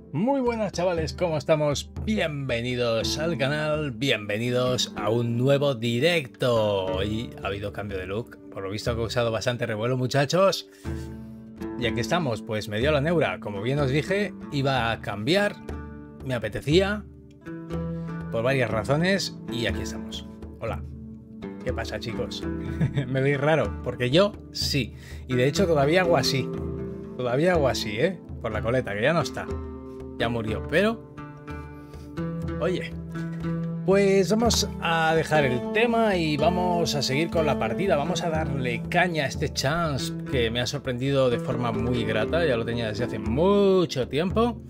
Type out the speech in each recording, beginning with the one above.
Muy buenas chavales, ¿cómo estamos? Bienvenidos al canal, bienvenidos a un nuevo directo. Hoy ha habido cambio de look, por lo visto ha causado bastante revuelo, muchachos. Y aquí estamos, pues me dio la neura, como bien os dije, iba a cambiar, me apetecía, por varias razones, y aquí estamos. Hola, ¿qué pasa, chicos? Me veis raro, porque yo sí, y de hecho todavía hago así, por la coleta, que ya no está. Ya murió, pero oye, pues vamos a dejar el tema y vamos a seguir con la partida. Vamos a darle caña a este chance que me ha sorprendido de forma muy grata. Ya lo tenía desde hace mucho tiempo.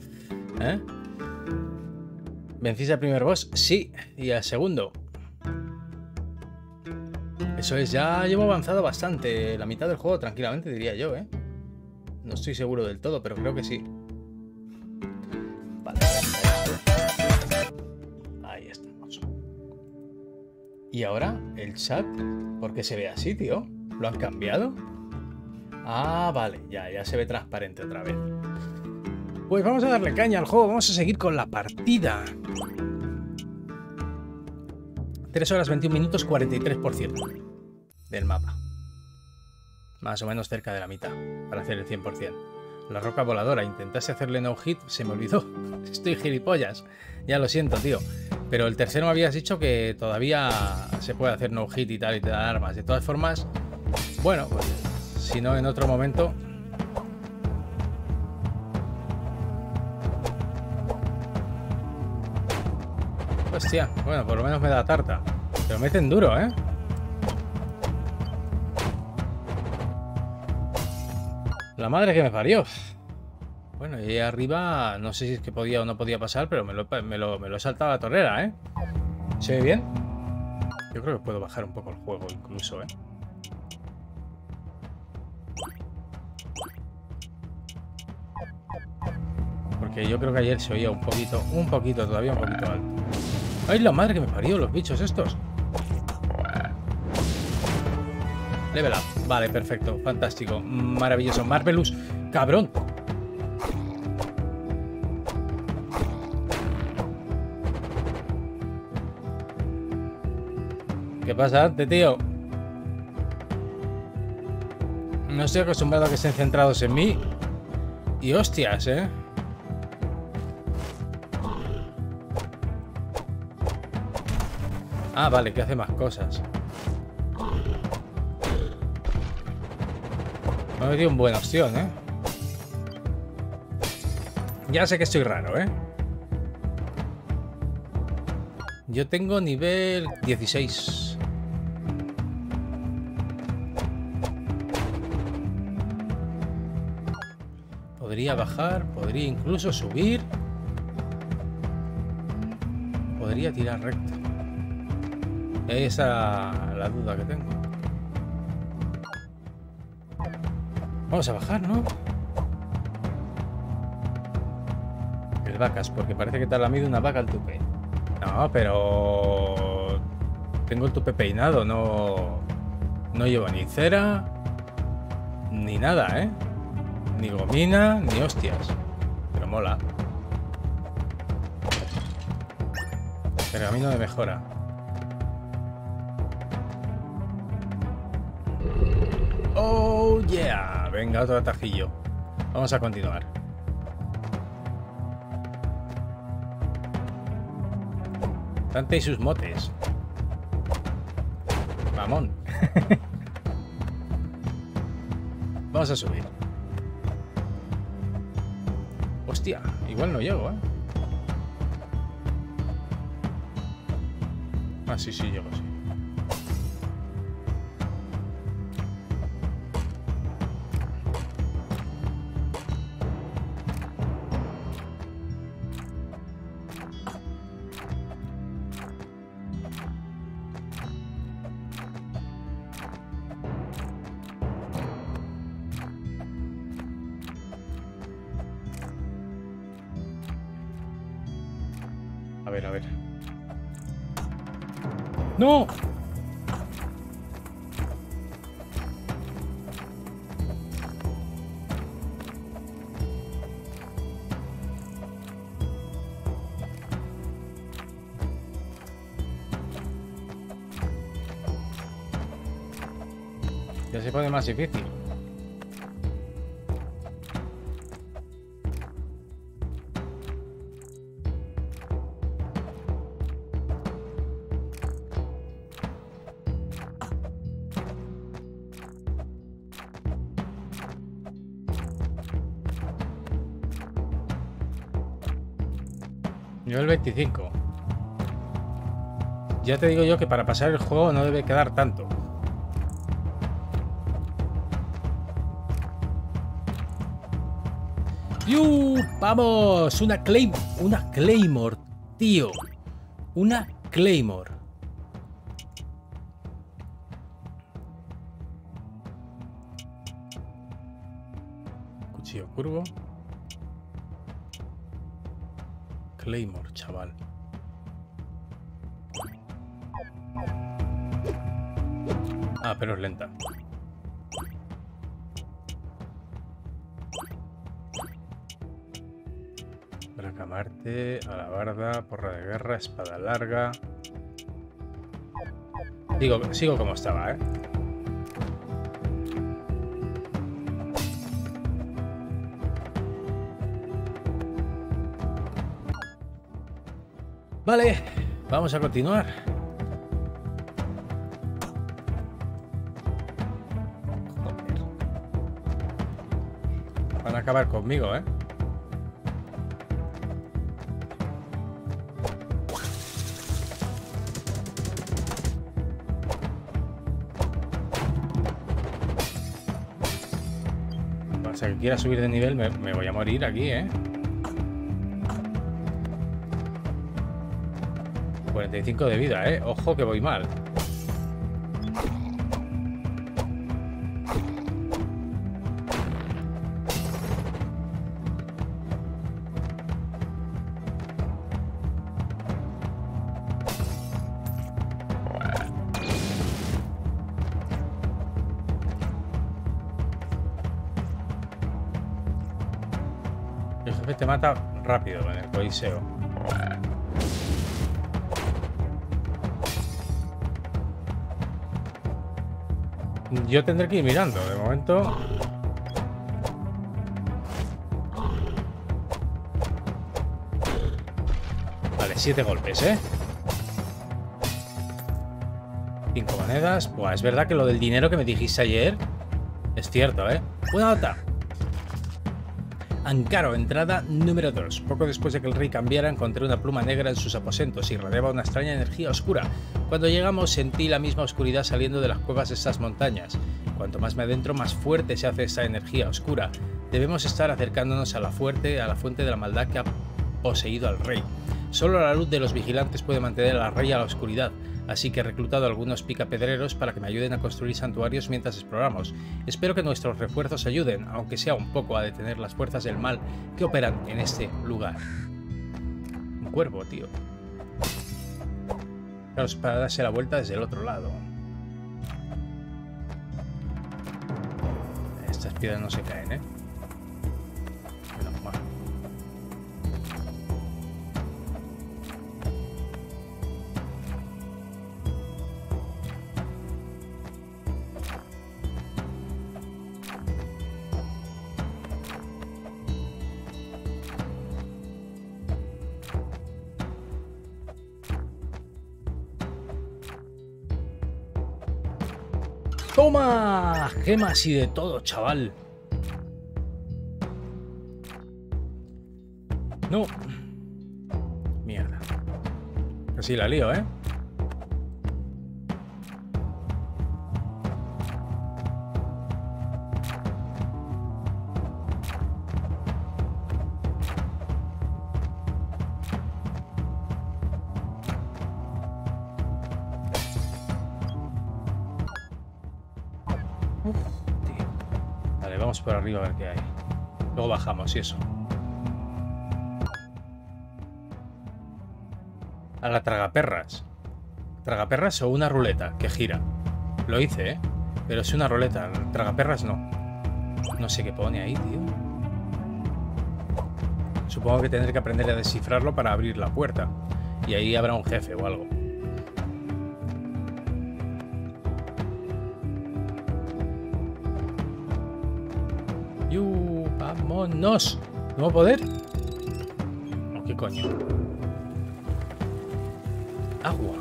¿Vencís al primer boss? Sí, y al segundo. Eso es, ya llevo avanzado bastante, la mitad del juego tranquilamente, diría yo, ¿eh? No estoy seguro del todo, pero creo que sí. Ahí estamos. Y ahora el chat, ¿por qué se ve así, tío? ¿Lo han cambiado? Ah, vale, ya se ve transparente otra vez. Pues vamos a darle caña al juego, vamos a seguir con la partida. 3 horas 21 minutos 43% del mapa. Más o menos cerca de la mitad, para hacer el 100%. La roca voladora, intentase hacerle no hit, se me olvidó. Estoy gilipollas. Ya lo siento, tío. Pero el tercero me habías dicho que todavía se puede hacer no hit y tal, y te dan armas. De todas formas, bueno, pues, si no en otro momento. Hostia, bueno, por lo menos me da tarta. Pero meten duro, ¿eh? La madre que me parió. Bueno, y ahí arriba no sé si es que podía o no podía pasar, pero me lo he saltado a la torrera, ¿eh? ¿Se ve bien? Yo creo que puedo bajar un poco el juego incluso, ¿eh? Porque yo creo que ayer se oía un poquito, todavía un poquito alto. ¡Ay, la madre que me parió, los bichos estos! Level up. Vale, perfecto, fantástico, maravilloso. Marvelous, cabrón. ¿Qué pasa antes, tío? No estoy acostumbrado a que estén centrados en mí. Y hostias, ¿eh? Ah, vale, que hace más cosas. Me ha metido una buena opción, ¿eh? Ya sé que estoy raro, ¿eh? Yo tengo nivel 16. Podría bajar, podría incluso subir. Podría tirar recto. Esa es la duda que tengo. Vamos a bajar, ¿no? El vacas, porque parece que te ha lamido una vaca al tupe. No, pero... tengo el tupe peinado, no llevo ni cera, ni nada, ¿eh? Ni gomina, ni hostias. Pero mola. Pergamino de mejora. Oh, yeah. Venga, otro atajillo. Vamos a continuar. Dante y sus motes. Mamón. Vamos a subir. Hostia, igual no llego, ¿eh? Ah, sí, llego, sí. A ver. ¡No! Ya se pone más difícil. Nivel 25. Ya te digo yo que para pasar el juego no debe quedar tanto. ¡Yu! ¡Vamos! Una Claymore, tío. Una Claymore. Cuchillo curvo. Claymore, chaval. Ah, pero es lenta. Bracamarte, alabarda, porra de guerra, espada larga. Sigo como estaba, ¿eh? Vale, vamos a continuar. Joder. Van a acabar conmigo, ¿eh? O sea, que quiera subir de nivel, me voy a morir aquí, ¿eh? 45 de vida, ¿eh? Ojo que voy mal. El jefe te mata rápido en el coliseo. Yo tendré que ir mirando, de momento. Vale, 7 golpes, ¿eh? 5 monedas. Buah, es verdad que lo del dinero que me dijiste ayer es cierto, ¿eh? Buena nota. Ancaro, entrada número 2. Poco después de que el rey cambiara, encontré una pluma negra en sus aposentos y irradiaba una extraña energía oscura. Cuando llegamos, sentí la misma oscuridad saliendo de las cuevas de estas montañas. Cuanto más me adentro, más fuerte se hace esta energía oscura. Debemos estar acercándonos a la fuente de la maldad que ha poseído al rey. Solo la luz de los vigilantes puede mantener al rey a la oscuridad, así que he reclutado a algunos picapedreros para que me ayuden a construir santuarios mientras exploramos. Espero que nuestros refuerzos ayuden, aunque sea un poco, a detener las fuerzas del mal que operan en este lugar. Un cuervo, tío. Claro, es para darse la vuelta desde el otro lado. Estas piedras no se caen, ¿eh? Menos mal. ¡Toma! Gemas y de todo, chaval. No. Mierda. Casi la lío, ¿eh? Vale, vamos por arriba a ver qué hay. Luego bajamos y eso. A la tragaperras. Tragaperras o una ruleta que gira. Lo hice, ¿eh? Pero es una ruleta. Tragaperras no. No sé qué pone ahí, tío. Supongo que tendré que aprender a descifrarlo para abrir la puerta. Y ahí habrá un jefe o algo. ¡Vámonos! ¿Nuevo poder? ¿O qué coño? Agua.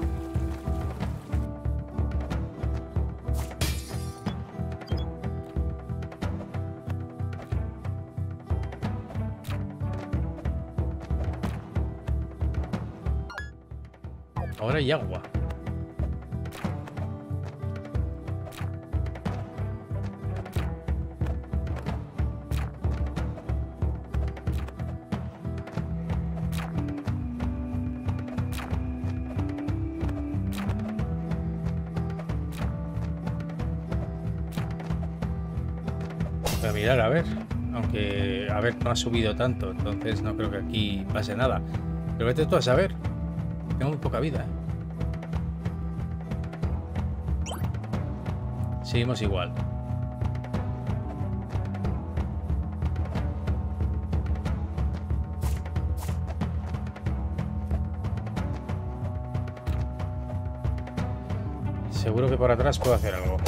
Ahora hay agua. Voy a mirar, a ver. Aunque, a ver, no ha subido tanto, entonces no creo que aquí pase nada. Pero vete tú a saber. Tengo muy poca vida, ¿eh? Seguimos igual. Seguro que por atrás puedo hacer algo.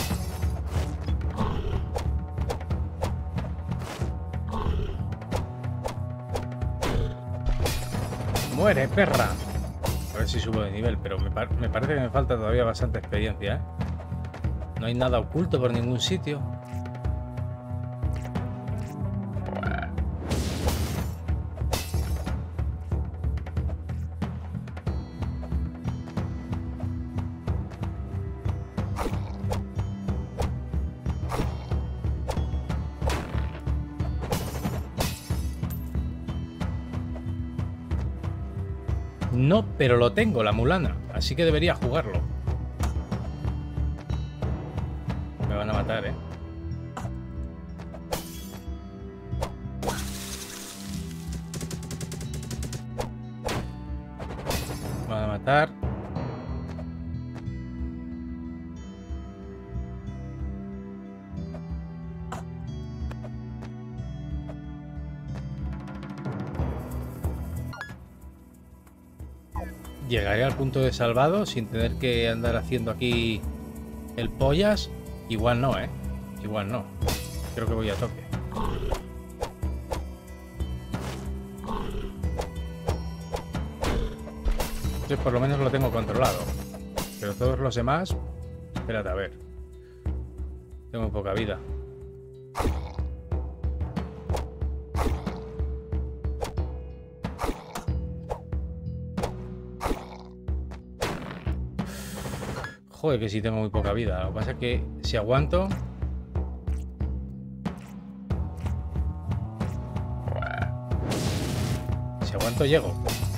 ¡Muere, perra! A ver si subo de nivel, pero me parece que me falta todavía bastante experiencia, ¿eh? No hay nada oculto por ningún sitio. No, pero lo tengo, la mulana. Así que debería jugarlo. Me van a matar, ¿eh? Me van a matar. Llegaré al punto de salvado sin tener que andar haciendo aquí el pollas. Igual no, ¿eh? Igual no. Creo que voy a toque. Entonces por lo menos lo tengo controlado. Pero todos los demás... Espérate, a ver. Tengo poca vida. Joder, que sí tengo muy poca vida. Lo que pasa es que si aguanto... Si aguanto, llego.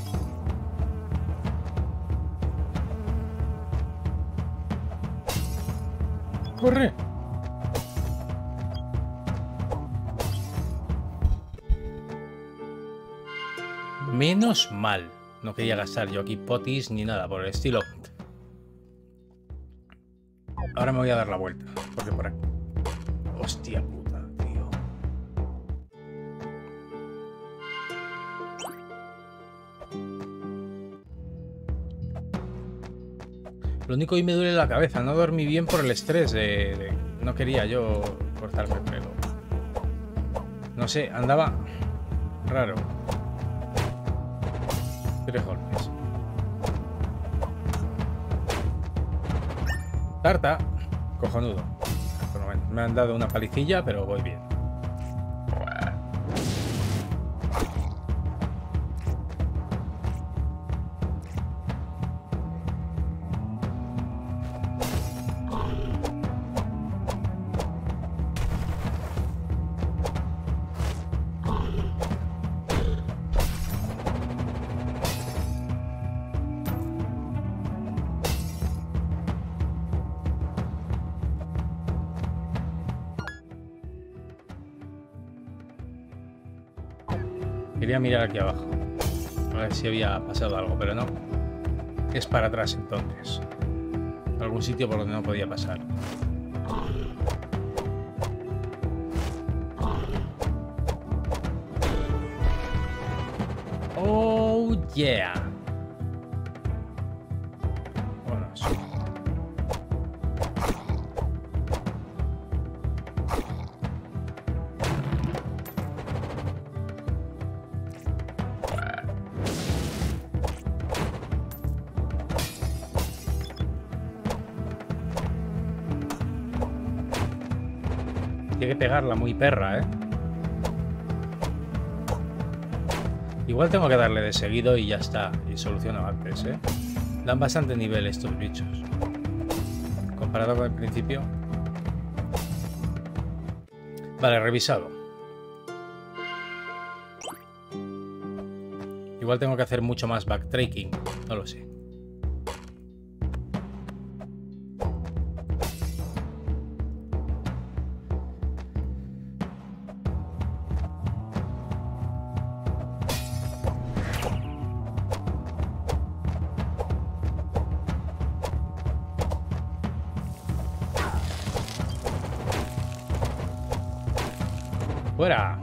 ¡Corre! Menos mal. No quería gastar yo aquí potis ni nada por el estilo. Ahora me voy a dar la vuelta. Porque por aquí... Hostia puta, tío. Lo único que me duele la cabeza. No dormí bien por el estrés No quería yo cortarme el pelo. No sé, andaba... raro. 3 golpes. Tarta. Cojonudo. Me han dado una palicilla, pero voy bien. Quería mirar aquí abajo. A ver si había pasado algo, pero no. Es para atrás entonces. Algún sitio por donde no podía pasar. Oh yeah. Vámonos. que pegarla muy perra, ¿eh? Igual tengo que darle de seguido y ya está. Y soluciono antes, ¿eh? Dan bastante nivel estos bichos. Comparado con el principio. Vale, revisado. Igual tengo que hacer mucho más backtracking. No lo sé. ¡Fuera!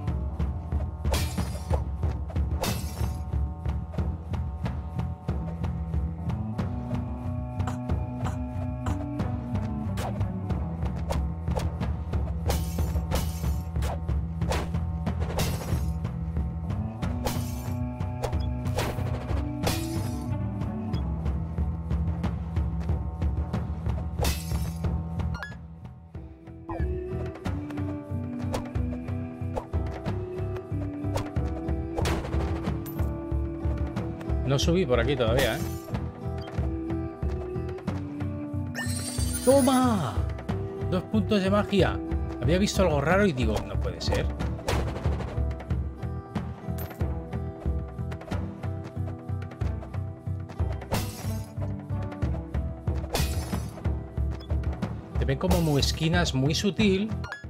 No subí por aquí todavía, ¿eh? ¡Toma! 2 puntos de magia. Había visto algo raro y digo, no puede ser. Te ven como muy esquinas, muy sutil.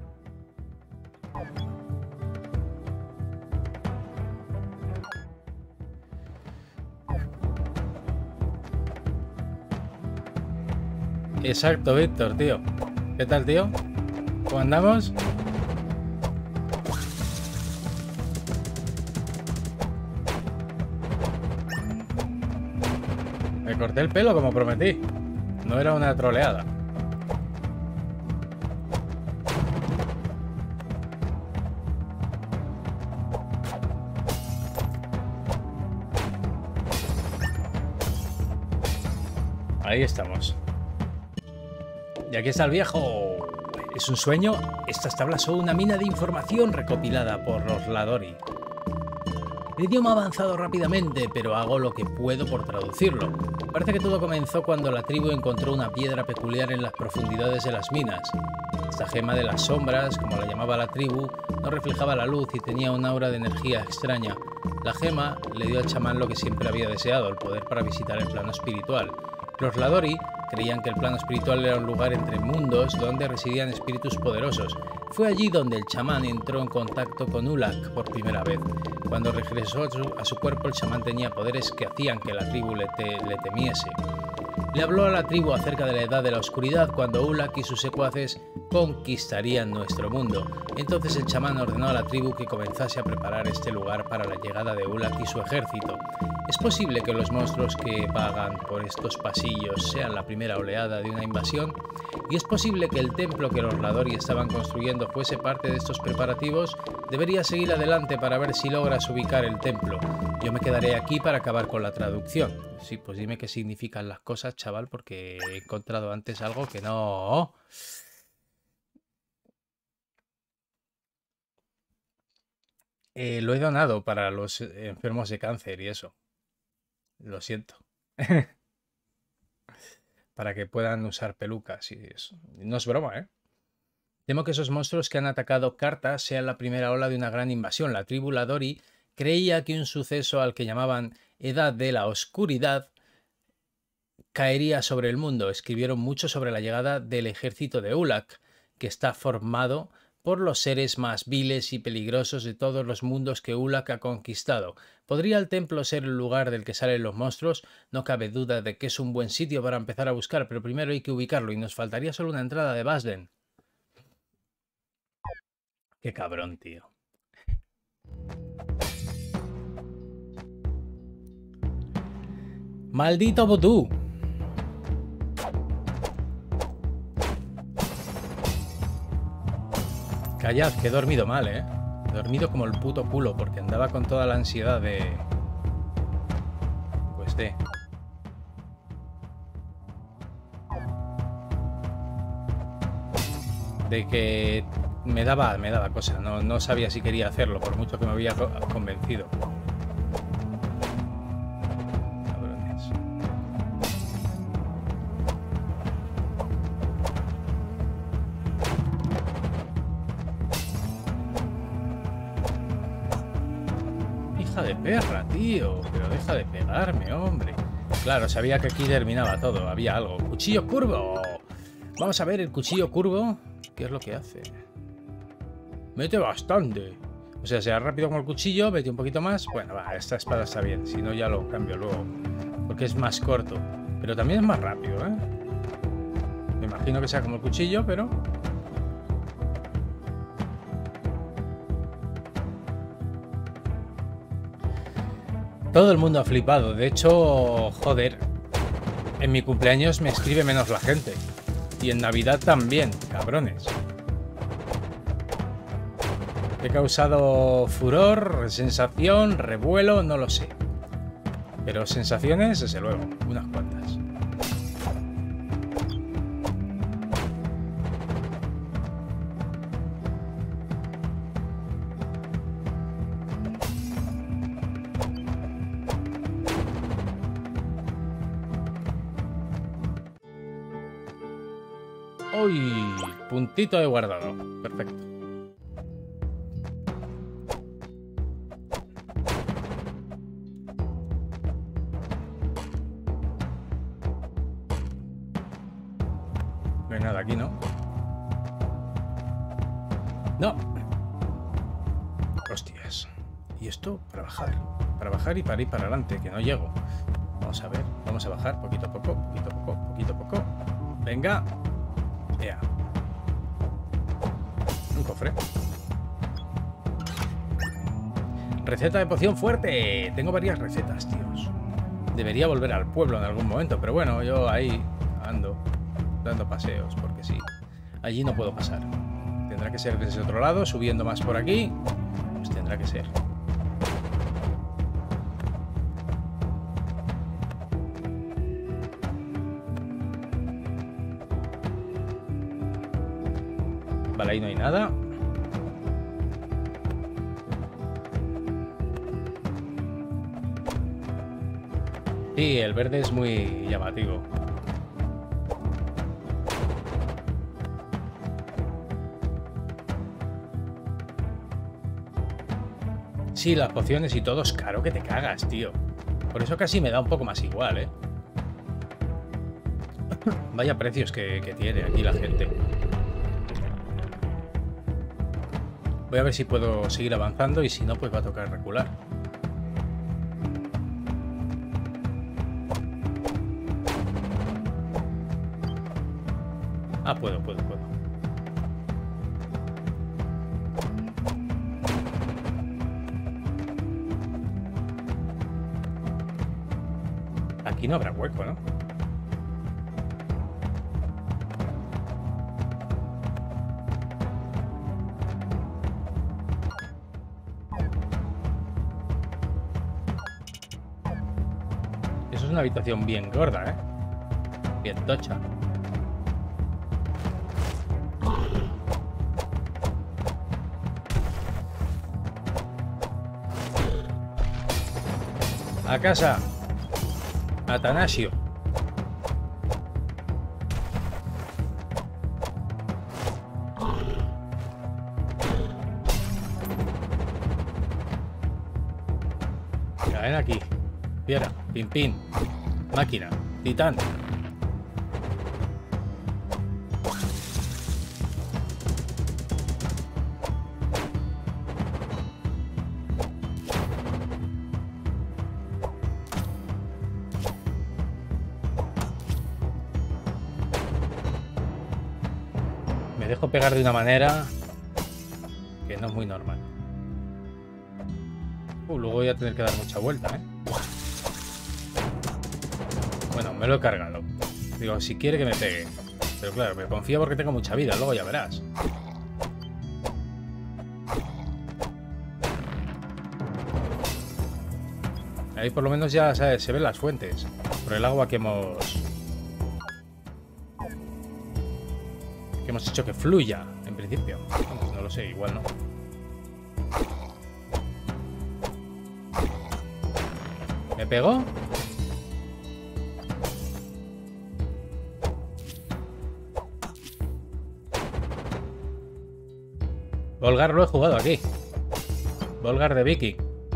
Exacto, Víctor, tío. ¿Qué tal, tío? ¿Cómo andamos? Me corté el pelo como prometí. No era una troleada. Ahí estamos. Y aquí está el viejo. ¿Es un sueño? Estas tablas son una mina de información recopilada por Rosladori. El idioma ha avanzado rápidamente, pero hago lo que puedo por traducirlo. Parece que todo comenzó cuando la tribu encontró una piedra peculiar en las profundidades de las minas. Esta gema de las sombras, como la llamaba la tribu, no reflejaba la luz y tenía un aura de energía extraña. La gema le dio al chamán lo que siempre había deseado, el poder para visitar el plano espiritual. Los Ladori creían que el plano espiritual era un lugar entre mundos donde residían espíritus poderosos. Fue allí donde el chamán entró en contacto con Ulak por primera vez. Cuando regresó a su cuerpo, el chamán tenía poderes que hacían que la tribu le temiese. Le habló a la tribu acerca de la edad de la oscuridad cuando Ulak y sus secuaces conquistarían nuestro mundo. Entonces el chamán ordenó a la tribu que comenzase a preparar este lugar para la llegada de Ulak y su ejército. Es posible que los monstruos que vagan por estos pasillos sean la primera oleada de una invasión, y es posible que el templo que los Ladori estaban construyendo fuese parte de estos preparativos. Debería seguir adelante para ver si logras ubicar el templo. Yo me quedaré aquí para acabar con la traducción. Sí, pues dime qué significan las cosas, chaval, porque he encontrado antes algo que no... Lo he donado para los enfermos de cáncer y eso. Lo siento. Para que puedan usar pelucas y eso. No es broma, ¿eh? Temo que esos monstruos que han atacado Carta sean la primera ola de una gran invasión. La tribu Ladori creía que un suceso al que llamaban Edad de la Oscuridad caería sobre el mundo. Escribieron mucho sobre la llegada del ejército de Ulak, que está formado por los seres más viles y peligrosos de todos los mundos que Ulak ha conquistado. ¿Podría el templo ser el lugar del que salen los monstruos? No cabe duda de que es un buen sitio para empezar a buscar, pero primero hay que ubicarlo y nos faltaría solo una entrada de Basden. Qué cabrón, tío. ¡Maldito vudú! Callad, que he dormido mal, ¿eh? He dormido como el puto culo porque andaba con toda la ansiedad de... Pues de... De que me daba cosa. No sabía si quería hacerlo, por mucho que me había convencido. Cabrones. Hija de perra, tío. Pero deja de pegarme, hombre. Claro, sabía que aquí terminaba todo. Había algo. ¡Cuchillo curvo! Vamos a ver el cuchillo curvo. ¿Qué es lo que hace? Mete bastante. O sea, sea rápido con el cuchillo, mete un poquito más. Bueno, va, esta espada está bien. Si no, ya lo cambio luego. Porque es más corto. Pero también es más rápido, ¿eh? Me imagino que sea como el cuchillo, pero... Todo el mundo ha flipado. De hecho, joder, en mi cumpleaños me escribe menos la gente. Y en Navidad también, cabrones. He causado furor, sensación, revuelo, no lo sé. Pero sensaciones, desde luego, unas cuantas. ¡Uy! Puntito de guardado. Perfecto. No hay nada aquí, ¿no? ¡No! Hostias. ¿Y esto? Para bajar. Para bajar y para ir para adelante, que no llego. Vamos a ver. Vamos a bajar poquito a poco, poquito a poco, poquito a poco. Venga. Ya. Un cofre. Receta de poción fuerte. Tengo varias recetas, tíos. Debería volver al pueblo en algún momento, pero bueno, yo ahí ando dando paseos, porque sí. Allí no puedo pasar. Tendrá que ser desde otro lado, subiendo más por aquí. Pues tendrá que ser. Vale, ahí no hay nada. Sí, el verde es muy llamativo. Sí, las pociones y todo es caro que te cagas, tío. Por eso casi me da un poco más igual, ¿eh? Vaya precios que tiene aquí la gente. Voy a ver si puedo seguir avanzando y si no, pues va a tocar recular. Ah, puedo. Aquí no habrá hueco, ¿no? Eso es una habitación bien gorda, ¿eh? Bien tocha. A casa. Atanasio. Ven aquí. Fiera. Pin. Máquina. Titán. Me dejo pegar de una manera que no es muy normal. Luego voy a tener que dar mucha vuelta, ¿eh? Bueno, me lo he cargado. Digo, si quiere que me pegue. Pero claro, me confío porque tengo mucha vida. Luego ya verás. Ahí por lo menos ya se ven las fuentes. Por el agua que hemos hecho que fluya En principio. Vamos, no lo sé, igual no. ¿Me pegó? Volgar lo he jugado aquí. Volgar de Viking.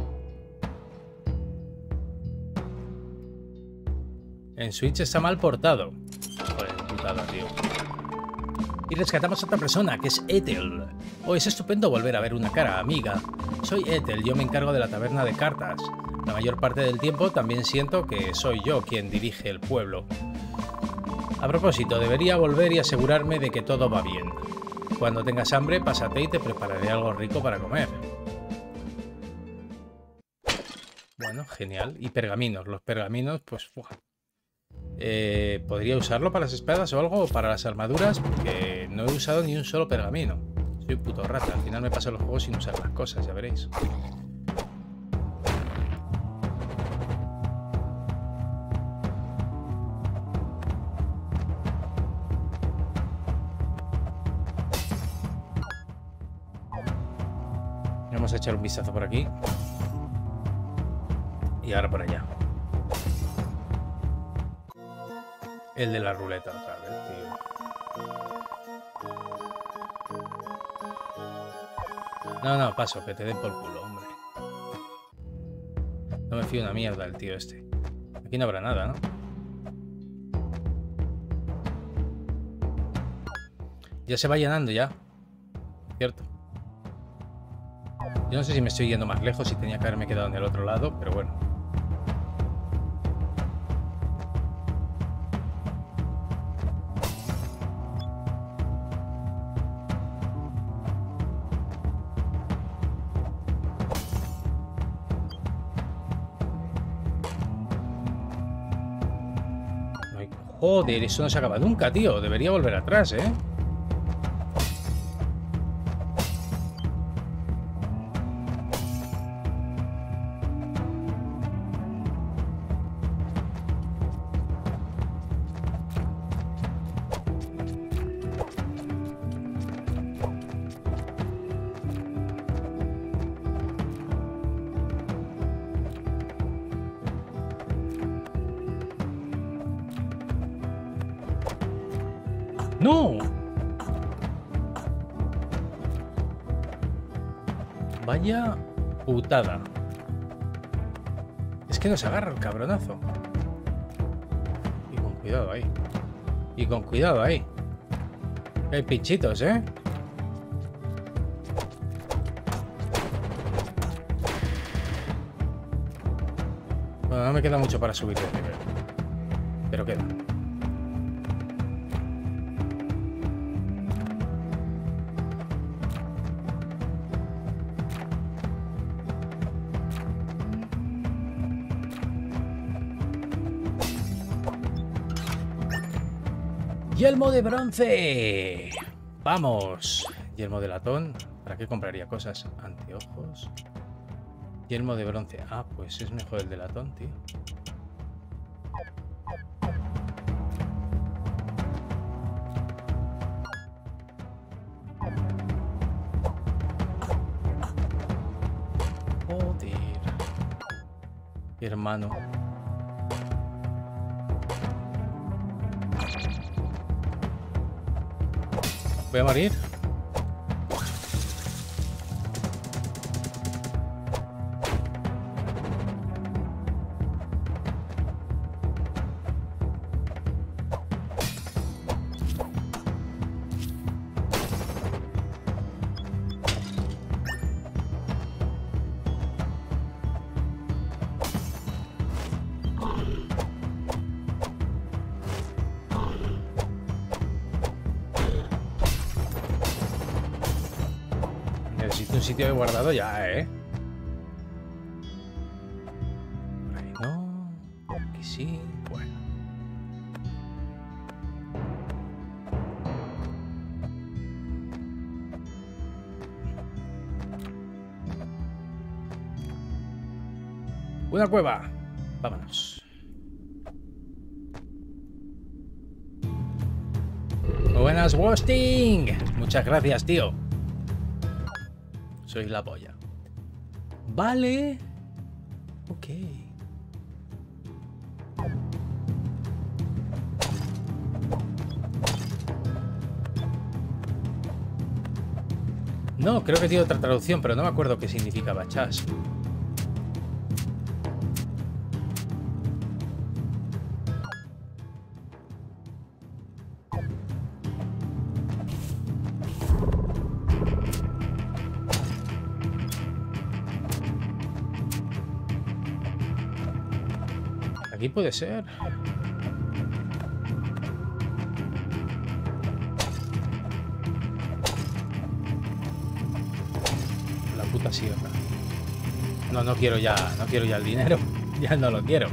En Switch está mal portado. Joder, putada, tío. Y rescatamos a otra persona, que es Ethel. Oh, es estupendo volver a ver una cara amiga. Soy Ethel, yo me encargo de la taberna de cartas. La mayor parte del tiempo también siento que soy yo quien dirige el pueblo. A propósito, debería volver y asegurarme de que todo va bien. Cuando tengas hambre, pásate y te prepararé algo rico para comer. Bueno, genial. Y pergaminos. Los pergaminos, pues... ¿podría usarlo para las espadas o algo? ¿O para las armaduras? Porque no he usado ni un solo pergamino. Soy un puto rata. Al final me paso los juegos sin usar las cosas, ya veréis. Vamos a echar un vistazo por aquí. Y ahora por allá. El de la ruleta otra vez, tío. No, paso, que te den por culo, hombre. No me fío una mierda el tío este. Aquí no habrá nada, ¿no? Ya se va llenando ya. Cierto. Yo no sé si me estoy yendo más lejos, si tenía que haberme quedado en el otro lado, pero bueno. Ay, joder, eso no se acaba nunca, tío. Debería volver atrás, ¿eh? ¡No! Vaya putada. Es que nos agarra el cabronazo. Y con cuidado ahí. Y con cuidado ahí. Que hay pinchitos, ¿eh? Bueno, no me queda mucho para subir de nivel. Pero queda. ¡Yelmo de bronce! ¡Vamos! Yelmo de latón. ¿Para qué compraría cosas? Anteojos. Yelmo de bronce. Ah, pues es mejor el de latón, tío. Joder. Hermano. Voy a morir. Necesito un sitio de guardado ya, ¿eh? Por ahí no. Por aquí sí. Bueno. Una cueva. Vámonos. Muy buenas. buenas, Wosting. Muchas gracias, tío. Sois la polla. Vale. Ok. No, creo que tiene otra traducción, pero no me acuerdo qué significaba chas. Aquí puede ser. La puta sierra. No, no quiero ya el dinero. Ya no lo quiero.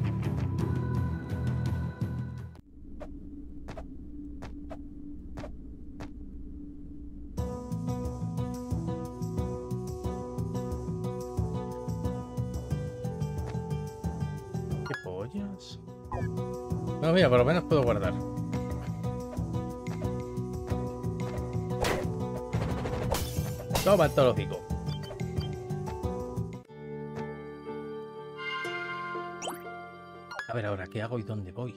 ¿Qué pollas? Bueno, mira, por lo menos puedo guardar. Toma el tológico. A ver ahora, ¿qué hago y dónde voy?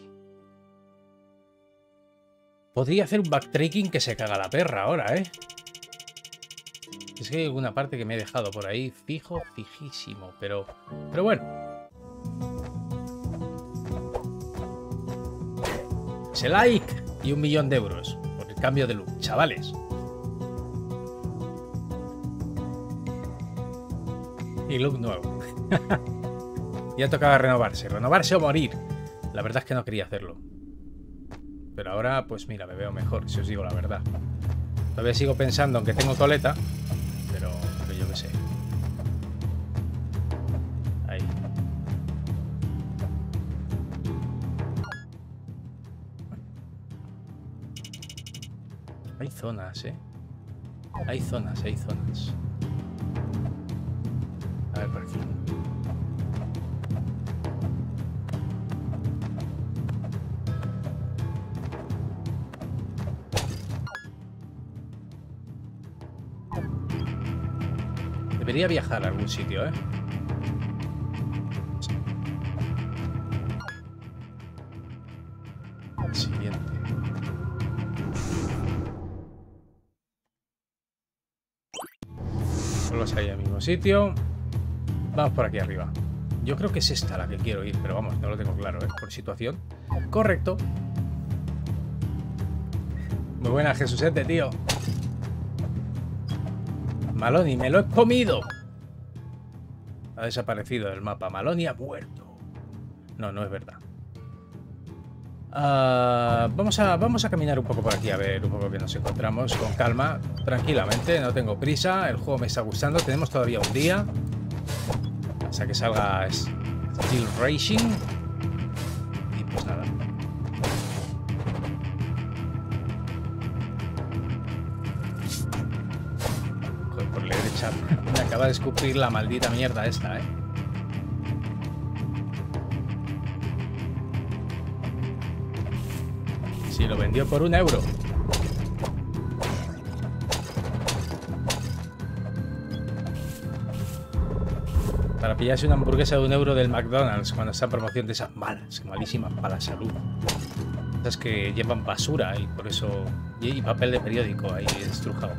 Podría hacer un backtracking que se caga la perra ahora, ¿eh? Es que hay alguna parte que me he dejado por ahí fijísimo, pero bueno. Ese like y 1 millón de euros por el cambio de look, chavales. Y look nuevo. Ya tocaba renovarse o morir. La verdad es que no quería hacerlo. Pero ahora, pues mira, me veo mejor, si os digo la verdad. Todavía sigo pensando en que tengo coleta, pero yo qué sé. Ahí. Hay zonas, ¿eh? Hay zonas. A ver, por aquí. Debería viajar a algún sitio, ¿eh? Siguiente. Solo hay al mismo sitio. Vamos por aquí arriba. Yo creo que es esta la que quiero ir, pero vamos, no lo tengo claro, ¿eh? Por situación. Correcto. Muy buena, Jesusete, tío. Maloney, me lo he comido. Ha desaparecido del mapa. Maloney ha muerto. No, no es verdad. Vamos a caminar un poco por aquí a ver un poco que nos encontramos con calma, tranquilamente. No tengo prisa. El juego me está gustando. Tenemos todavía un día hasta que salga Steel Racing. Y pues nada. Por la derecha me acaba de escupir la maldita mierda esta, ¿eh? Si lo vendió por 1 euro. Para pillarse una hamburguesa de 1 euro del McDonald's cuando está en promoción de esas malas, malísimas para la salud. Esas que llevan basura y por eso... Y papel de periódico ahí estrujado.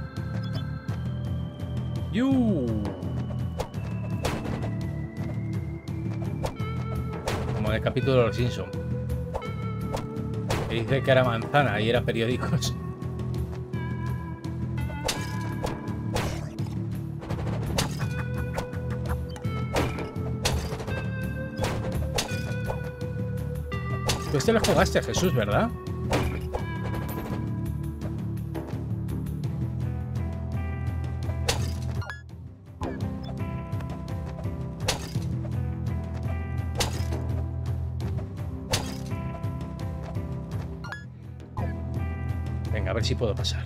Como en el capítulo de Los Simpsons. Que dice que era manzana y era periódicos. Tú este lo jugaste a Jesús, ¿verdad? Venga, a ver si puedo pasar.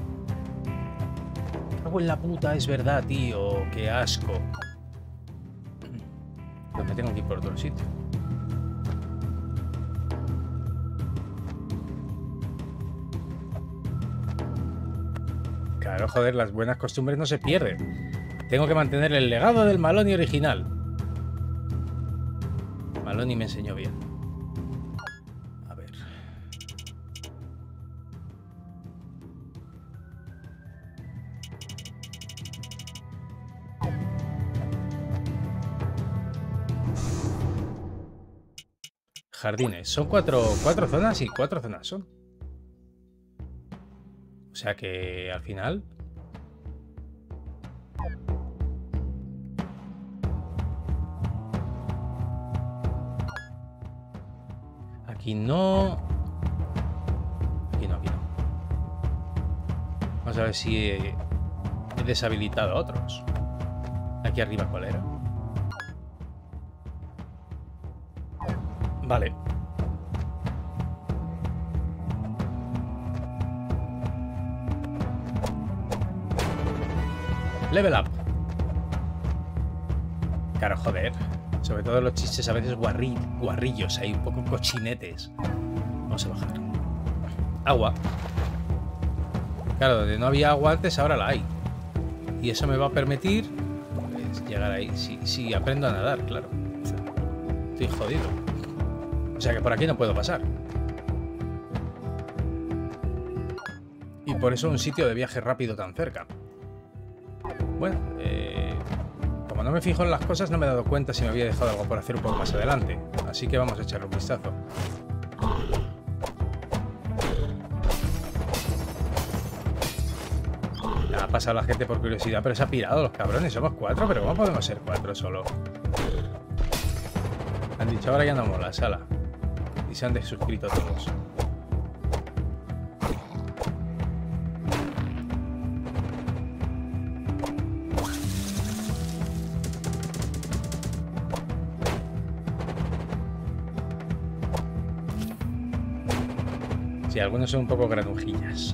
Cago en la puta, es verdad, tío. Qué asco. Pero me tengo que ir por otro sitio. Claro, joder, las buenas costumbres no se pierden. Tengo que mantener el legado del Maloney original. Maloney me enseñó bien. A ver. Jardines. Son cuatro zonas y 4 zonas son. O sea que al final... Aquí no... Aquí no. Vamos a ver si he deshabilitado a otros. Aquí arriba, ¿cuál era? Vale. Level up. Claro, joder. Sobre todo los chistes a veces guarrillos, ahí un poco cochinetes. Vamos a bajar. Agua. Claro, donde no había agua antes, ahora la hay. Y eso me va a permitir pues, llegar ahí. Si aprendo a nadar, claro. Estoy jodido. O sea que por aquí no puedo pasar. Y por eso un sitio de viaje rápido tan cerca. Bueno, como no me fijo en las cosas, no me he dado cuenta si me había dejado algo por hacer un poco más adelante. Así que vamos a echarle un vistazo. Ha pasado la gente por curiosidad, pero se ha pirado los cabrones. Somos 4, pero ¿cómo podemos ser 4 solo? Han dicho, ahora ya no mola, sala. Y se han desuscrito todos. Sí, algunos son un poco granujillas.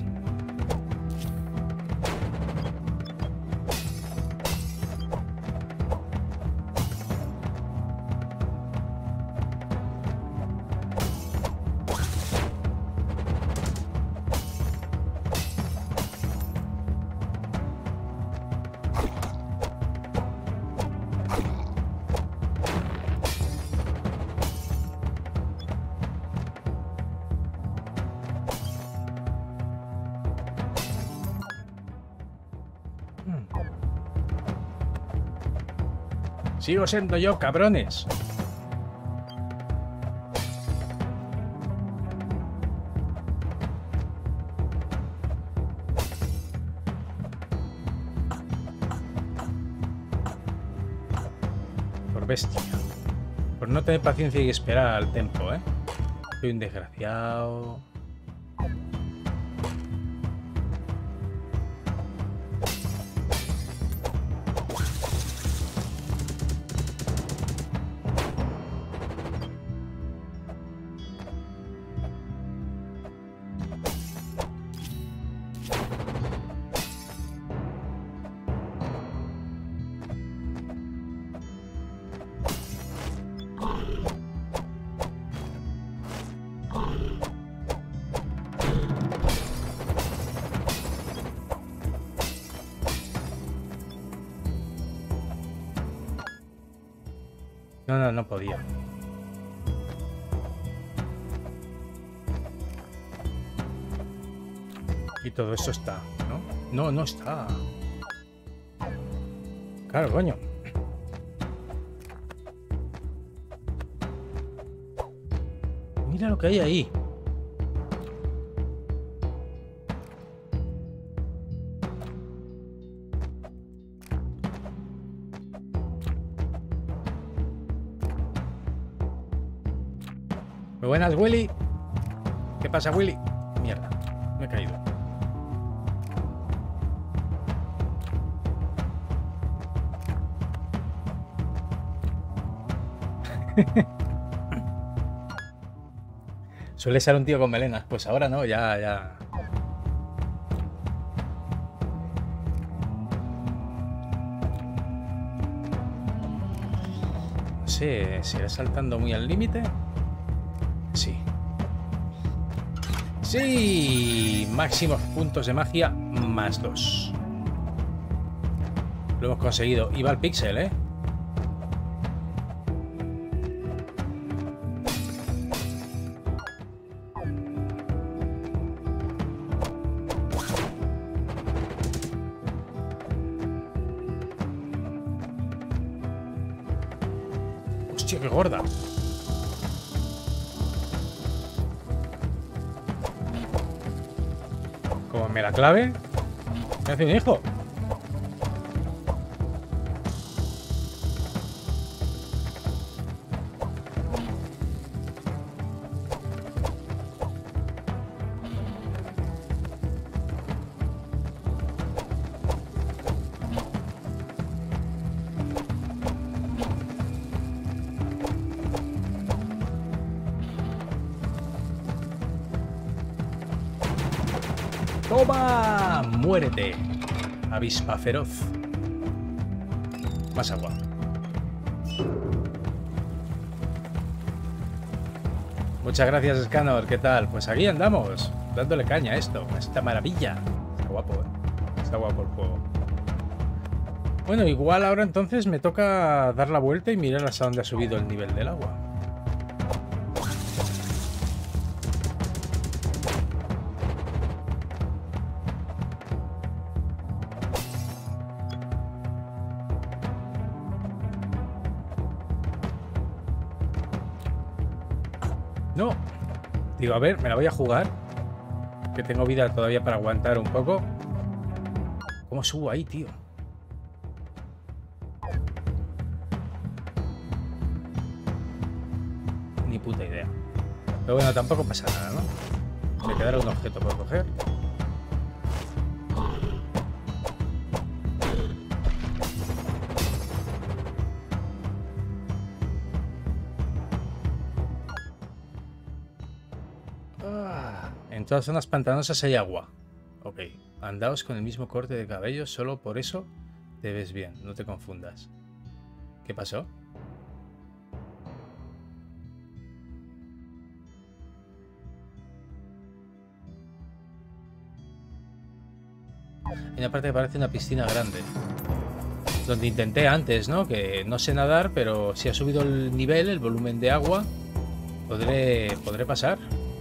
Sigo siendo yo, cabrones. Por bestia. Por no tener paciencia y esperar al tiempo, ¿eh? Soy un desgraciado. No podía. Y todo eso está, ¿no? No está. Claro, coño. Mira lo que hay ahí. Muy buenas, Willy. ¿Qué pasa, Willy? Mierda, me he caído. Suele ser un tío con melenas, pues ahora no, ya. No sé, ¿será saltando muy al límite? Sí. Sí, máximos puntos de magia más 2. Lo hemos conseguido. Iba al píxel, ¿eh? Hostia, qué gorda. Como me la clave, me hace un hijo. ¡Toma! ¡Muérete! Avispa feroz. Más agua. Muchas gracias, Scanor. ¿Qué tal? Pues aquí andamos, dándole caña a esto, a esta maravilla. Está guapo, ¿eh? Está guapo el juego. Bueno, igual ahora entonces me toca dar la vuelta y mirar hasta dónde ha subido el nivel del agua. No. Digo, a ver, me la voy a jugar. Que tengo vida todavía para aguantar un poco. ¿Cómo subo ahí, tío? Ni puta idea. Pero bueno, tampoco pasa nada, ¿no? Me quedará un objeto por coger. En todas zonas pantanosas hay agua. Ok. Andaos con el mismo corte de cabello, solo por eso te ves bien. No te confundas. ¿Qué pasó? Hay una parte que parece una piscina grande. Donde intenté antes, ¿no? Que no sé nadar, pero si ha subido el nivel, el volumen de agua, podré pasar.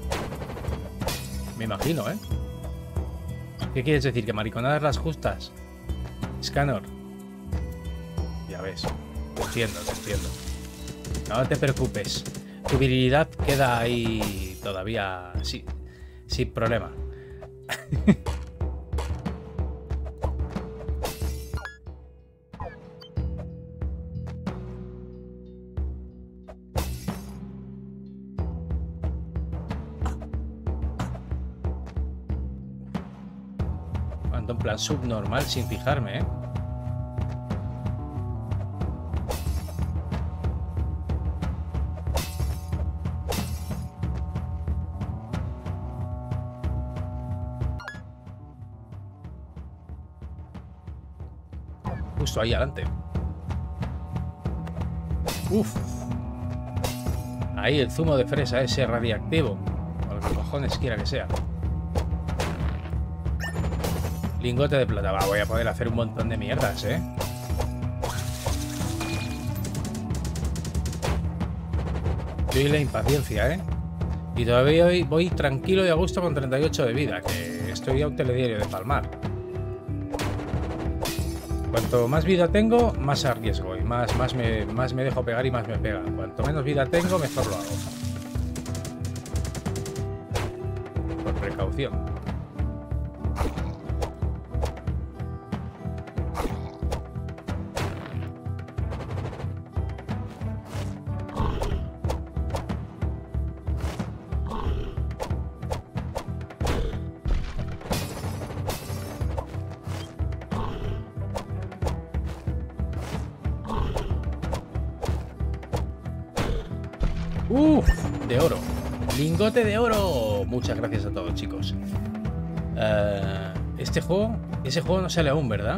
Me imagino, ¿eh? ¿Qué quieres decir? ¿Que mariconadas las justas? Scanor. Ya ves. Te entiendo, te entiendo. No te preocupes. Tu virilidad queda ahí todavía sin problema. En plan subnormal sin fijarme, ¿eh? Justo ahí adelante. Uf. Ahí el zumo de fresa ese radiactivo. O lo que cojones quiera que sea. Lingote de plata. Va, voy a poder hacer un montón de mierdas, ¿eh? Estoy la impaciencia, ¿eh? Y todavía voy tranquilo y a gusto con 38 de vida, que estoy a un telediario de palmar. Cuanto más vida tengo, más arriesgo y más me dejo pegar y más me pega. Cuanto menos vida tengo, mejor lo hago. Por precaución. ¡Uf! De oro. Lingote de oro. Muchas gracias a todos, chicos. Ese juego no sale aún, ¿verdad?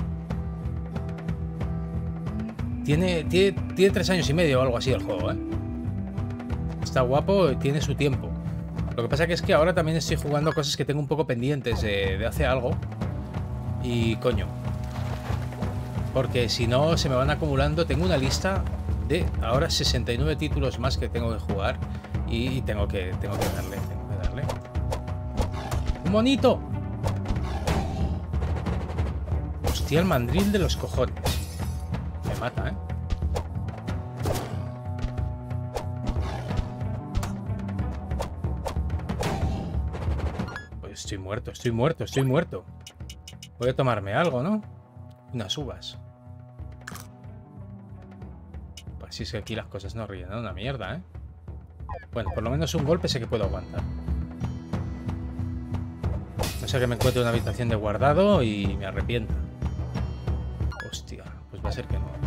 Tiene 3 años y medio o algo así el juego, ¿eh? Está guapo, tiene su tiempo. Lo que pasa que es que ahora también estoy jugando cosas que tengo un poco pendientes de hace algo. Y coño. porque si no se me van acumulando. Tengo una lista de ahora 69 títulos más que tengo que jugar y tengo que darle. ¡Un monito! Hostia, el mandril de los cojones. Me mata, ¿eh? Pues estoy muerto. Voy a tomarme algo, ¿no? Unas uvas. Pues sí, es que aquí las cosas no ríen, ¿no? Una mierda, ¿eh? Bueno, por lo menos un golpe sé que puedo aguantar. No sé que me encuentre una habitación de guardado y me arrepienta. Hostia, pues va a ser que no.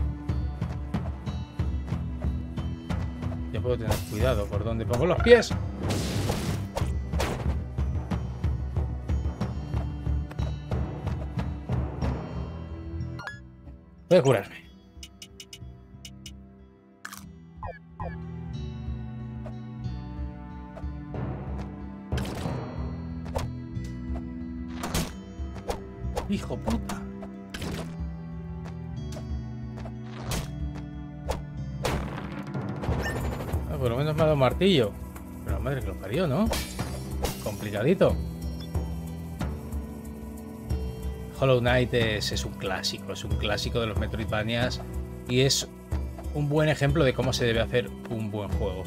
Ya puedo tener cuidado por dónde pongo los pies. Voy a curarme. Hijo puta. Por lo menos me ha dado un martillo. Pero madre que lo parió, ¿no? Complicadito. Hollow Knight es un clásico de los Metroidvanias y es un buen ejemplo de cómo se debe hacer un buen juego.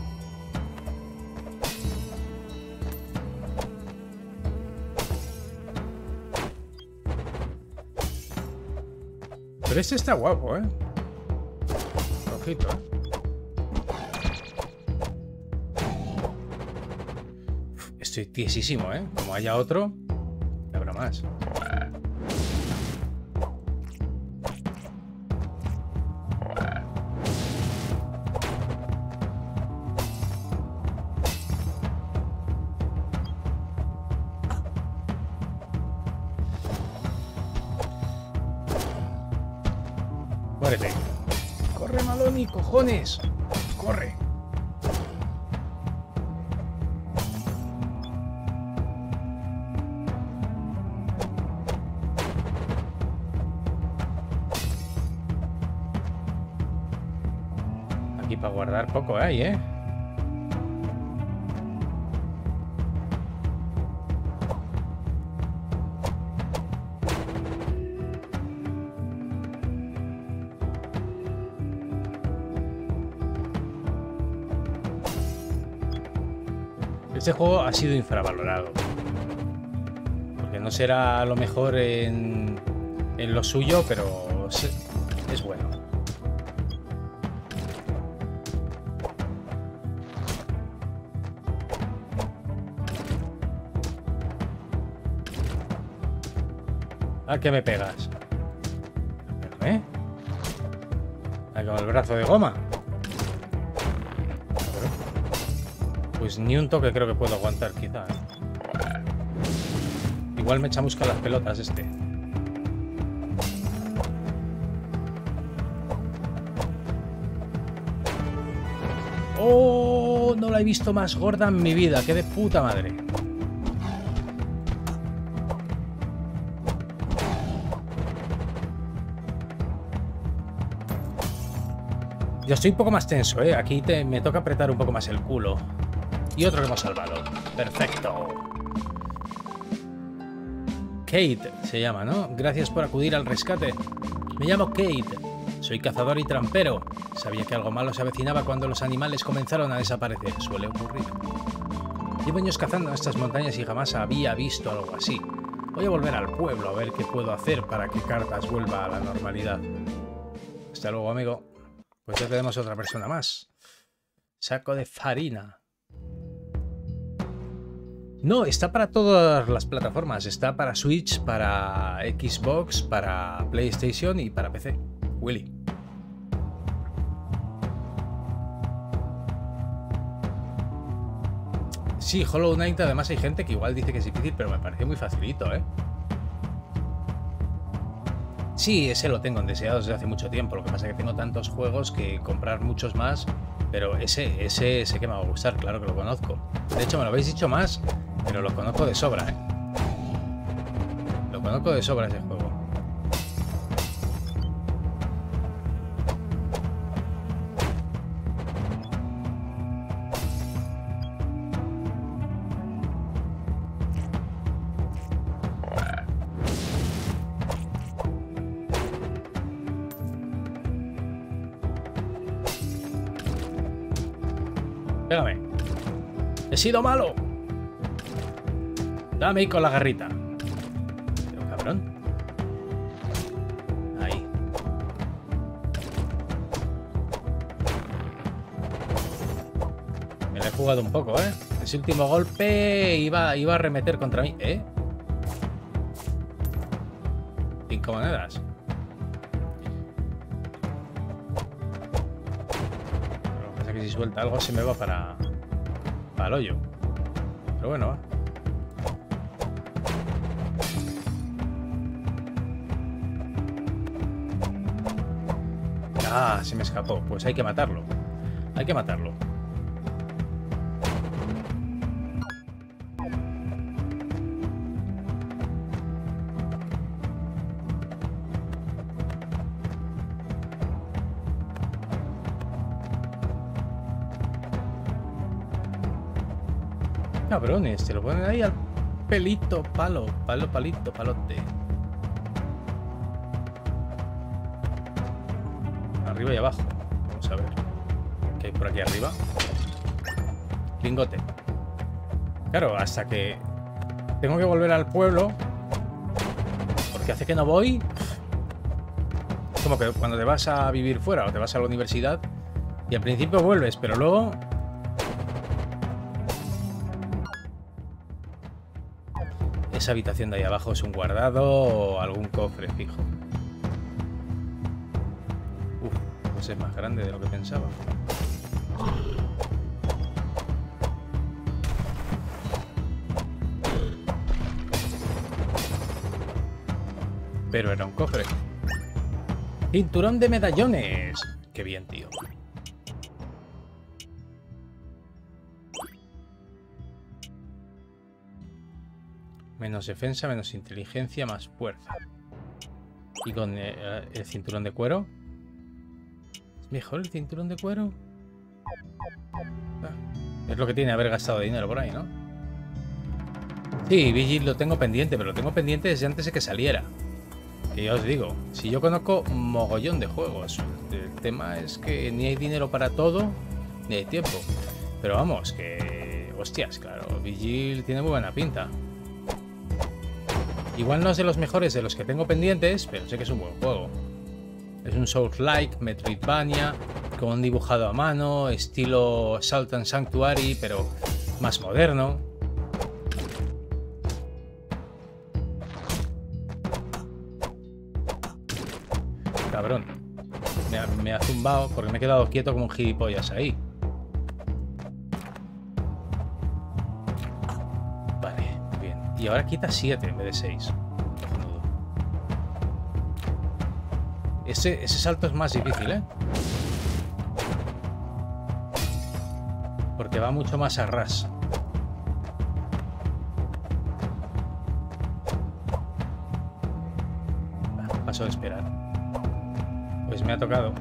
Pero este está guapo, ¿eh? Ojito, ¿eh? Estoy tiesísimo, ¿eh? Como haya otro, habrá más. Muérete. Corre, Maloni, cojones. Corre. Aquí para guardar poco hay, ¿eh? Este juego ha sido infravalorado. Porque no será lo mejor en lo suyo, pero es bueno. ¿A qué me pegas? ¿Eh? Con el brazo de goma. Pues ni un toque creo que puedo aguantar, quizá, ¿eh? Igual me chamusca las pelotas este. ¡Oh! No la he visto más gorda en mi vida. ¡Qué de puta madre! Yo estoy un poco más tenso, ¿eh? Aquí me toca apretar un poco más el culo. Y otro que hemos salvado. Perfecto. Kate se llama, ¿no? Gracias por acudir al rescate. Me llamo Kate. Soy cazador y trampero. Sabía que algo malo se avecinaba cuando los animales comenzaron a desaparecer. Suele ocurrir. Llevo años cazando en estas montañas y jamás había visto algo así. Voy a volver al pueblo a ver qué puedo hacer para que Cartas vuelva a la normalidad. Hasta luego, amigo. Pues ya tenemos otra persona más. Saco de farina. No, está para todas las plataformas. Está para Switch, para Xbox, para PlayStation y para PC. Willy. Sí, Hollow Knight además hay gente que igual dice que es difícil, pero me parece muy facilito, ¿eh? Sí, ese lo tengo en deseado desde hace mucho tiempo. Lo que pasa es que tengo tantos juegos que comprar muchos más. Pero ese sé que me va a gustar, claro que lo conozco. De hecho, me lo habéis dicho más, pero lo conozco de sobra, ¿eh? Lo conozco de sobra ese juego. Pégame. He sido malo. Dame ahí con la garrita. Pero cabrón. Ahí. Me la he jugado un poco, ¿eh? Ese último golpe iba a arremeter contra mí. ¿Eh? 5 monedas. Lo que pasa es que si suelta algo se me va para el hoyo. Pero bueno, va. Ah, se me escapó. Pues hay que matarlo. Hay que matarlo. Cabrones, te lo ponen ahí al pelito, palito, palote. Arriba y abajo. Vamos a ver. ¿Qué hay por aquí arriba? Lingote. Claro, hasta que tengo que volver al pueblo. Porque hace que no voy. Es como que cuando te vas a vivir fuera o te vas a la universidad y al principio vuelves, pero luego... Esa habitación de ahí abajo es un guardado o algún cofre fijo. Uf, pues es más grande de lo que pensaba. Pero era un cofre. Cinturón de medallones. Qué bien, tío. Menos defensa, menos inteligencia, más fuerza. Y con el cinturón de cuero. ¿Es mejor el cinturón de cuero? Es lo que tiene haber gastado dinero por ahí, ¿no? Sí, Vigil lo tengo pendiente, pero lo tengo pendiente desde antes de que saliera. Que ya os digo, si yo conozco un mogollón de juegos, el tema es que ni hay dinero para todo, ni hay tiempo. Pero vamos, que... Hostias, claro, Vigil tiene muy buena pinta. Igual no es de los mejores de los que tengo pendientes, pero sé que es un buen juego. Es un Souls-like, Metroidvania, con un dibujado a mano, estilo Salt and Sanctuary, pero más moderno. Cabrón. Me ha zumbado porque me he quedado quieto como un gilipollas ahí. Vale, bien. Y ahora quita 7 en vez de 6. Ese salto es más difícil, ¿eh? Porque va mucho más a ras. Paso de esperar. Pues me ha tocado.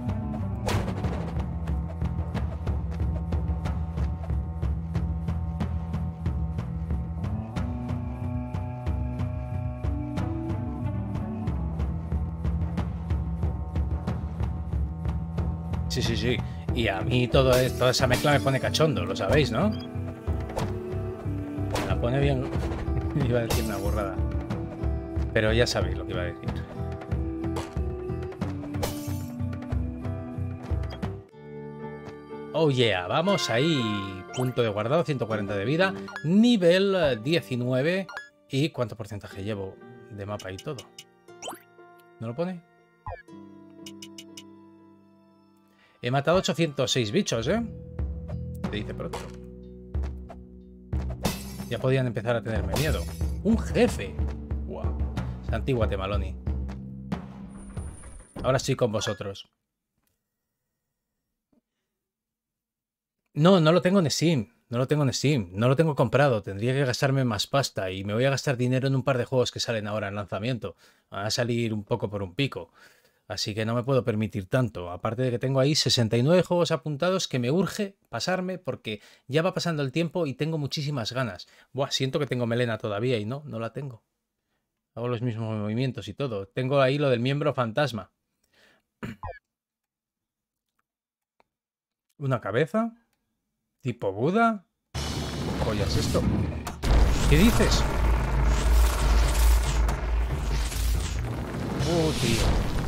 Sí, sí, sí. Y a mí toda esa mezcla me pone cachondo, lo sabéis, ¿no? Me la pone bien... Iba a decir una burrada. Pero ya sabéis lo que iba a decir. Oh yeah, vamos ahí. Punto de guardado, 140 de vida. Nivel 19. ¿Y cuánto porcentaje llevo de mapa y todo? ¿No lo pone? He matado 806 bichos, ¿eh? Te dice pronto. Ya podían empezar a tenerme miedo. ¡Un jefe! ¡Wow! Antigua Maloni. Ahora estoy con vosotros. No, no lo tengo en Steam. No lo tengo en Steam. No lo tengo comprado. Tendría que gastarme más pasta. Y me voy a gastar dinero en un par de juegos que salen ahora en lanzamiento. Van a salir un poco por un pico. Así que no me puedo permitir tanto. Aparte de que tengo ahí 69 juegos apuntados que me urge pasarme porque ya va pasando el tiempo y tengo muchísimas ganas. Buah, siento que tengo melena todavía y no la tengo. Hago los mismos movimientos y todo. Tengo ahí lo del miembro fantasma. Una cabeza. ¿Tipo Buda? ¿Qué joya es esto? ¿Qué dices? Tío.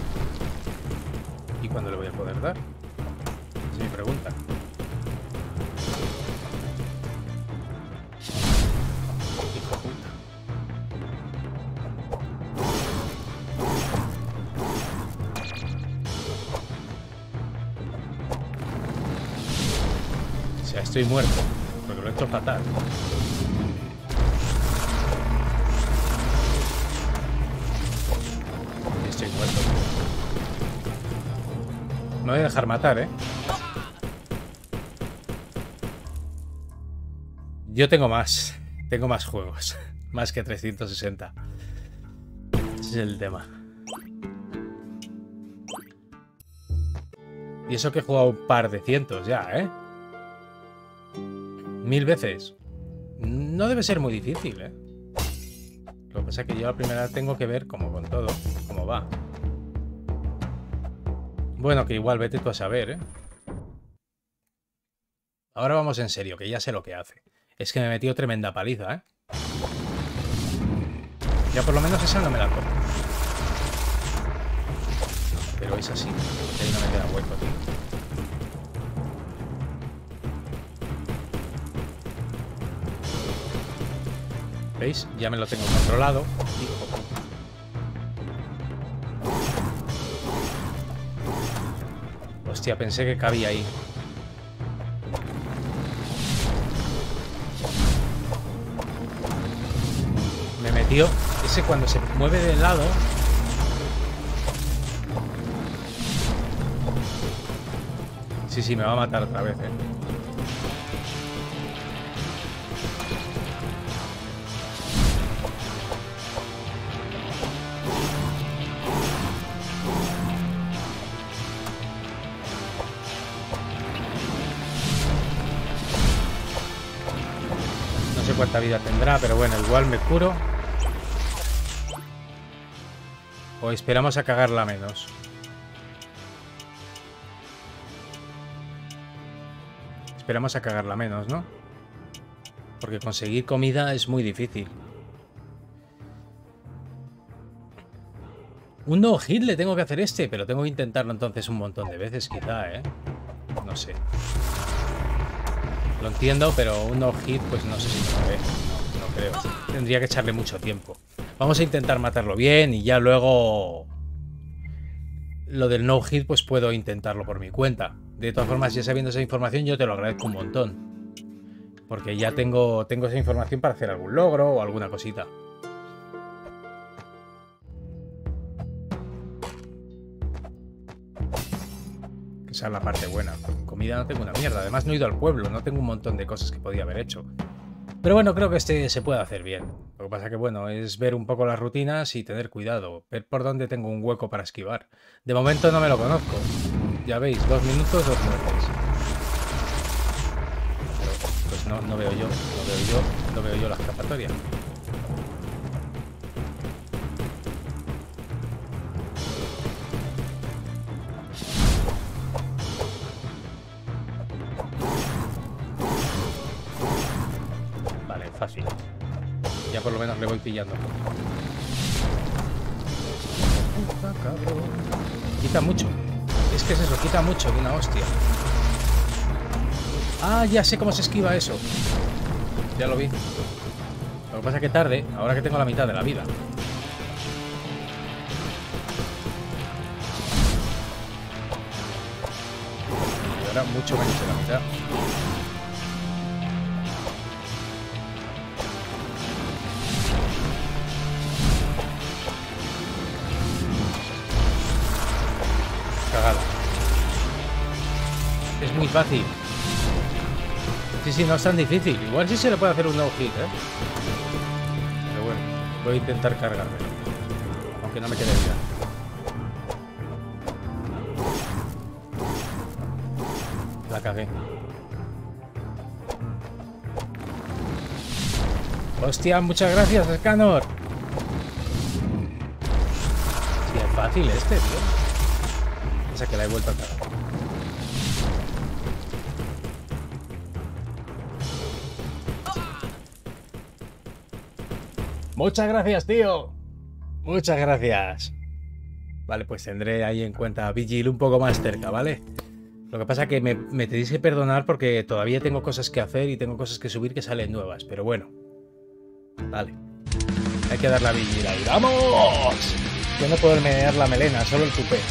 ¿Y cuándo le voy a poder dar? Es mi pregunta. Hijo puta. O sea, estoy muerto. Porque lo he hecho fatal. Estoy muerto. Me voy a dejar matar, ¿eh? Yo tengo más. Tengo más juegos. Más que 360. Ese es el tema. Y eso que he jugado un par de cientos ya, ¿eh? 1000 veces. No debe ser muy difícil, ¿eh? Lo que pasa es que yo la primera tengo que ver, como con todo, cómo va. Bueno, que igual vete tú a saber, ¿eh? Ahora vamos en serio, que ya sé lo que hace. Es que me he metido tremenda paliza, ¿eh? Ya por lo menos esa no me la tomo. Pero es así. Que ahí no me queda hueco, tío. ¿Veis? Ya me lo tengo controlado. Hostia, pensé que cabía ahí. Me metió. Ese cuando se mueve de lado. Sí, me va a matar otra vez, ¿eh? No sé cuánta vida tendrá, pero bueno, igual me curo. O esperamos a cagarla menos. Esperamos a cagarla menos, ¿no? Porque conseguir comida es muy difícil. Un no hit le tengo que hacer pero tengo que intentarlo entonces un montón de veces, quizá, ¿eh? No sé. Lo entiendo, pero un no hit, pues no sé si me lo haré. No creo. Tendría que echarle mucho tiempo. Vamos a intentar matarlo bien y ya luego... Lo del no hit, pues puedo intentarlo por mi cuenta. De todas formas, ya sabiendo esa información, yo te lo agradezco un montón. Porque ya tengo esa información para hacer algún logro o alguna cosita. Esa es la parte buena. Con comida no tengo una mierda. Además, no he ido al pueblo. No tengo un montón de cosas que podía haber hecho. Pero bueno, creo que se puede hacer bien. Lo que pasa que, bueno, es ver un poco las rutinas y tener cuidado. Ver por dónde tengo un hueco para esquivar. De momento no me lo conozco. Ya veis, 2 minutos, 2 muertes. Pero, pues no veo yo la escapatoria. Vale, fácil. Ya por lo menos le voy pillando. Puta, cabrón. Quita mucho. Es que es eso, quita mucho de una hostia. Ah, ya sé cómo se esquiva eso. Ya lo vi. Lo que pasa es que tarde, ahora que tengo la mitad de la vida. Y ahora mucho menos de la mitad. Cagada. Es muy fácil. Sí, no es tan difícil. Igual sí se le puede hacer un no-hit, ¿eh? Pero bueno, voy a intentar cargármelo. Aunque no me quede vida. La cagué. Hostia, muchas gracias, Scanor. Sí, es fácil tío. Esa que la he vuelto a cagar. Muchas gracias, tío. Muchas gracias. Vale, pues tendré ahí en cuenta a Vigil un poco más cerca, ¿vale? Lo que pasa es que me tenéis que perdonar porque todavía tengo cosas que hacer y tengo cosas que subir que salen nuevas, pero bueno. Vale. Hay que darle a Vigil ahí. ¡Vamos! Yo no puedo menear la melena, solo el tupé.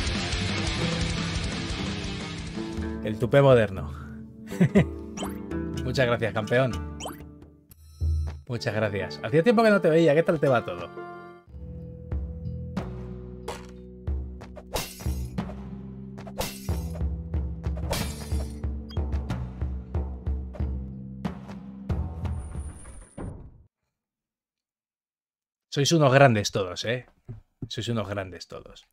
El tupé moderno. Muchas gracias, campeón. Muchas gracias. Hacía tiempo que no te veía. ¿Qué tal te va todo? Sois unos grandes todos, ¿eh? Sois unos grandes todos.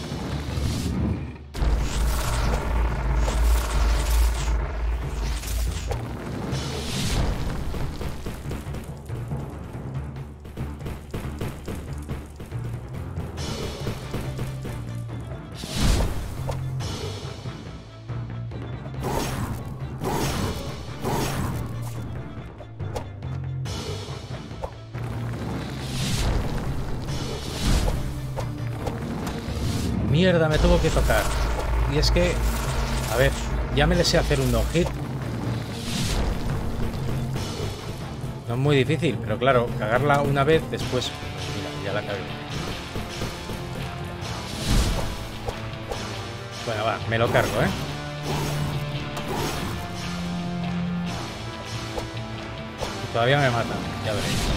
Mierda, me tuvo que tocar. Y es que... A ver, ya me le sé hacer un no-hit. No es muy difícil, pero claro, cagarla una vez, después... Mira, ya la cagué. Bueno, va, me lo cargo, ¿eh? Todavía me mata, ya veréis.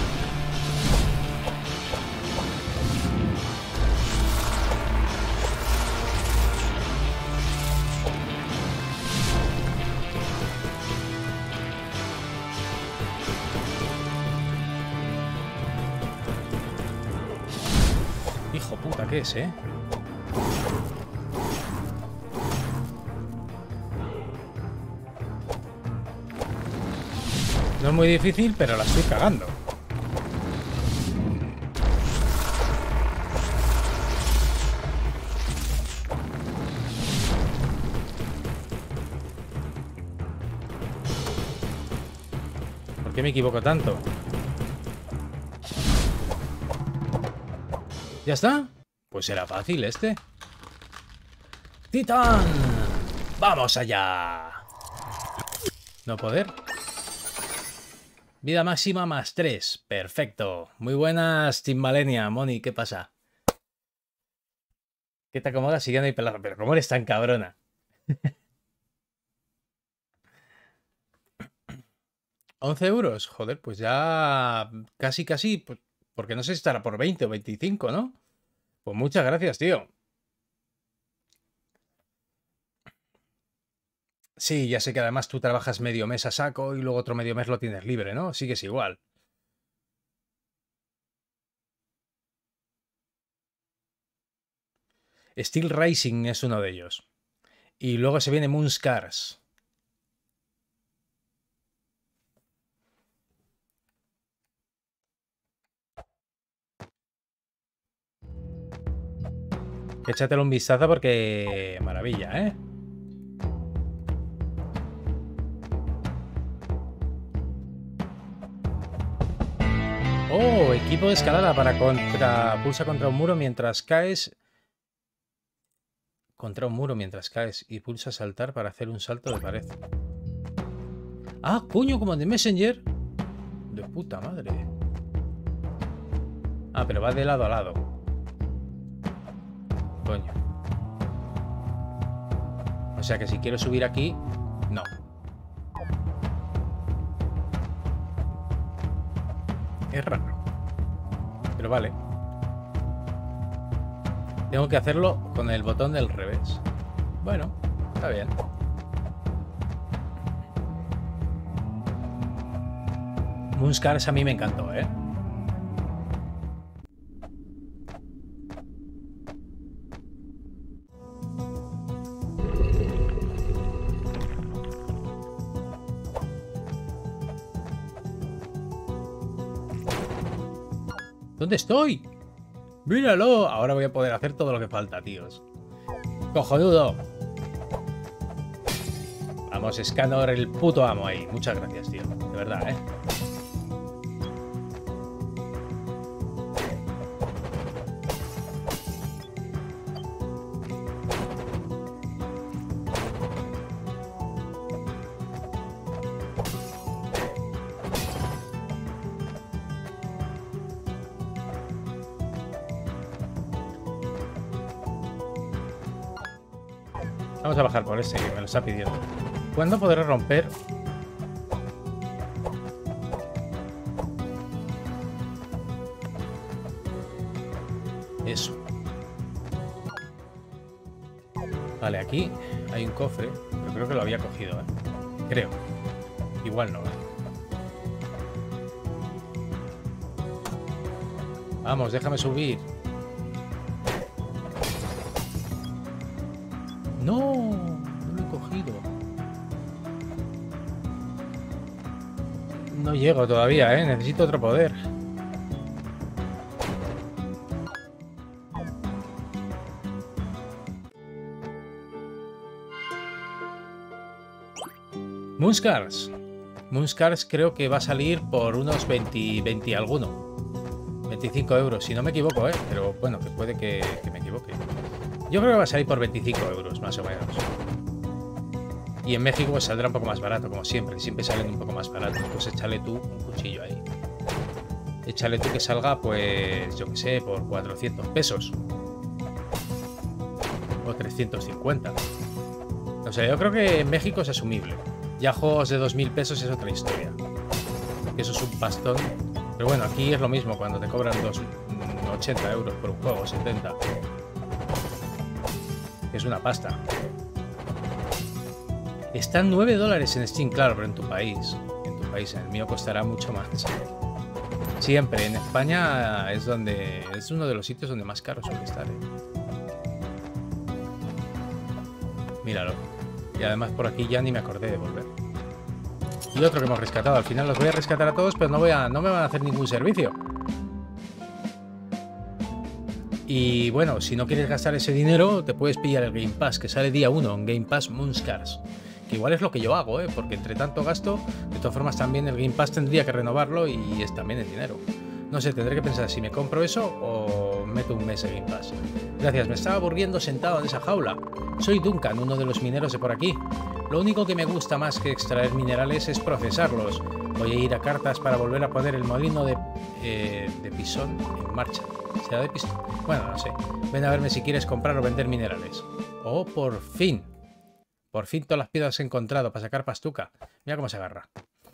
Hijo puta, ¿qué es, eh? No es muy difícil, pero la estoy cagando. ¿Por qué me equivoco tanto? ¿Ya está? Pues era fácil este. ¡Titán! ¡Vamos allá! No poder. Vida máxima más 3. Perfecto. Muy buenas, Timbalenia. Moni, ¿qué pasa? ¿Qué te acomodas siguiendo ahí pelado? Pero ¿cómo eres tan cabrona? 11 euros. Joder, pues ya casi, pues, porque no sé si estará por 20 o 25, ¿no? Pues muchas gracias, tío. Sí, ya sé que además tú trabajas medio mes a saco y luego otro medio mes lo tienes libre, ¿no? Sigues igual. Steel Racing es uno de ellos. Y luego se viene Moonscars. Échatelo un vistazo porque... Maravilla, ¿eh? Oh, equipo de escalada para pulsa contra un muro mientras caes. Contra un muro mientras caes y pulsa saltar para hacer un salto de pared. Ah, coño, como en The Messenger. De puta madre. Ah, pero va de lado a lado. Coño. O sea que si quiero subir aquí, no. Es raro. Pero vale. Tengo que hacerlo con el botón del revés. Bueno, está bien. Moonscars a mí me encantó, ¿eh? ¿Dónde estoy? ¡Míralo! Ahora voy a poder hacer todo lo que falta, tíos. ¡Cojonudo! Vamos, Scanor, el puto amo ahí. Muchas gracias, tío. De verdad, ¿eh? Vamos a bajar por ese que me lo está pidiendo. ¿Cuándo podré romper? Eso. Vale, aquí hay un cofre, pero creo que lo había cogido, ¿eh? Creo. Igual no, ¿eh? Vamos, déjame subir. No, no lo he cogido. No llego todavía, ¿eh? Necesito otro poder. Moonscars. Moonscars creo que va a salir por unos 20 alguno. 25 euros, si no me equivoco, ¿eh? Pero bueno, que puede que me equivoque. Yo creo que va a salir por 25 euros, más o menos. Y en México pues saldrá un poco más barato, como siempre. Siempre salen un poco más baratos. Pues échale tú un cuchillo ahí. Échale tú que salga, pues, yo qué sé, por 400 pesos. O 350. O sea, yo creo que en México es asumible. Ya juegos de 2000 pesos es otra historia. Eso es un pastón. Pero bueno, aquí es lo mismo cuando te cobran 80 euros por un juego, 70. Es una pasta. Están 9 dólares en Steam, claro, pero en tu país. En tu país, en el mío costará mucho más. Siempre, en España es donde es uno de los sitios donde más caro suele estar, ¿eh? Míralo. Y además por aquí ya ni me acordé de volver. Y otro que hemos rescatado. Al final los voy a rescatar a todos, pero no me van a hacer ningún servicio. Y bueno, si no quieres gastar ese dinero, te puedes pillar el Game Pass, que sale día 1 en Game Pass Moonscars. Que igual es lo que yo hago, ¿eh? Porque entre tanto gasto, de todas formas también el Game Pass tendría que renovarlo y es también el dinero. No sé, tendré que pensar si me compro eso o meto un mes en Game Pass. Gracias, me estaba aburriendo sentado en esa jaula. Soy Duncan, uno de los mineros de por aquí. Lo único que me gusta más que extraer minerales es procesarlos. Voy a ir a Cartas para volver a poner el molino de Pisón en marcha. ¿Será de Pisón? Bueno, no sé. Ven a verme si quieres comprar o vender minerales. ¡Oh, por fin! Por fin todas las piedras he encontrado para sacar pastuca. Mira cómo se agarra.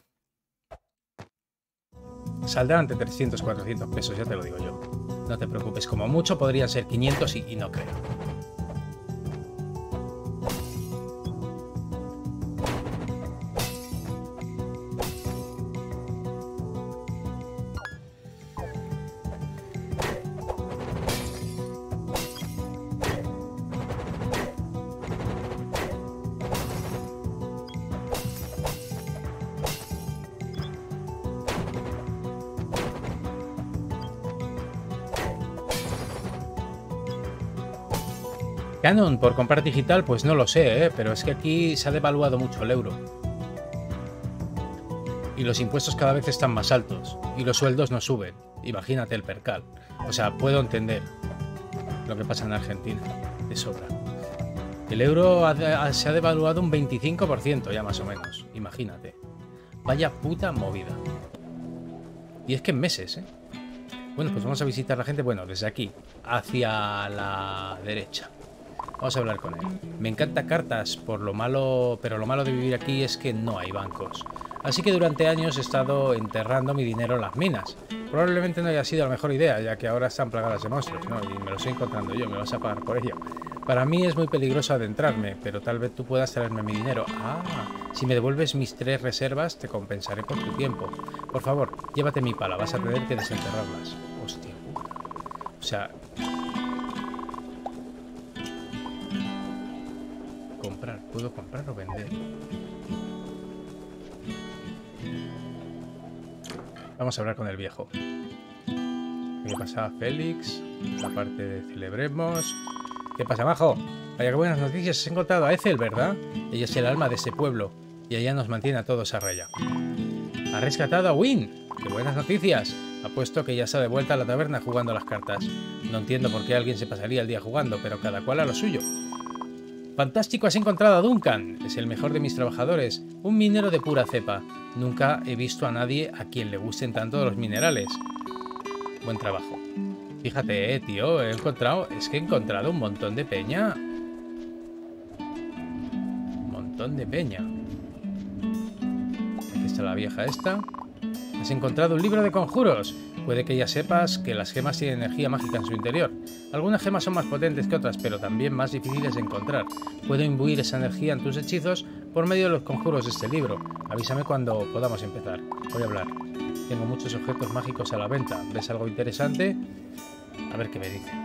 Saldrán entre 300 y 400 pesos, ya te lo digo yo. No te preocupes, como mucho podrían ser 500 y no creo. Canon por comprar digital, pues no lo sé, ¿eh? Pero es que aquí se ha devaluado mucho el euro. Y los impuestos cada vez están más altos. Y los sueldos no suben. Imagínate el percal. O sea, puedo entender lo que pasa en Argentina. De sobra. El euro se ha devaluado un 25% ya más o menos. Imagínate. Vaya puta movida. Y es que en meses, ¿eh? Bueno, pues vamos a visitar a la gente. Bueno, desde aquí. Hacia la derecha. Vamos a hablar con él. Me encanta Cartas por lo malo, pero lo malo de vivir aquí es que no hay bancos. Así que durante años he estado enterrando mi dinero en las minas. Probablemente no haya sido la mejor idea, ya que ahora están plagadas de monstruos, ¿no? Y me los estoy encontrando yo, me vas a pagar por ello. Para mí es muy peligroso adentrarme, pero tal vez tú puedas traerme mi dinero. Ah, si me devuelves mis 3 reservas, te compensaré por tu tiempo. Por favor, llévate mi pala, vas a tener que desenterrarlas. Hostia puta. O sea... comprar, puedo comprar o vender. Vamos a hablar con el viejo. ¿Qué pasa, Félix? La parte de celebremos. ¿Qué pasa, majo? Vaya, qué buenas noticias. Has encontrado a Ethel, ¿verdad? Ella es el alma de este pueblo y ella nos mantiene a todos a raya. Ha rescatado a Wynne. ¡Qué buenas noticias! Apuesto que ya está de vuelta a la taberna jugando a las cartas. No entiendo por qué alguien se pasaría el día jugando, pero cada cual a lo suyo. ¡Fantástico! Has encontrado a Duncan. Es el mejor de mis trabajadores. Un minero de pura cepa. Nunca he visto a nadie a quien le gusten tanto los minerales. Buen trabajo. Fíjate, tío, he encontrado un montón de peña. montón de peña. Aquí está la vieja esta. Has encontrado un libro de conjuros. Puede que ya sepas que las gemas tienen energía mágica en su interior. Algunas gemas son más potentes que otras, pero también más difíciles de encontrar. Puedo imbuir esa energía en tus hechizos por medio de los conjuros de este libro. Avísame cuando podamos empezar. Voy a hablar. Tengo muchos objetos mágicos a la venta. ¿Ves algo interesante? A ver qué me dice.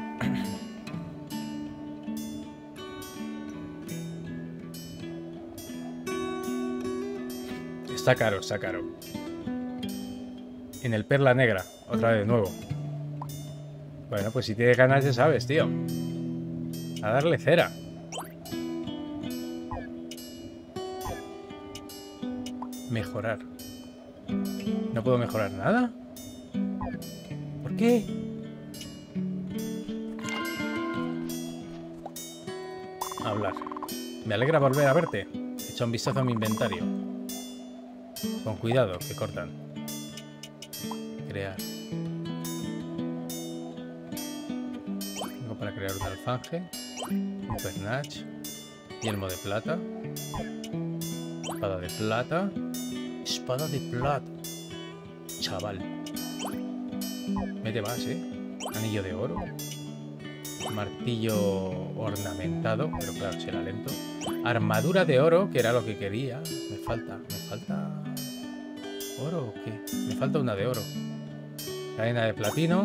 Está caro, está caro. En el Perla Negra, otra vez de nuevo. Bueno, pues si tienes ganas ya sabes, tío. A darle cera. Mejorar. ¿No puedo mejorar nada? ¿Por qué? Hablar. Me alegra volver a verte. Echa un vistazo a mi inventario. Con cuidado, que cortan. Crear. Tengo para crear un alfanje, un pernach, yelmo de plata, espada de plata, espada de plata. Chaval. Mete más, Anillo de oro. Martillo ornamentado, pero claro, será lento. Armadura de oro, que era lo que quería. Me falta oro o qué? Me falta una de oro. Cadena de platino.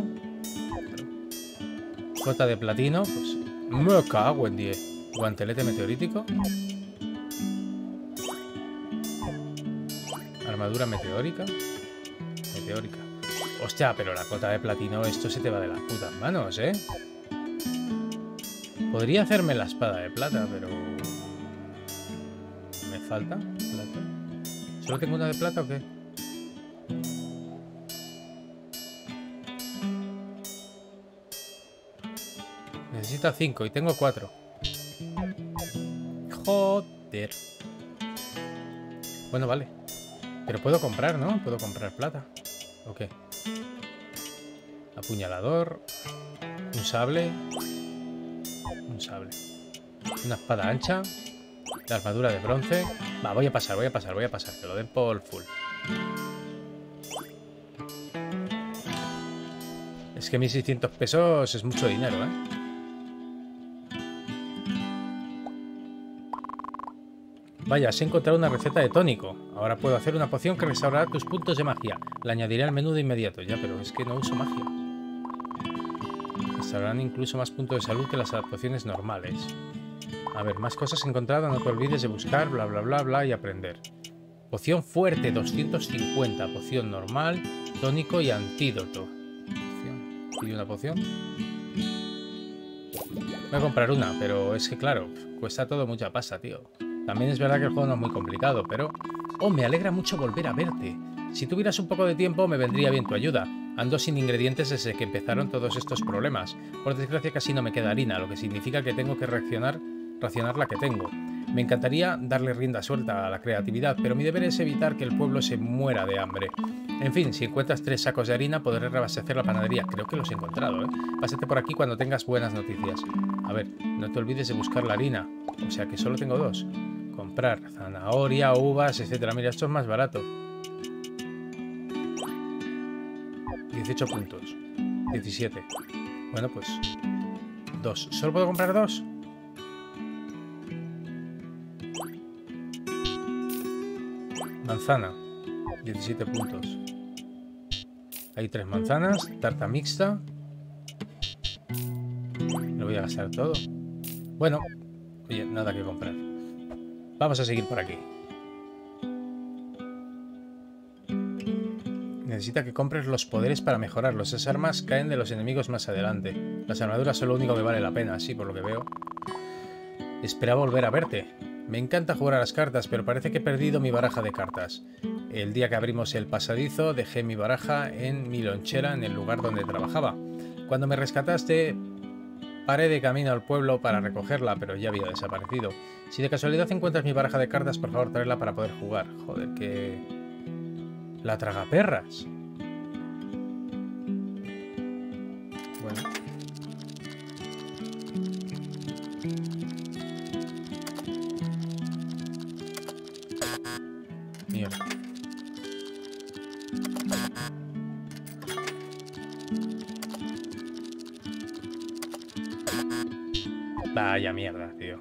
Cota de platino. Pues me cago en 10. Guantelete meteorítico. Armadura meteórica. Meteórica. Hostia, pero la cota de platino, esto se te va de las putas manos, ¿eh? Podría hacerme la espada de plata, pero... ¿me falta plata? ¿Solo tengo una de plata o qué? Necesito 5 y tengo 4. Joder. Bueno, vale. Pero puedo comprar, ¿no? Puedo comprar plata. ¿O qué? Apuñalador. Un sable. Un sable. Una espada ancha. La armadura de bronce. Va, voy a pasar. Que lo den por full. Es que 1600 pesos es mucho dinero, ¿eh? Vaya, has encontrado una receta de tónico. Ahora puedo hacer una poción que restaurará tus puntos de magia. La añadiré al menú de inmediato. Ya, pero es que no uso magia. Restaurarán incluso más puntos de salud que las pociones normales. A ver, más cosas encontradas. No te olvides de buscar, bla, bla, bla, bla, y aprender. Poción fuerte, 250. Poción normal, tónico y antídoto. ¿Y una poción? Voy a comprar una, pero es que claro, cuesta todo mucha pasta, tío. También es verdad que el juego no es muy complicado, pero... Oh, me alegra mucho volver a verte. Si tuvieras un poco de tiempo, me vendría bien tu ayuda. Ando sin ingredientes desde que empezaron todos estos problemas. Por desgracia casi no me queda harina, lo que significa que tengo que racionar la que tengo. Me encantaría darle rienda suelta a la creatividad, pero mi deber es evitar que el pueblo se muera de hambre. En fin, si encuentras 3 sacos de harina, podré reabastecer la panadería. Creo que los he encontrado, ¿eh? Pásate por aquí cuando tengas buenas noticias. A ver, no te olvides de buscar la harina. O sea que solo tengo 2. Comprar zanahoria, uvas, etcétera. Mira, esto es más barato. 18 puntos. 17. Bueno, pues 2. ¿Solo puedo comprar 2? Manzana. 17 puntos. Hay 3 manzanas. Tarta mixta. Lo voy a gastar todo. Bueno, oye, nada que comprar. Vamos a seguir por aquí. Necesita que compres los poderes para mejorarlos. Esas armas caen de los enemigos más adelante. Las armaduras son lo único que vale la pena, sí, por lo que veo. Esperaba volver a verte. Me encanta jugar a las cartas, pero parece que he perdido mi baraja de cartas. El día que abrimos el pasadizo, dejé mi baraja en mi lonchera en el lugar donde trabajaba. Cuando me rescataste, paré de camino al pueblo para recogerla, pero ya había desaparecido. Si de casualidad encuentras mi baraja de cartas, por favor, tráela para poder jugar. Joder, que... la tragaperras. Bueno. Mierda. Vaya mierda, tío.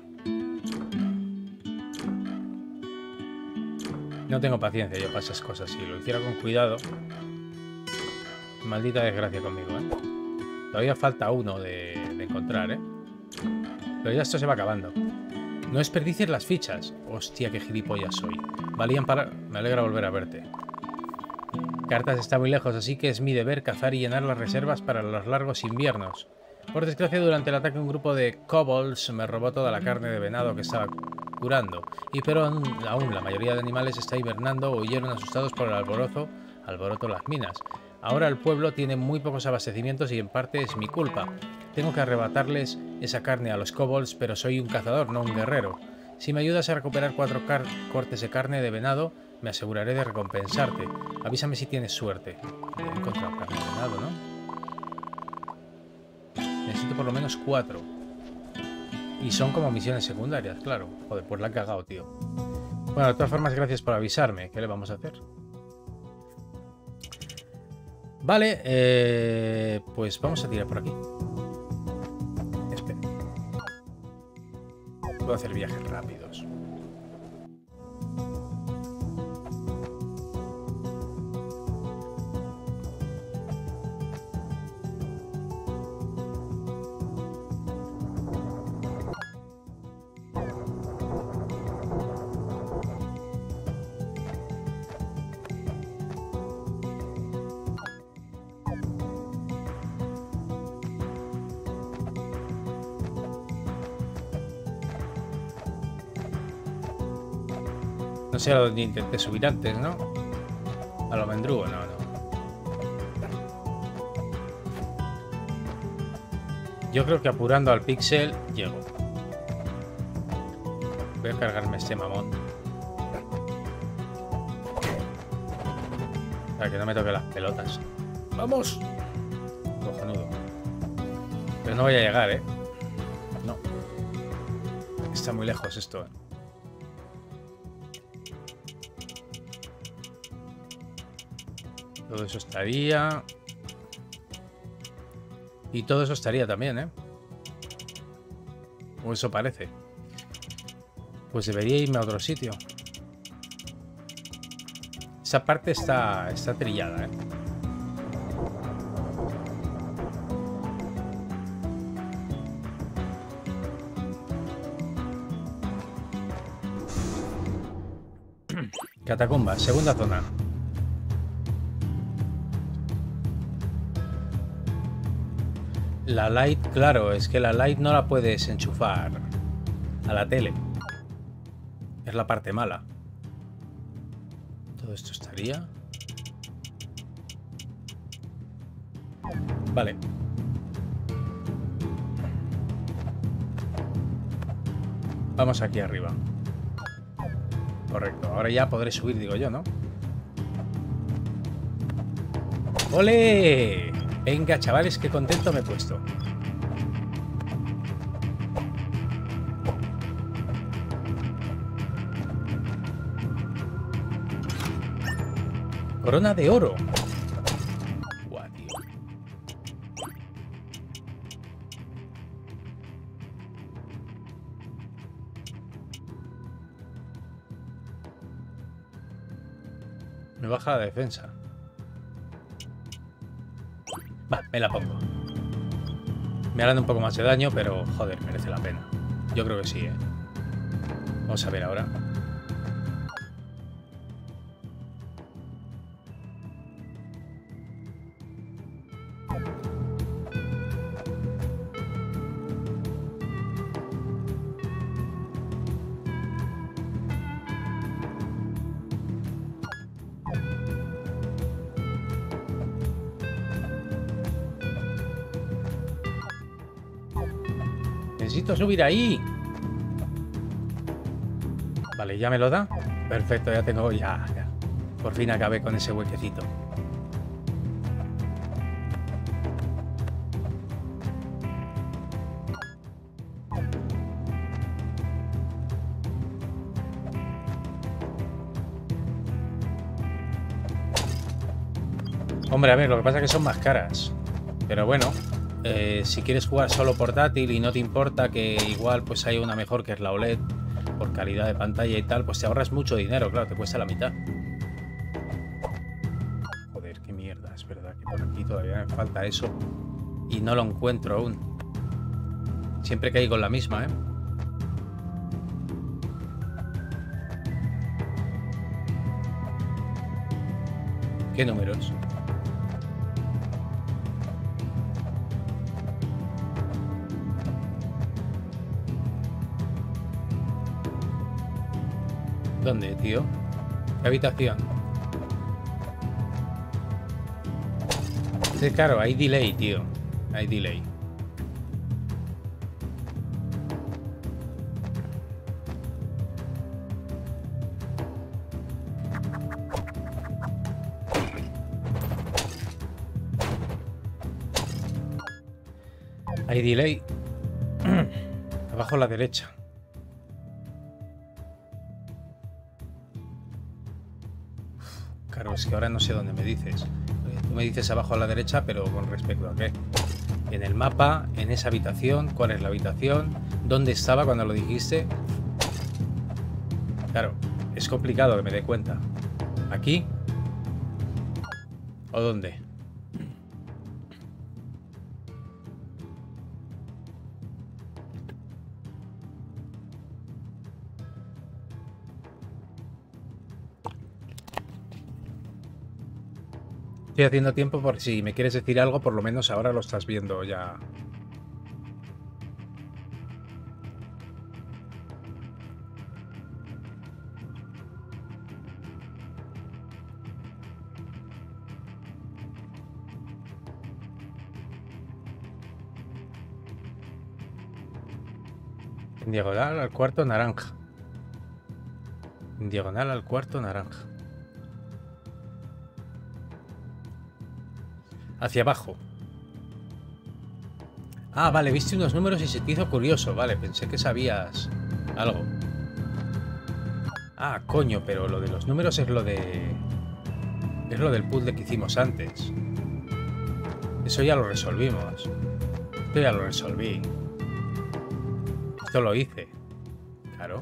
No tengo paciencia yo para esas cosas. Si lo hiciera con cuidado... Maldita desgracia conmigo, ¿eh? Todavía falta uno de encontrar, ¿eh? Pero ya esto se va acabando. No desperdicies las fichas. Hostia, qué gilipollas soy. Valían para... Me alegra volver a verte. Cartas está muy lejos, así que es mi deber cazar y llenar las reservas para los largos inviernos. Por desgracia, durante el ataque un grupo de kobolds me robó toda la carne de venado que estaba curando. Pero aún la mayoría de animales está hibernando o huyeron asustados por el alboroto en las minas. Ahora el pueblo tiene muy pocos abastecimientos y en parte es mi culpa. Tengo que arrebatarles esa carne a los kobolds, pero soy un cazador, no un guerrero. Si me ayudas a recuperar 4 cortes de carne de venado, me aseguraré de recompensarte. Avísame si tienes suerte. He encontrado carne de venado, ¿no? Necesito por lo menos 4. Y son como misiones secundarias, claro. Joder, pues la he cagado, tío. Bueno, de todas formas, gracias por avisarme. ¿Qué le vamos a hacer? Vale, pues vamos a tirar por aquí. Espera. Puedo hacer viajes rápidos. No sé a dónde intenté subir antes, ¿no? A lo mendrugo, no. Yo creo que apurando al pixel llego. Voy a cargarme este mamón. Para que no me toque las pelotas. ¡Vamos! Cojonudo. Pero no voy a llegar, ¿eh? No. Está muy lejos esto, ¿eh? Todo eso estaría... Y todo eso estaría también, ¿eh? O eso parece. Pues debería irme a otro sitio. Esa parte está trillada, ¿eh? Catacumba, segunda zona. La Lite, claro, es que la Lite no la puedes enchufar a la tele. Es la parte mala. Todo esto estaría... Vale. Vamos aquí arriba. Correcto, ahora ya podré subir, digo yo, ¿no? ¡Ole! Venga, chavales, qué contento me he puesto. Corona de oro. Guau, tío. Me baja la defensa. Va, me la pongo. Me harán un poco más de daño, pero joder, merece la pena. Yo creo que sí, ¿eh? Vamos a ver ahora. Necesito subir ahí. Vale, ya me lo da. Perfecto, ya tengo... Ya. Por fin acabé con ese huequecito. Hombre, a ver, lo que pasa es que son más caras. Pero bueno, si quieres jugar solo portátil y no te importa que igual pues hay una mejor que es la OLED por calidad de pantalla y tal, pues te ahorras mucho dinero, claro, te cuesta la mitad. Joder, qué mierda, es verdad que por aquí todavía me falta eso y no lo encuentro aún. Siempre caigo en la misma, ¿eh? ¿Qué números? ¿Dónde, tío? ¿Qué habitación? Sí, claro, hay delay, tío. Hay delay. Hay delay. Abajo a la derecha. Claro, es que ahora no sé dónde me dices. Tú me dices abajo a la derecha, pero con respecto a qué. En el mapa, en esa habitación, ¿cuál es la habitación? ¿Dónde estaba cuando lo dijiste? Claro, es complicado que me dé cuenta. ¿Aquí? ¿O dónde? Estoy haciendo tiempo por si me quieres decir algo, por lo menos ahora lo estás viendo ya. En diagonal al cuarto naranja. En diagonal al cuarto naranja. Hacia abajo. Ah, vale, viste unos números y se te hizo curioso. Vale, pensé que sabías algo. Ah, coño, pero lo de los números es lo de... Es lo del puzzle que hicimos antes. Eso ya lo resolvimos. Esto ya lo resolví. Esto lo hice. Claro.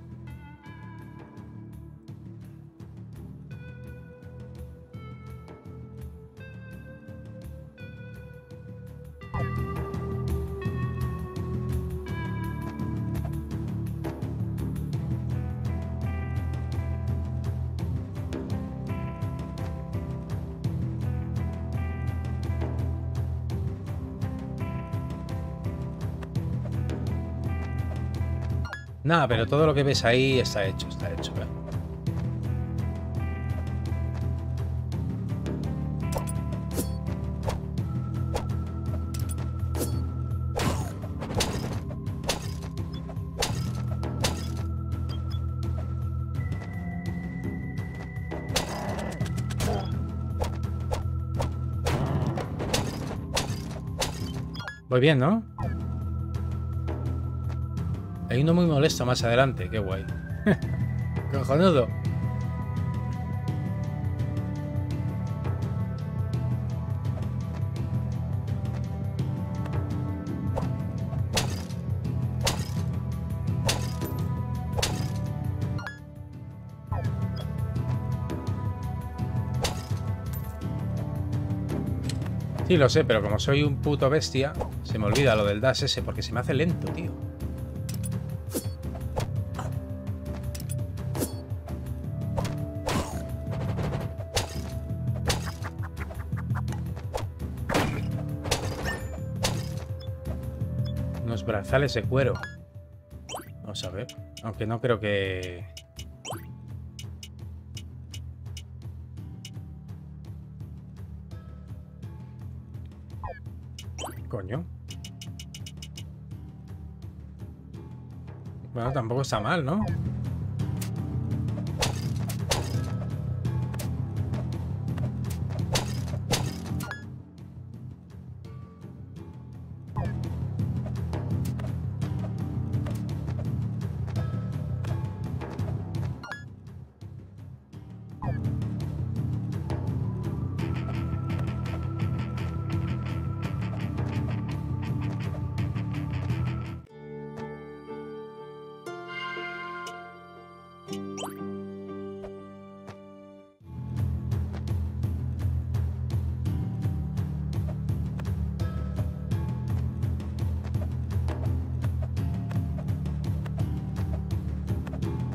Nada, pero todo lo que ves ahí está hecho, ¿eh? Muy bien, ¿no? Hay uno muy molesto más adelante, qué guay. Cojonudo. Sí, lo sé, pero como soy un puto bestia, se me olvida lo del dash ese porque se me hace lento, tío. Unos brazales de cuero. Vamos a ver. Aunque no creo que... Coño. Bueno, tampoco está mal, ¿no?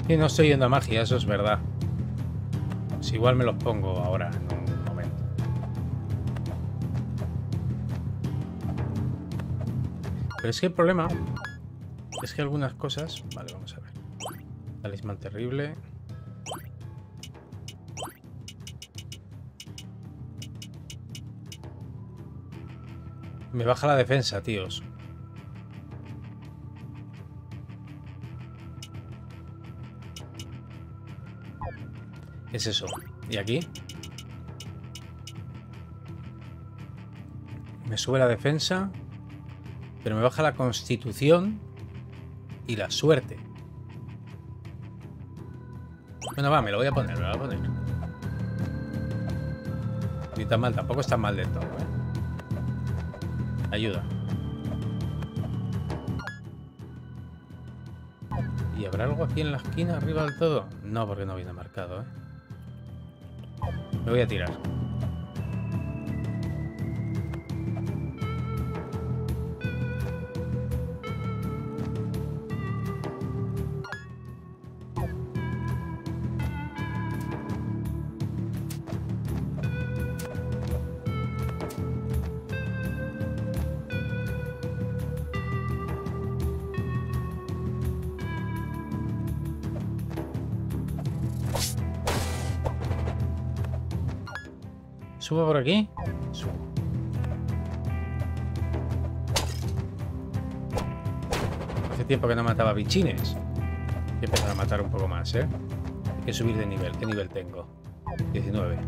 Sí, no estoy yendo a magia, eso es verdad. Pues igual me los pongo ahora en un momento. Pero es que el problema es que algunas cosas... Vale, vamos a ver. Talismán terrible. Me baja la defensa, tíos. ¿Qué es eso? ¿Y aquí? Me sube la defensa, pero me baja la constitución y la suerte. Bueno, va, me lo voy a poner, me lo voy a poner. Ni tan mal, tampoco está mal del todo, ¿eh? Ayuda. ¿Y habrá algo aquí en la esquina, arriba del todo? No, porque no viene marcado, ¿eh? Me voy a tirar. ¿Subo por aquí? Subo. Hace tiempo que no mataba bichines. Voy a empezar a matar un poco más, ¿eh? Hay que subir de nivel. ¿Qué nivel tengo? 19.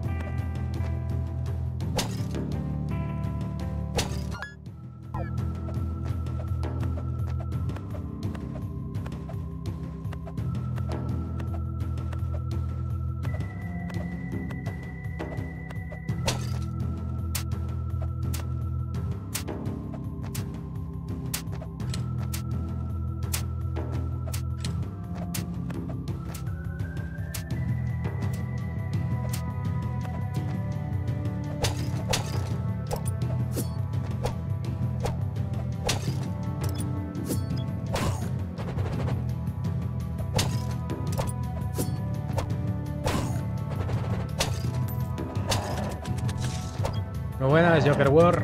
Muy buenas, Joker War.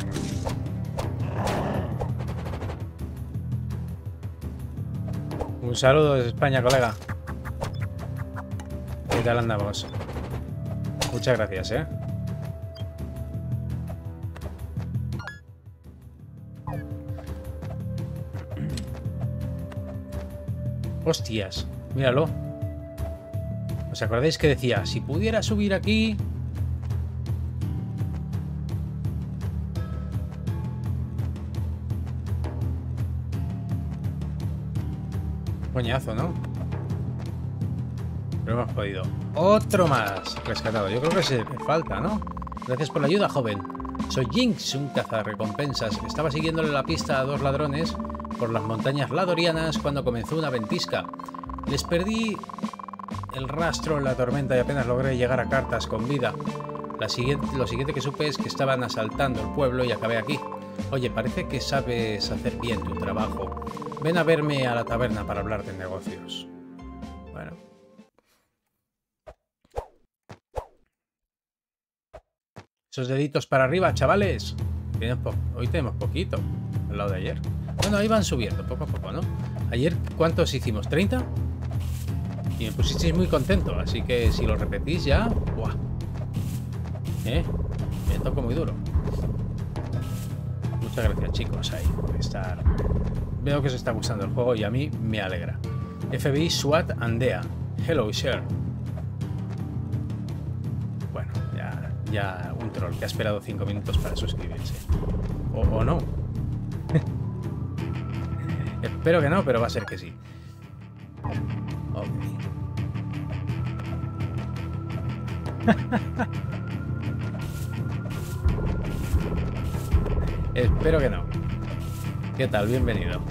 Un saludo desde España, colega. ¿Qué tal andamos? Muchas gracias, ¿eh? Hostias, míralo. ¿Os acordáis que decía, si pudiera subir aquí... Coñazo, ¿no? Pero hemos podido. Otro más rescatado. Yo creo que se falta, ¿no? Gracias por la ayuda, joven. Soy Jinx, un cazarrecompensas. Estaba siguiéndole la pista a dos ladrones por las montañas ladorianas cuando comenzó una ventisca. Les perdí el rastro en la tormenta y apenas logré llegar a Cartas con vida. Lo siguiente que supe es que estaban asaltando el pueblo y acabé aquí. Oye, parece que sabes hacer bien tu trabajo. Ven a verme a la taberna para hablar de negocios. Bueno. Esos deditos para arriba, chavales. Hoy tenemos poquito, al lado de ayer. Bueno, ahí van subiendo, poco a poco, ¿no? Ayer, ¿cuántos hicimos? ¿30? Y me pusisteis muy contento, así que si lo repetís ya... ¡Buah! Me toco muy duro. Muchas gracias, chicos, ahí por estar. Veo que os está gustando el juego y a mí me alegra. FBI, SWAT, Andea. Hello, Sir. Bueno, ya un troll que ha esperado 5 minutos para suscribirse. O no. Espero que no, pero va a ser que sí. Ok. Espero que no. ¿Qué tal? Bienvenido.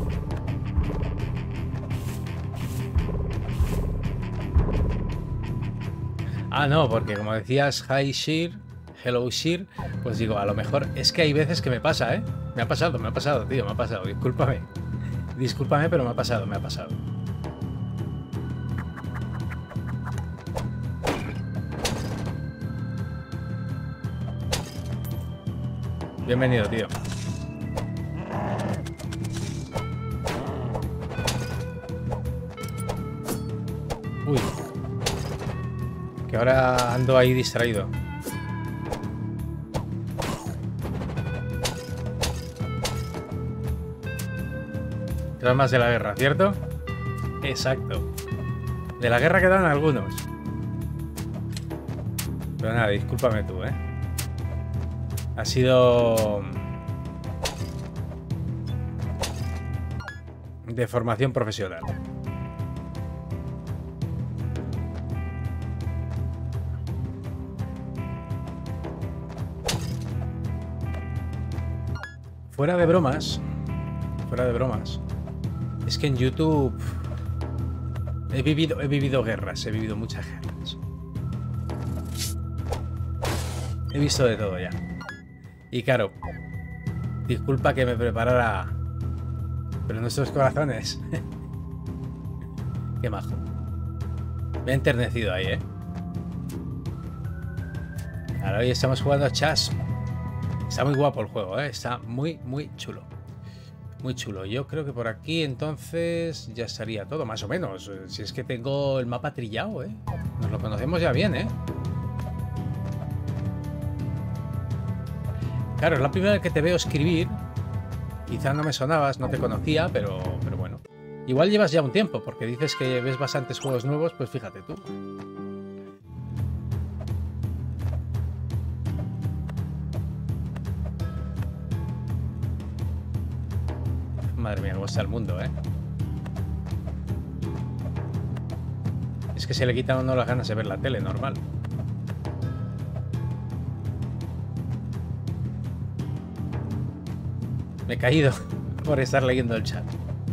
Ah, no, porque como decías Hi Shir, Hello Shir, pues digo, a lo mejor es que hay veces que me pasa, ¿eh? Me ha pasado, tío, me ha pasado. Discúlpame. Discúlpame, pero me ha pasado. Bienvenido, tío. Uy. Que ahora ando ahí distraído. Traumas de la guerra, ¿cierto? Exacto. De la guerra quedan algunos. Pero nada, discúlpame tú, ¿eh? Ha sido de formación profesional. Fuera de bromas, es que en YouTube he vivido guerras, he vivido muchas guerras. He visto de todo ya. Y claro, disculpa que me preparara, pero nuestros corazones. Qué majo. Me he enternecido ahí, ¿eh? Ahora hoy estamos jugando a Chess. Está muy guapo el juego, ¿eh? Está muy chulo. Muy chulo. Yo creo que por aquí entonces ya estaría todo, más o menos. Si es que tengo el mapa trillado, ¿eh? Nos lo conocemos ya bien, ¿eh? Claro, es la primera vez que te veo escribir. Quizá no me sonabas, no te conocía, pero bueno. Igual llevas ya un tiempo, porque dices que ves bastantes juegos nuevos, pues fíjate tú. Madre mía, cómo está el mundo, ¿eh? Es que se le quitan a uno las ganas de ver la tele, normal. Me he caído por estar leyendo el chat.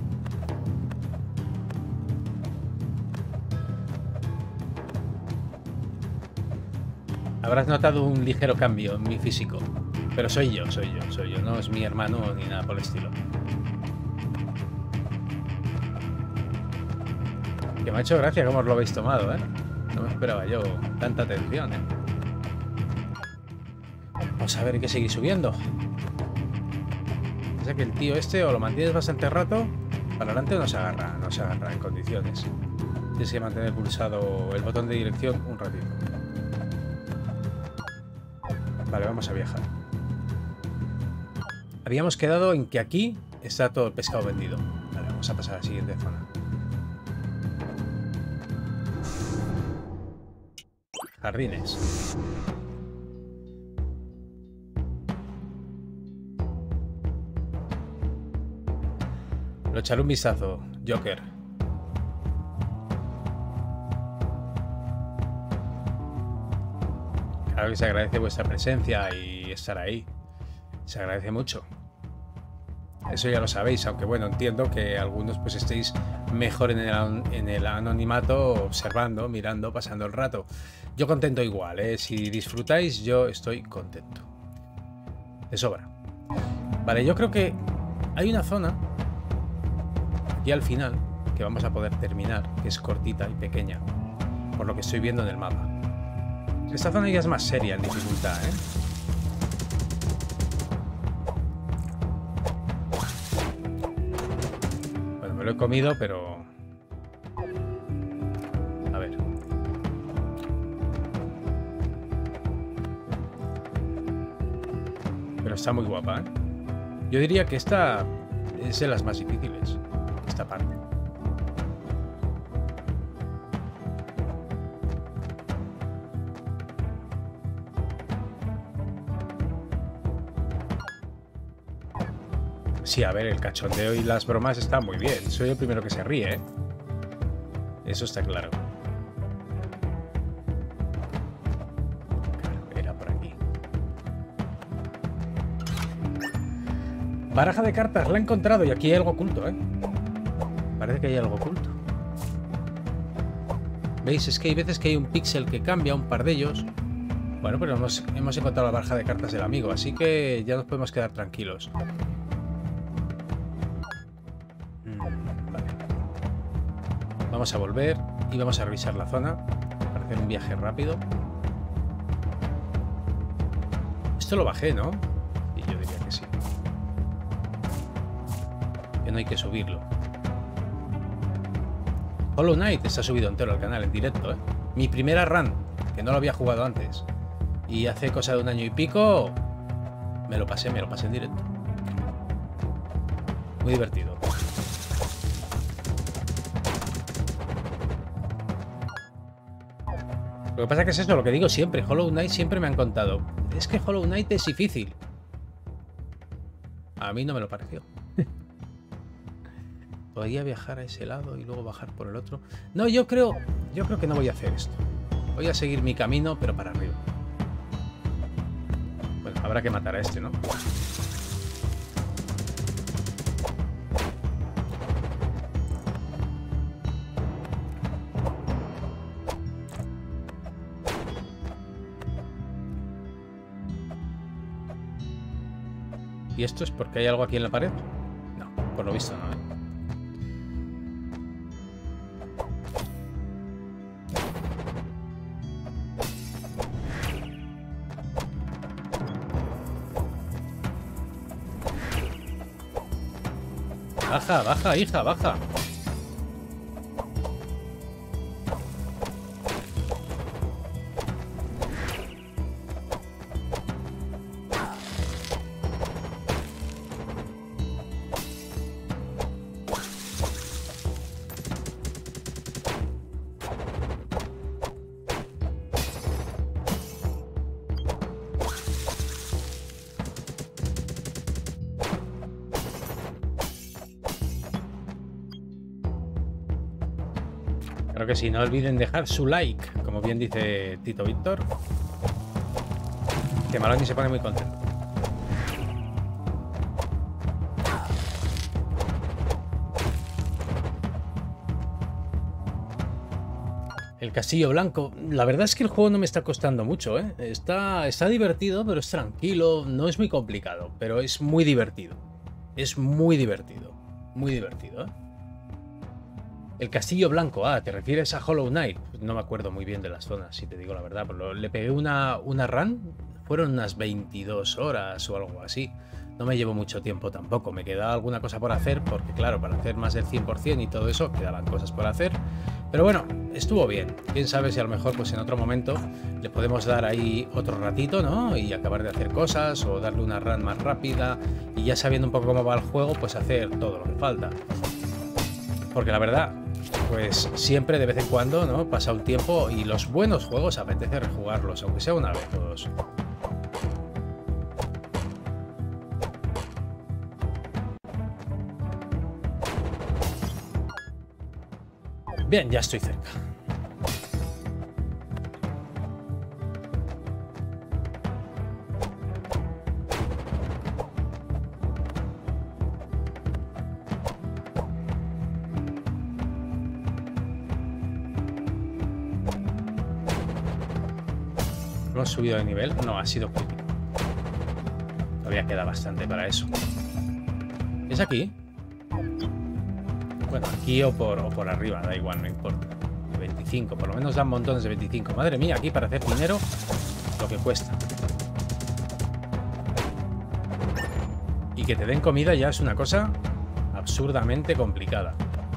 Habrás notado un ligero cambio en mi físico. Pero soy yo. No es mi hermano ni nada por el estilo. Que me ha hecho gracia cómo os lo habéis tomado, ¿eh? No me esperaba yo tanta atención, ¿eh? Vamos a ver, hay que seguir subiendo. O sea que el tío este o lo mantienes bastante rato, para adelante no se agarra en condiciones. Tienes que mantener pulsado el botón de dirección un ratito. Vale, vamos a viajar. Habíamos quedado en que aquí está todo el pescado vendido. Vale, vamos a pasar a la siguiente zona. Jardines. Lo echaré un vistazo, Joker. Claro que se agradece vuestra presencia y estar ahí. Se agradece mucho. Eso ya lo sabéis, aunque bueno, entiendo que algunos pues estéis mejor en el anonimato, observando, mirando, pasando el rato. Yo contento igual, ¿eh? Si disfrutáis, yo estoy contento. De sobra. Vale, yo creo que hay una zona aquí al final que vamos a poder terminar, que es cortita y pequeña, por lo que estoy viendo en el mapa. Esta zona ya es más seria en dificultad, ¿eh? Bueno, me lo he comido, pero... A ver. Pero está muy guapa, ¿eh? Yo diría que esta es de las más difíciles, esta parte. Sí, a ver, el cachondeo y las bromas están muy bien. Soy el primero que se ríe, ¿eh? Eso está claro. Claro, era por aquí. Baraja de cartas, la he encontrado y aquí hay algo oculto, ¿eh? Parece que hay algo oculto. ¿Veis? Es que hay veces que hay un píxel que cambia, un par de ellos. Bueno, pero hemos encontrado la baraja de cartas del amigo, así que ya nos podemos quedar tranquilos. Vale. Vamos a volver y vamos a revisar la zona para hacer un viaje rápido. Esto lo bajé, ¿no? Sí. yo diría que sí. Que no hay que subirlo. Hollow Knight está subido entero al canal en directo, ¿eh? Mi primera run, que no lo había jugado antes. Y hace cosa de un año y pico me lo pasé en directo. Muy divertido. Lo que pasa que es eso, lo que digo siempre. Hollow Knight siempre me ha contado. Es que Hollow Knight es difícil. A mí no me lo pareció. Podría viajar a ese lado y luego bajar por el otro. No, yo creo que no voy a hacer esto. Voy a seguir mi camino, pero para arriba. Bueno, habrá que matar a este, ¿no? ¿Y esto es porque hay algo aquí en la pared? No, por lo visto no, ¿eh? Baja, baja, hija, baja. Creo que sí, no olviden dejar su like, como bien dice Tito Víctor. Que Maloni se pone muy contento. El Castillo Blanco. La verdad es que el juego no me está costando mucho, ¿eh? Está divertido, pero es tranquilo. No es muy complicado, pero es muy divertido. Es muy divertido. Muy divertido, ¿eh? El Castillo Blanco, ¿te refieres a Hollow Knight? No me acuerdo muy bien de las zonas, si te digo la verdad, pero le pegué una run, fueron unas 22 horas o algo así. No me llevo mucho tiempo tampoco, me quedaba alguna cosa por hacer, porque claro, para hacer más del 100% y todo eso, quedaban cosas por hacer. Pero bueno, estuvo bien. Quién sabe si a lo mejor pues en otro momento le podemos dar ahí otro ratito, ¿no? Y acabar de hacer cosas o darle una run más rápida y ya sabiendo un poco cómo va el juego, pues hacer todo lo que falta. Porque la verdad, pues siempre de vez en cuando, ¿no? Pasa un tiempo y los buenos juegos apetece rejugarlos, aunque sea una vez o dos. Bien, ya estoy cerca. ¿Hemos subido de nivel? No, ha sido crítico. Todavía queda bastante para eso. ¿Es aquí? Bueno, aquí o por arriba, da igual, no importa. 25, por lo menos dan montones de 25. Madre mía, aquí para hacer dinero, lo que cuesta. Y que te den comida ya es una cosa absurdamente complicada.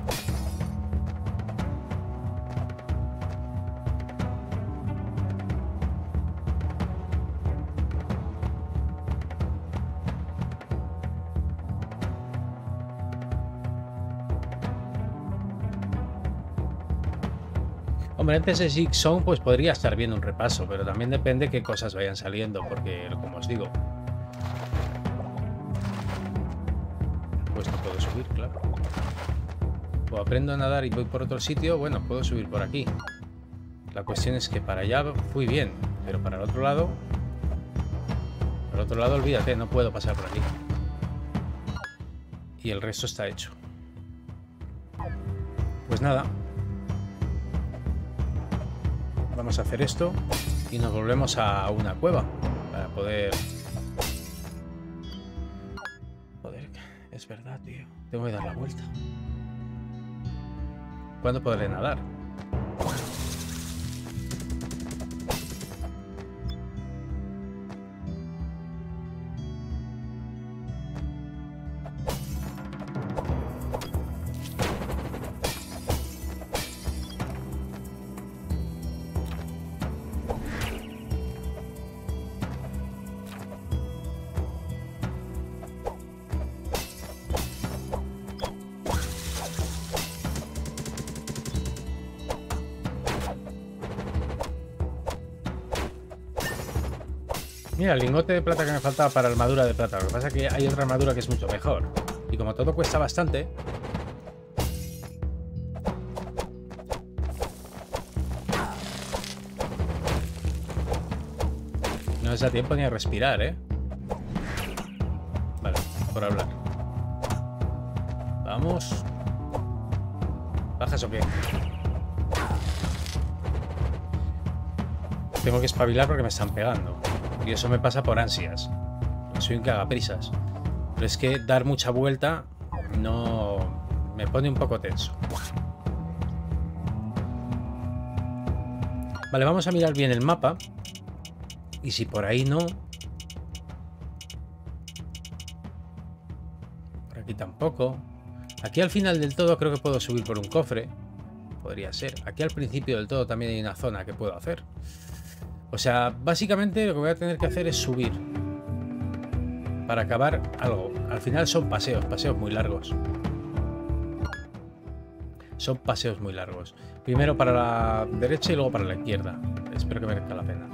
Hombre, antes de Six Zone pues podría estar bien un repaso, pero también depende qué cosas vayan saliendo, porque como os digo, pues no puedo subir, claro. O aprendo a nadar y voy por otro sitio, bueno, puedo subir por aquí. La cuestión es que para allá fui bien, pero para el otro lado olvídate, no puedo pasar por aquí. Y el resto está hecho. Pues nada. Vamos a hacer esto y nos volvemos a una cueva para poder... Joder, es verdad, tío. Tengo que dar la vuelta. ¿Cuándo podré nadar? Mira, el lingote de plata que me faltaba para armadura de plata. Lo que pasa es que hay otra armadura que es mucho mejor. Y como todo cuesta bastante... no les da tiempo ni a respirar, ¿eh? Vale, por hablar. Vamos. ¿Bajas o qué? Tengo que espabilar porque me están pegando. Y eso me pasa por ansias. Soy un cagaprisas. Pero es que dar mucha vuelta no... me pone un poco tenso. Vale, vamos a mirar bien el mapa. Y si por ahí no... por aquí tampoco. Aquí al final del todo creo que puedo subir por un cofre. Podría ser. Aquí al principio del todo también hay una zona que puedo hacer. O sea, básicamente lo que voy a tener que hacer es subir. Para acabar algo. Al final son paseos muy largos. Son paseos muy largos. Primero para la derecha y luego para la izquierda. Espero que merezca la pena.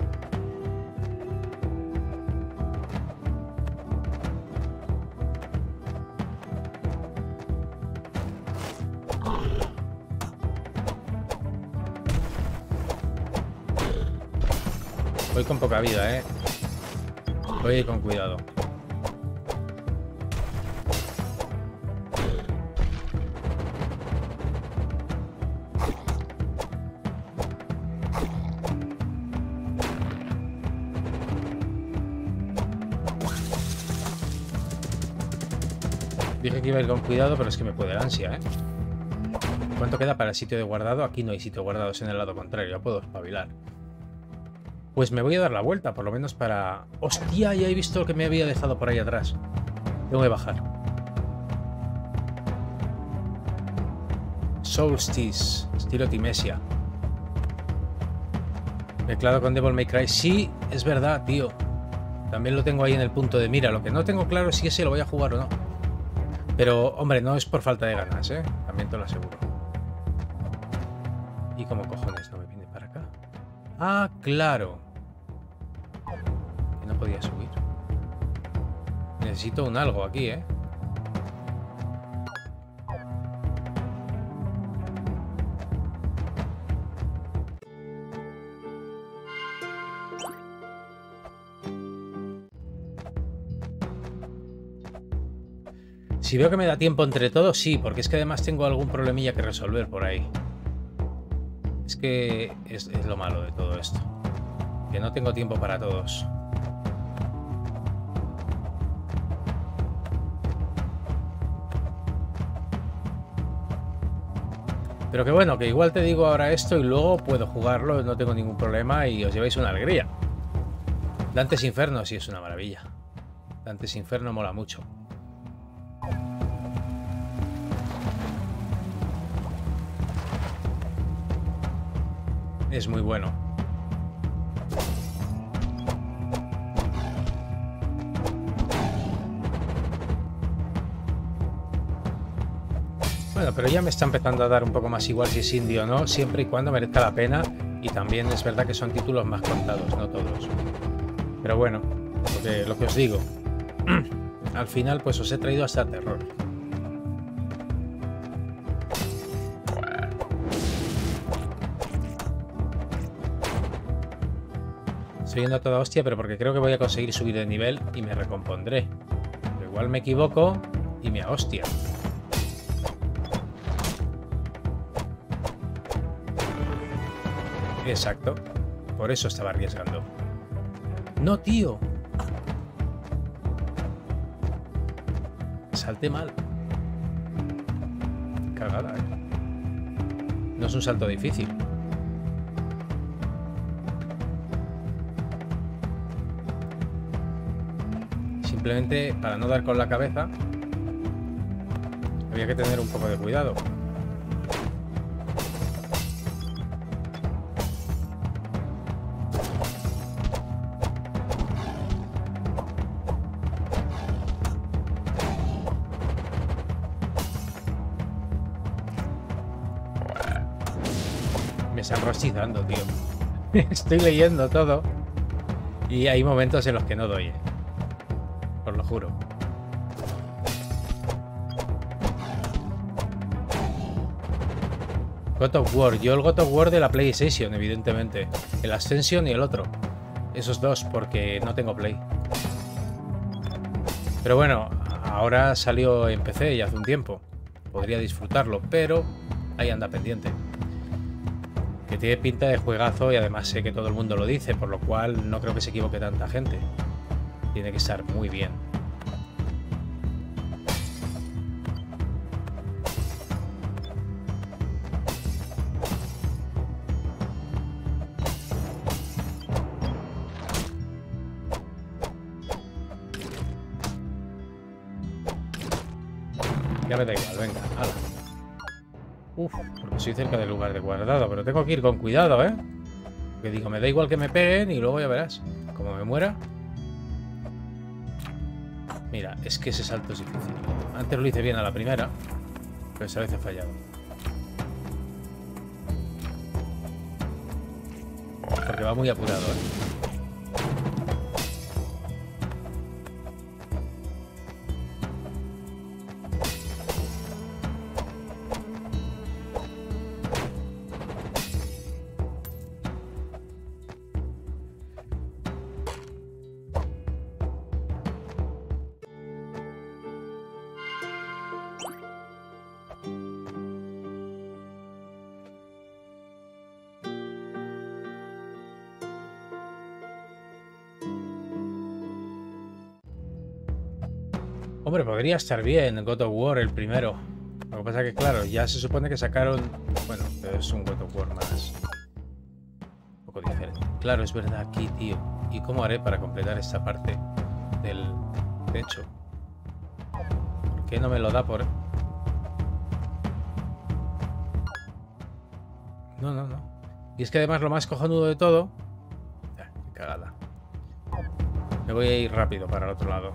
Voy con poca vida, ¿eh? Voy con cuidado. Dije que iba a ir con cuidado, pero es que me puede la ansia, ¿eh? ¿Cuánto queda para el sitio de guardado? Aquí no hay sitio de guardado, es en el lado contrario. Ya puedo espabilar. Pues me voy a dar la vuelta, por lo menos para... ¡Hostia! Ya he visto lo que me había dejado por ahí atrás. Tengo que bajar. Solstice, estilo Timesia. Mezclado con Devil May Cry. Sí, es verdad, tío. También lo tengo ahí en el punto de mira. Lo que no tengo claro es si ese lo voy a jugar o no. Pero, hombre, no es por falta de ganas, ¿eh? También te lo aseguro. ¿Y cómo cojones no me viene para acá? Ah, claro. Que no podía subir. Necesito un algo aquí, ¿eh? Si veo que me da tiempo entre todos, sí, porque es que además tengo algún problemilla que resolver por ahí. Es que es lo malo de todo esto. Que no tengo tiempo para todos. Pero que bueno, que igual te digo ahora esto y luego puedo jugarlo, no tengo ningún problema y os lleváis una alegría. Dante's Inferno sí es una maravilla. Dante's Inferno mola mucho. Es muy bueno. Bueno, pero ya me está empezando a dar un poco más igual si es indie o no, siempre y cuando merezca la pena. Y también es verdad que son títulos más contados, no todos. Pero bueno, lo que os digo. Al final pues os he traído hasta terror. Estoy yendo a toda hostia, pero porque creo que voy a conseguir subir de nivel y me recompondré. Pero igual me equivoco y me hostia. Exacto. Por eso estaba arriesgando. No, tío. Salté mal. Cagada, ¿eh? No es un salto difícil. Simplemente para no dar con la cabeza había que tener un poco de cuidado. Me están rostizando, tío. Estoy leyendo todo. Y hay momentos en los que no doy, os lo juro. God of War. Yo el God of War de la PlayStation, evidentemente. El Ascension y el otro. Esos dos, porque no tengo Play. Pero bueno, ahora salió en PC ya hace un tiempo. Podría disfrutarlo, pero ahí anda pendiente. Que tiene pinta de juegazo y además sé que todo el mundo lo dice, por lo cual no creo que se equivoque tanta gente. Tiene que estar muy bien. Ya me da igual, venga, hala. Uf, porque soy cerca del lugar de guardado, pero tengo que ir con cuidado, ¿eh? Porque digo, me da igual que me peguen y luego ya verás. Como me muera... Mira, es que ese salto es difícil. Antes lo hice bien a la primera, pero esa vez he fallado. Porque va muy apurado, ¿eh? Hombre, podría estar bien God of War, el primero. Lo que pasa es que, claro, ya se supone que sacaron... Bueno, pero es un God of War más... un poco diferente. Claro, es verdad, aquí, tío. ¿Y cómo haré para completar esta parte del techo? ¿Por qué no me lo da por...? No. Y es que además lo más cojonudo de todo... Ya, qué cagada. Me voy a ir rápido para el otro lado.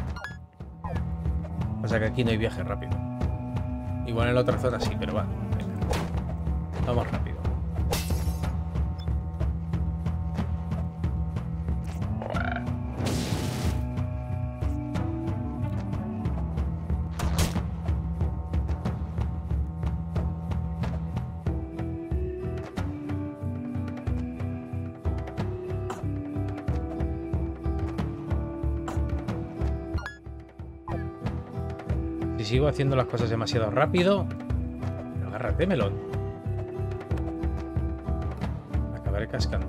Pasa que aquí no hay viaje rápido. Igual en la otra zona sí, pero va. Venga. Vamos rápido. Si sigo haciendo las cosas demasiado rápido... Agárrate, melón. Me acabaré cascando.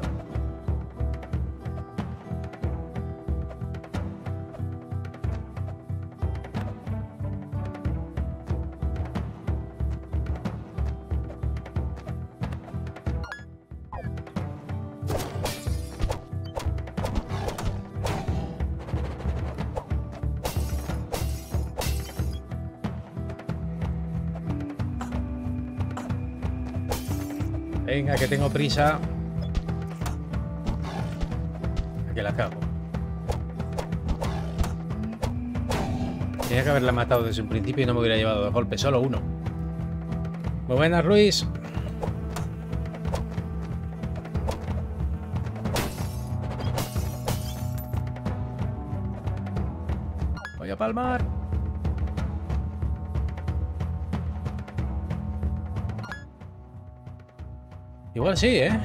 Venga, que tengo prisa. A que la cago. Tenía que haberla matado desde un principio y no me hubiera llevado de golpe, solo uno. Muy buenas, Ruiz. Voy a palmar. Igual sí, ¿eh?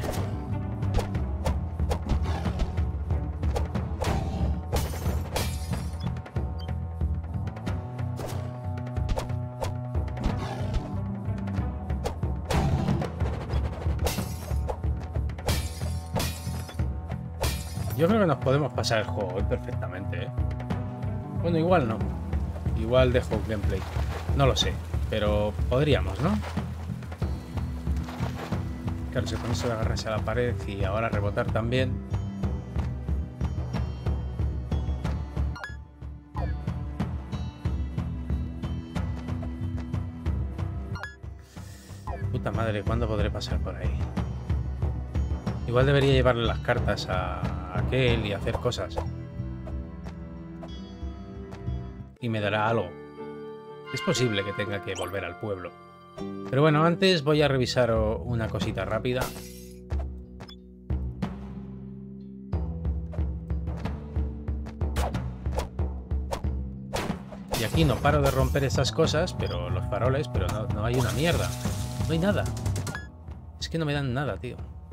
Yo creo que nos podemos pasar el juego hoy perfectamente, ¿eh? Bueno, igual no. Igual dejo gameplay. No lo sé, pero podríamos, ¿no? Claro, si con eso de agarrarse a la pared y ahora rebotar también. Puta madre, ¿cuándo podré pasar por ahí? Igual debería llevarle las cartas a aquel y hacer cosas. Y me dará algo. Es posible que tenga que volver al pueblo. Pero bueno, antes voy a revisar una cosita rápida. Y aquí no paro de romper estas cosas, pero los faroles, pero no hay una mierda. No hay nada. Es que no me dan nada, tío.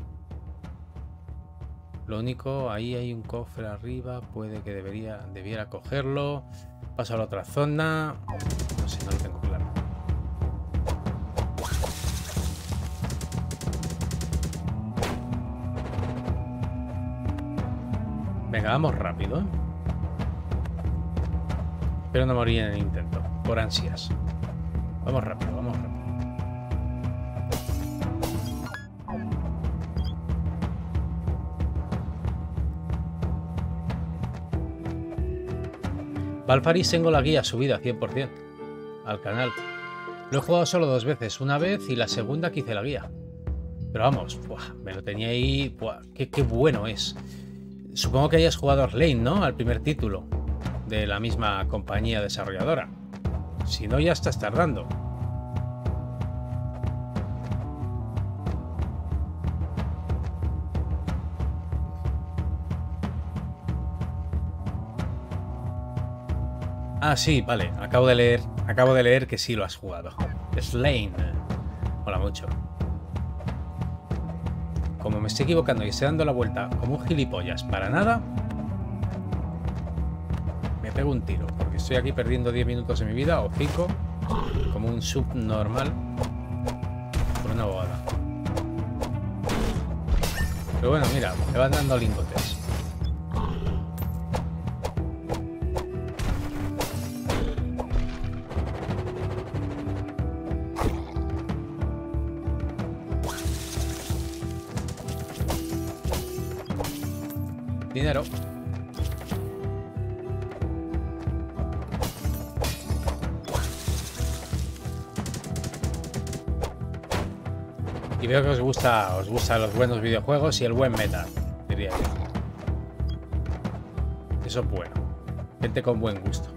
Lo único, ahí hay un cofre arriba. Puede que debiera cogerlo. Paso a la otra zona. No sé, no lo tengo claro. Venga, vamos rápido, ¿eh? Espero no morir en el intento, por ansias. Vamos rápido, vamos rápido. Valfaris tengo la guía subida 100% al canal. Lo he jugado solo 2 veces, una vez y la segunda que hice la guía. Pero vamos, me lo tenía ahí. Qué bueno es. Supongo que hayas jugado a Lane, ¿no? Al primer título de la misma compañía desarrolladora. Si no, ya estás tardando. Ah, sí, vale. Acabo de leer que sí lo has jugado. Slane. Mola mucho. Como me estoy equivocando y estoy dando la vuelta como un gilipollas para nada, me pego un tiro, porque estoy aquí perdiendo 10 minutos de mi vida, o 5, como un subnormal, por una bobada. Pero bueno, mira, me van dando lingotes. Dinero. Y veo que os gustan los buenos videojuegos y el buen metal, diría yo. Eso es bueno. Gente con buen gusto.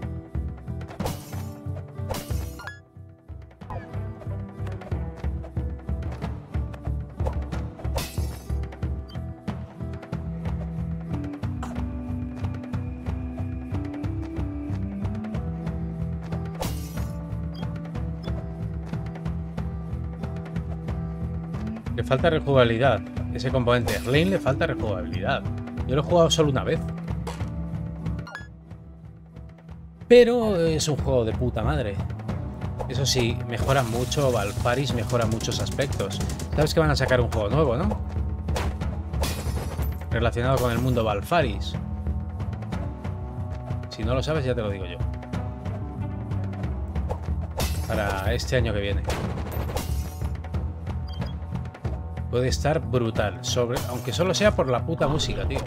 Le falta rejugabilidad. Ese componente Lane le falta rejugabilidad. Yo lo he jugado solo una vez. Pero es un juego de puta madre. Eso sí, mejora mucho. Valfaris mejora muchos aspectos. Sabes que van a sacar un juego nuevo, ¿no? Relacionado con el mundo Valfaris. Si no lo sabes, ya te lo digo yo. Para este año que viene. Puede estar brutal, aunque solo sea por la puta música, tío.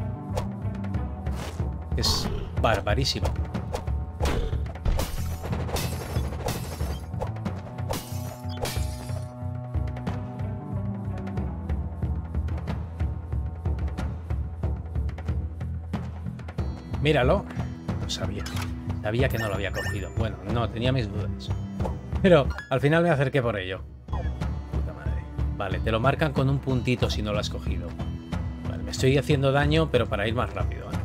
Es barbarísimo. Míralo. No sabía. Sabía que no lo había cogido. Bueno, no, tenía mis dudas. Pero al final me acerqué por ello. Vale, te lo marcan con un puntito si no lo has cogido. Vale, me estoy haciendo daño, pero para ir más rápido, ¿eh?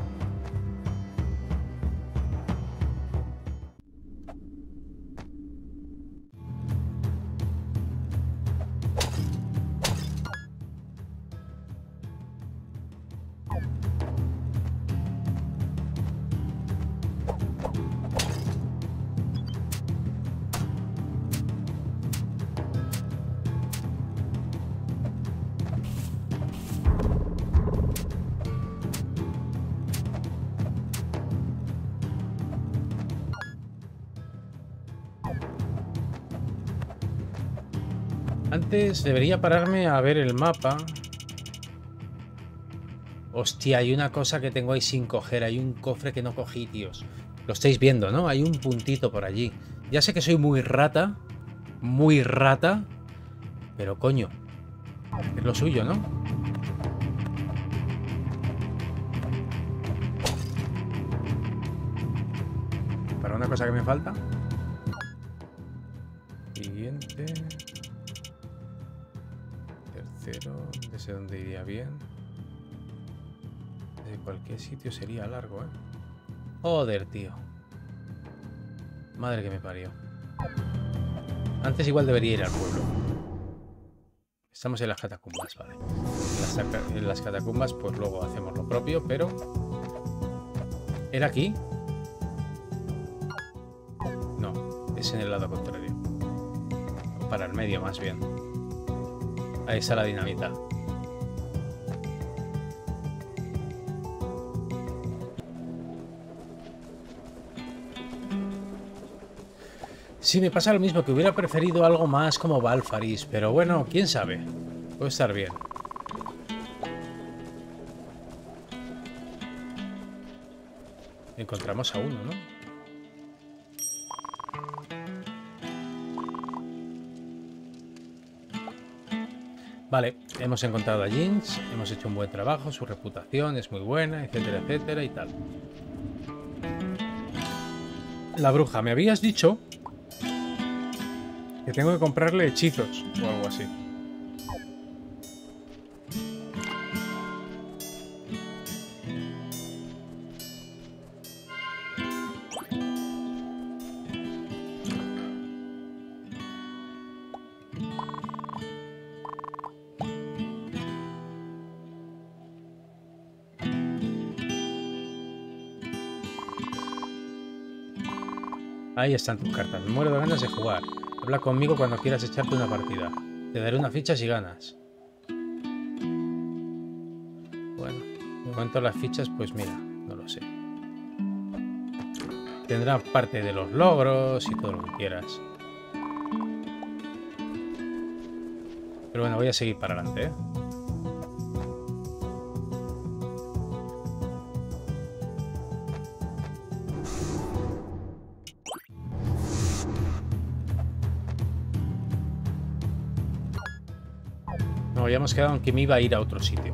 Antes debería pararme a ver el mapa. Hostia, hay una cosa que tengo ahí sin coger. Hay un cofre que no cogí, tíos. Lo estáis viendo, ¿no? Hay un puntito por allí. Ya sé que soy muy rata. Muy rata. Pero coño. Es lo suyo, ¿no? Para una cosa que me falta. Siguiente. Tercero. Desde donde iría bien. Desde cualquier sitio sería largo, ¿eh? Joder, tío. Madre que me parió. Antes igual debería ir al pueblo. Estamos en las catacumbas, vale. En las catacumbas pues luego hacemos lo propio, pero... ¿Era aquí? No, es en el lado contrario. O para el medio más bien. Ahí está la dinamita. Sí, me pasa lo mismo, que hubiera preferido algo más como Balfaris, pero bueno, quién sabe. Puede estar bien. Encontramos a uno, ¿no? Vale, hemos encontrado a Jinx, hemos hecho un buen trabajo, su reputación es muy buena, etcétera, etcétera y tal. La bruja, me habías dicho que tengo que comprarle hechizos o algo así. Ahí están tus cartas. Me muero de ganas de jugar. Habla conmigo cuando quieras echarte una partida. Te daré una ficha si ganas. Bueno, de momento las fichas, pues mira, no lo sé. Tendrá parte de los logros y todo lo que quieras. Pero bueno, voy a seguir para adelante, ¿eh? No, habíamos quedado en que me iba a ir a otro sitio.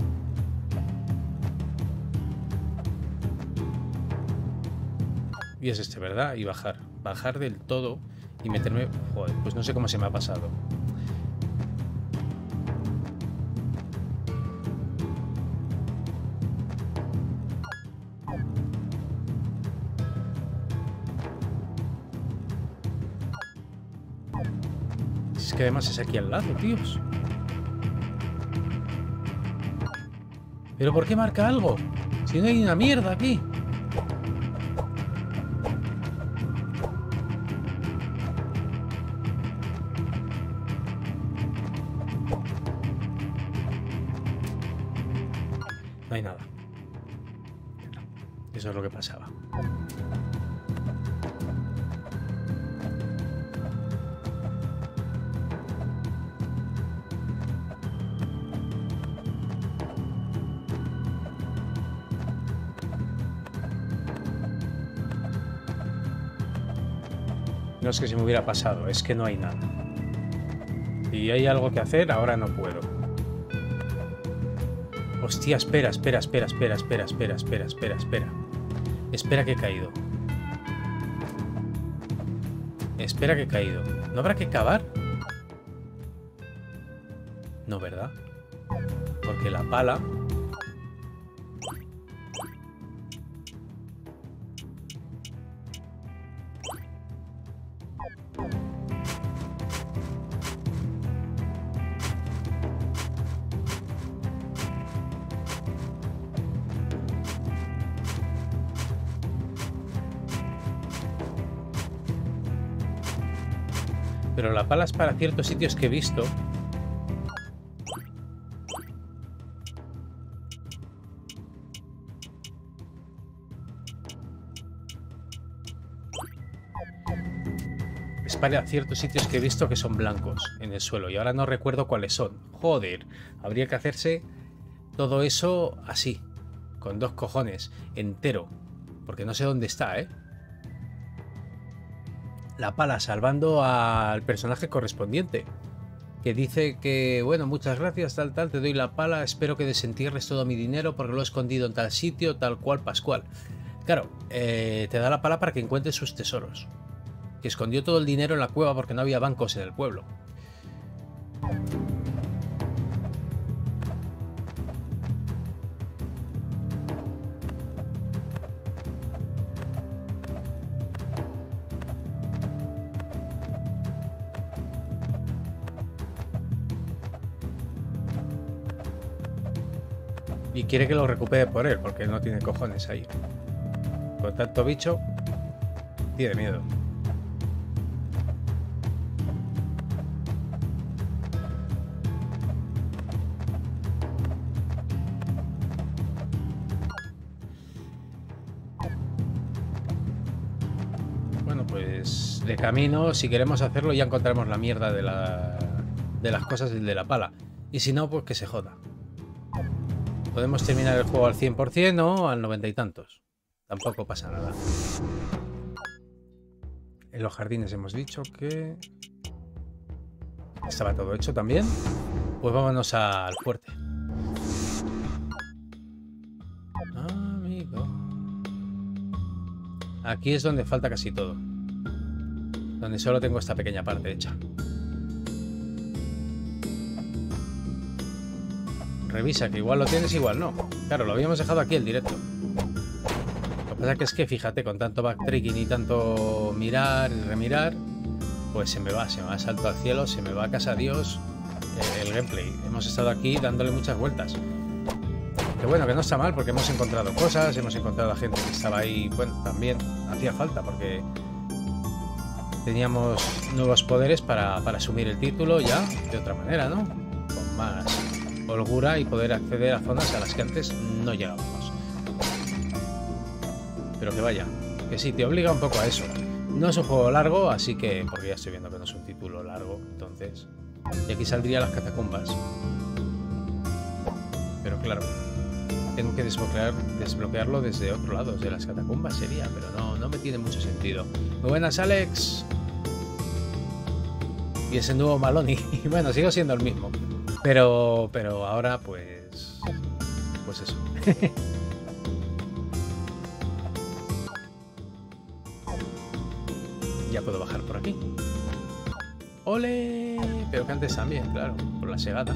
Y es este, ¿verdad? Y bajar. Bajar del todo y meterme... Joder, pues no sé cómo se me ha pasado. Es que además es aquí al lado, tíos. ¿Pero por qué marca algo? Si no hay una mierda aquí. No hay nada. Eso es lo que pasaba. No es que se me hubiera pasado, es que no hay nada. Si hay algo que hacer, ahora no puedo. Hostia, espera. Espera que he caído. Espera que he caído. ¿No habrá que cavar? No, ¿verdad? Porque la pala... Pero la pala es para ciertos sitios que he visto. Es para ciertos sitios que he visto que son blancos en el suelo. Y ahora no recuerdo cuáles son. Joder, habría que hacerse todo eso así. Con dos cojones, entero. Porque no sé dónde está, ¿eh? La pala salvando al personaje correspondiente, que dice que, bueno, muchas gracias, tal, te doy la pala, espero que desentierres todo mi dinero porque lo he escondido en tal sitio, tal cual, pascual. Claro, te da la pala para que encuentres sus tesoros. Que escondió todo el dinero en la cueva porque no había bancos en el pueblo. Y quiere que lo recupere por él, porque él no tiene cojones ahí. Con tanto bicho, tiene miedo. Bueno, pues de camino, si queremos hacerlo, ya encontraremos la mierda de las cosas de la pala. Y si no, pues que se joda. Podemos terminar el juego al 100% o al 90 y tantos. Tampoco pasa nada. En los jardines hemos dicho que estaba todo hecho también. Pues vámonos al fuerte. Amigo. Aquí es donde falta casi todo. Donde solo tengo esta pequeña parte hecha. Revisa, que igual lo tienes, igual no. Claro, lo habíamos dejado aquí el directo. Lo que pasa es que fíjate, con tanto backtracking y tanto mirar y remirar, pues se me va salto al cielo, se me va a casa Dios el gameplay. Hemos estado aquí dándole muchas vueltas. Que bueno, que no está mal, porque hemos encontrado cosas, hemos encontrado a gente que estaba ahí. Bueno, también hacía falta, porque teníamos nuevos poderes para asumir el título ya de otra manera, ¿no? Con más holgura y poder acceder a zonas a las que antes no llegábamos. Pero que vaya, que sí, te obliga un poco a eso. No es un juego largo, así que, porque ya estoy viendo que no es un título largo, entonces. Y aquí saldría las catacumbas. Pero claro, tengo que desbloquearlo desde otro lado, desde las catacumbas sería, pero no me tiene mucho sentido. Muy buenas, Alex. Y ese nuevo Maloney. Y bueno, sigo siendo el mismo. Pero ahora pues eso. Ya puedo bajar por aquí. ¡Ole! Pero que antes también, claro, por la segada.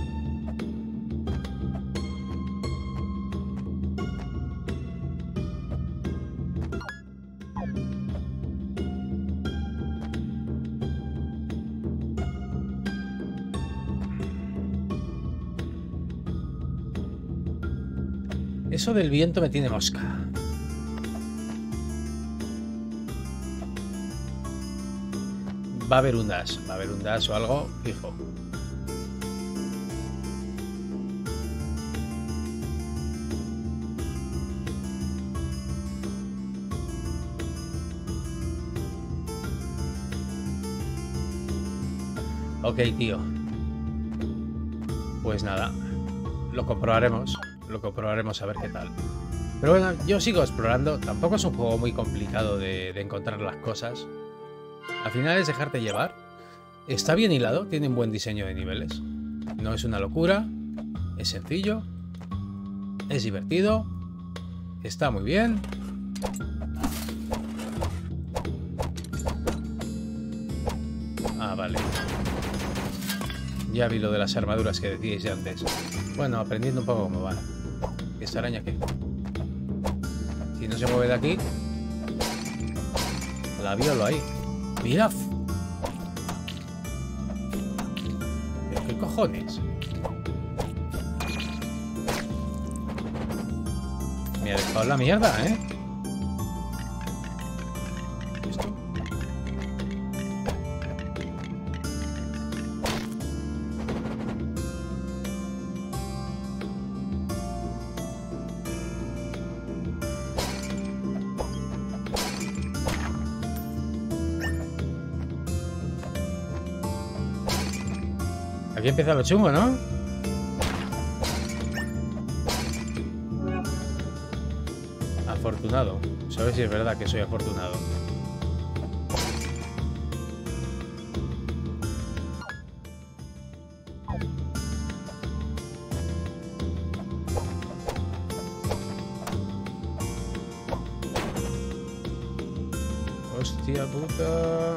Eso del viento me tiene mosca. Va a haber un dash o algo fijo. Ok, tío. Pues nada, lo comprobaremos a ver qué tal. Pero bueno, yo sigo explorando. Tampoco es un juego muy complicado de encontrar las cosas. Al final es dejarte llevar. Está bien hilado, tiene un buen diseño de niveles. No es una locura, es sencillo, es divertido, está muy bien. Ah, vale. Ya vi lo de las armaduras que decíais antes. Bueno, aprendiendo un poco cómo van. ¿Y esta araña qué? Si no se mueve de aquí, la violo ahí. ¡Mira! ¿Pero qué cojones? Me ha dejado la mierda, ¿eh? ¿Esto? Aquí empieza lo chungo, ¿no? Afortunado. ¿Sabes si es verdad que soy afortunado? Hostia puta.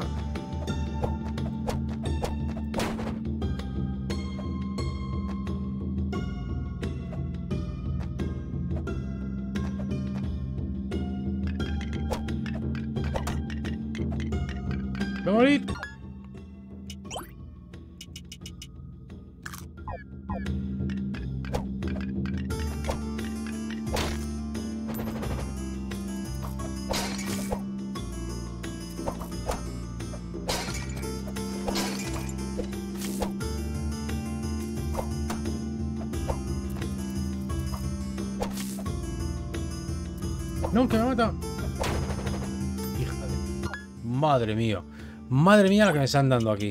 ¡Voy a morir! No, que me ha matado. Hija de... Madre mía. Madre mía la que me están dando aquí.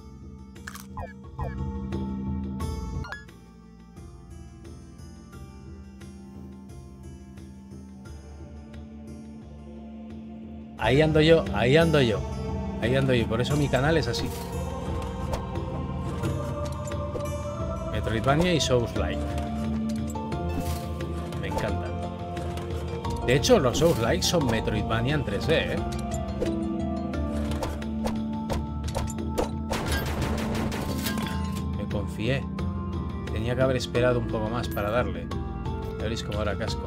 Ahí ando yo, ahí ando yo. Ahí ando yo, por eso mi canal es así. Metroidvania y Souls-like. Me encanta. De hecho, los Souls-like son Metroidvania en 3D, ¿eh? Me confié. Tenía que haber esperado un poco más para darle. Ya veréis cómo ahora casco.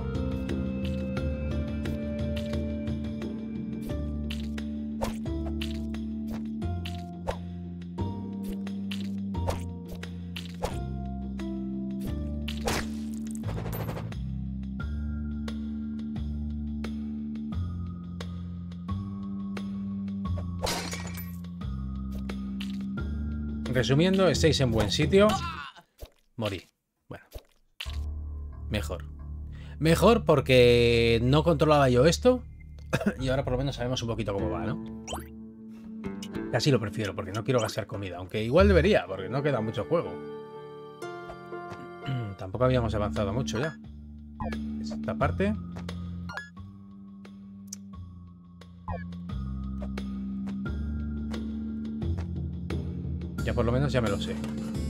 Resumiendo, estáis en buen sitio. Morí. Bueno. Mejor. Mejor porque no controlaba yo esto. Y ahora por lo menos sabemos un poquito cómo va, ¿no? Casi lo prefiero porque no quiero gastar comida. Aunque igual debería, porque no queda mucho juego. Tampoco habíamos avanzado mucho ya. Esta parte. Ya por lo menos ya me lo sé.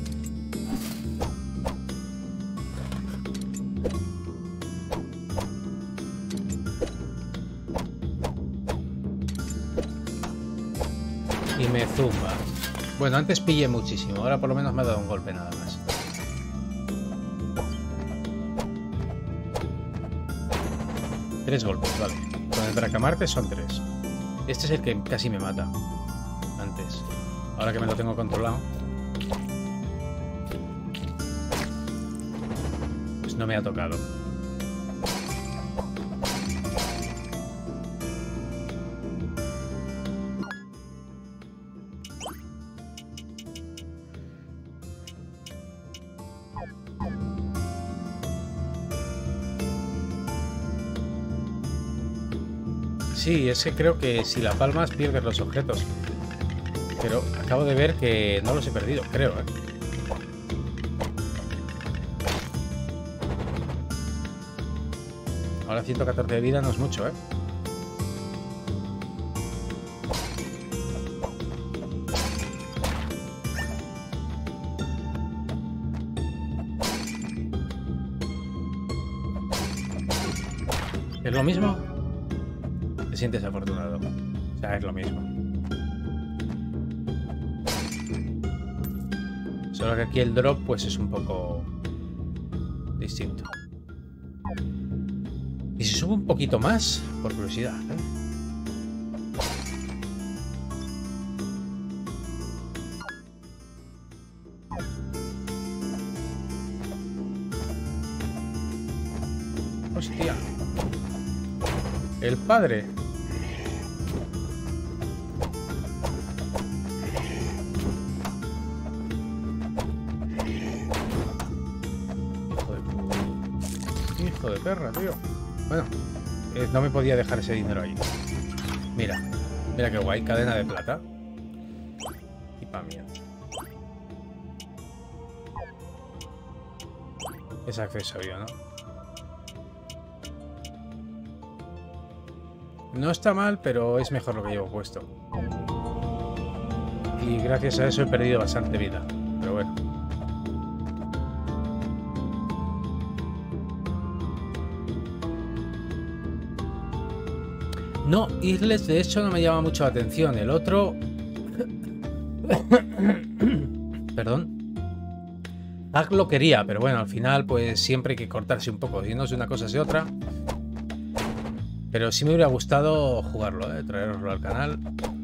Y me zumba. Bueno, antes pillé muchísimo. Ahora por lo menos me ha dado un golpe nada más. Tres golpes, vale. Con el Bracamarte son 3. Este es el que casi me mata. Antes. Ahora que me lo tengo controlado. Pues no me ha tocado. Sí, es que creo que si la palmas pierdes los objetos. Pero acabo de ver que no los he perdido, creo, ¿eh? Ahora 114 de vida no es mucho, ¿eh? ¿Es lo mismo? Te sientes afortunado. O sea, es lo mismo. Solo que aquí el drop pues es un poco distinto. Y si subo un poquito más, por curiosidad, ¿eh? Hostia. El padre. Hijo de perra, tío. Bueno, no me podía dejar ese dinero ahí. Mira, mira qué guay, cadena de plata. Y pa' mía. Es accesorio, ¿no? No está mal, pero es mejor lo que llevo puesto. Y gracias a eso he perdido bastante vida. Pero bueno. No, Isles de hecho no me llama mucho la atención. El otro... Perdón. Tag lo quería, pero bueno, al final pues siempre hay que cortarse un poco. Si no es una cosa es otra. Pero sí me hubiera gustado jugarlo, traeroslo al canal.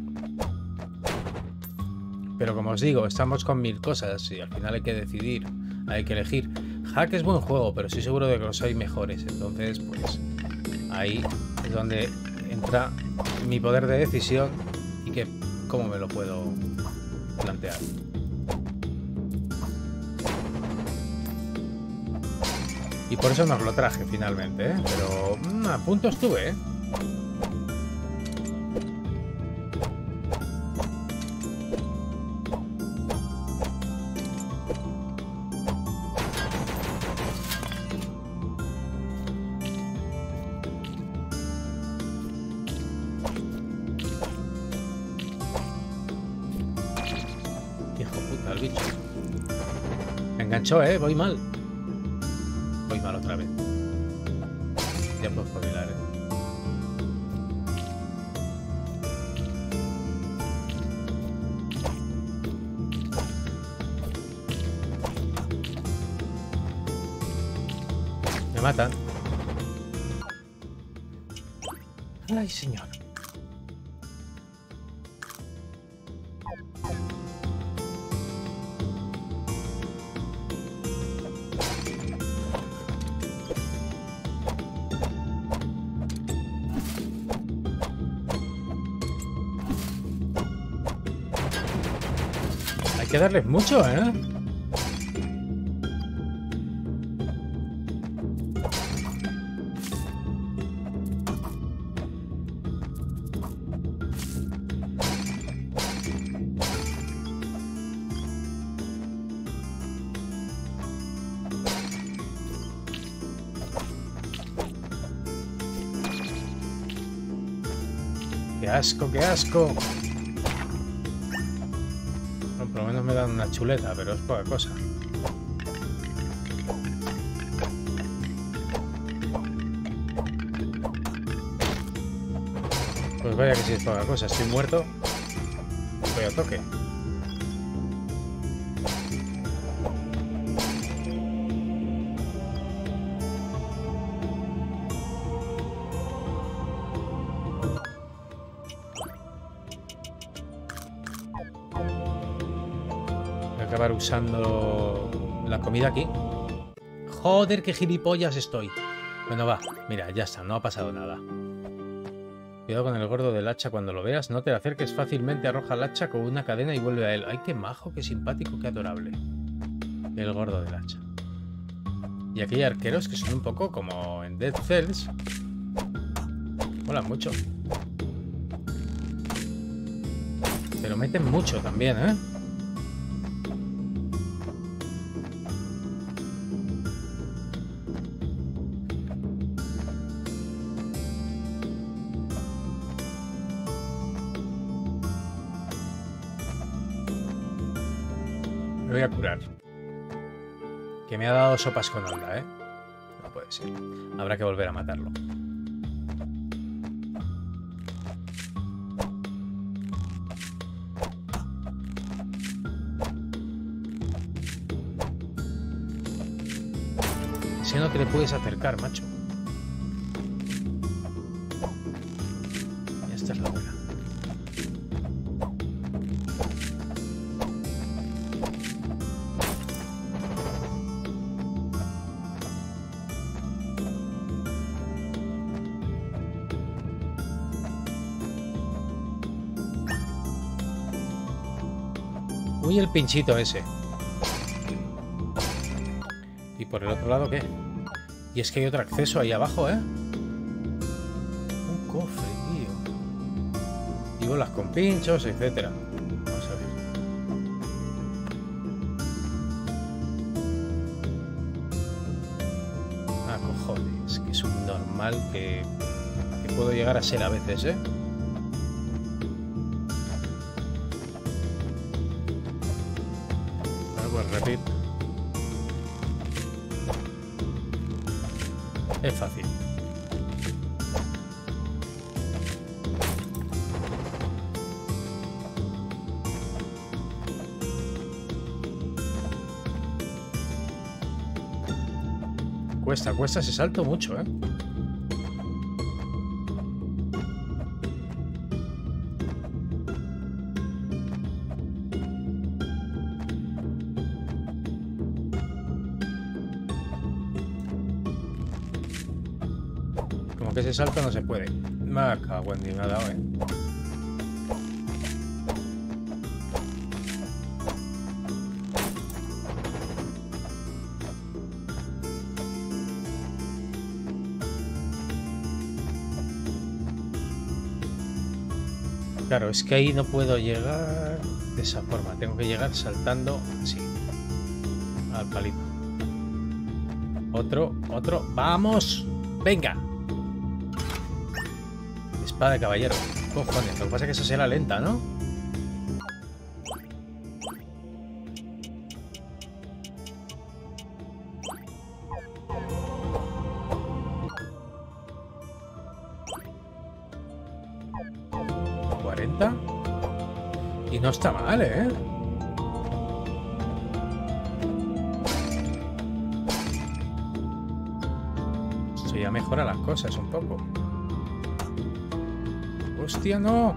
Pero como os digo, estamos con 1000 cosas y al final hay que decidir, hay que elegir. Hack es buen juego, pero estoy seguro de que los hay mejores. Entonces, pues ahí es donde entra mi poder de decisión y que cómo me lo puedo plantear. Y por eso nos lo traje finalmente, ¿eh? Pero a punto estuve, ¿eh? Hijo puta, el bicho. Me enganchó, ¿eh? Voy mal. Voy mal otra vez. Ya puedo espabilar, ¿eh? Me matan. Ay, señor. Hay que darles mucho, ¿eh? ¡Qué asco, qué asco! Bueno, por lo menos me dan una chuleta, pero es poca cosa. Pues vaya que sí es poca cosa. Estoy muerto. Voy a toque. Acabar usando la comida aquí. Joder, qué gilipollas estoy. Bueno, va, mira, ya está, no ha pasado nada. Cuidado con el gordo del hacha cuando lo veas, no te acerques fácilmente, arroja el hacha con una cadena y vuelve a él. Ay, qué majo, qué simpático, qué adorable. El gordo del hacha. Y aquí hay arqueros que son un poco como en Dead Cells. Molan mucho. Pero meten mucho también, ¿eh? Me voy a curar. Que me ha dado sopas con onda, ¿eh? No puede ser. Habrá que volver a matarlo. Si no te le puedes acercar, macho. Y esta es la buena. Uy, el pinchito ese. ¿Y por el otro lado qué? Y es que hay otro acceso ahí abajo, ¿eh? Un cofre, tío. Y bolas con pinchos, etcétera. Vamos a ver. Ah, cojones. Que es un normal que puedo llegar a ser a veces, ¿eh? Pues repeat. Es fácil. Cuesta ese salto mucho, ¿eh? Como que ese salto no se puede. Me cago en Dios, me ha dado, ¿eh? Claro, es que ahí no puedo llegar de esa forma. Tengo que llegar saltando así. Al palito. Otro. ¡Vamos! ¡Venga! Espada de caballero. Cojones, lo que pasa es que eso será lenta, ¿no? Y no está mal, ¿eh? Esto ya mejora las cosas un poco. ¡Hostia, no!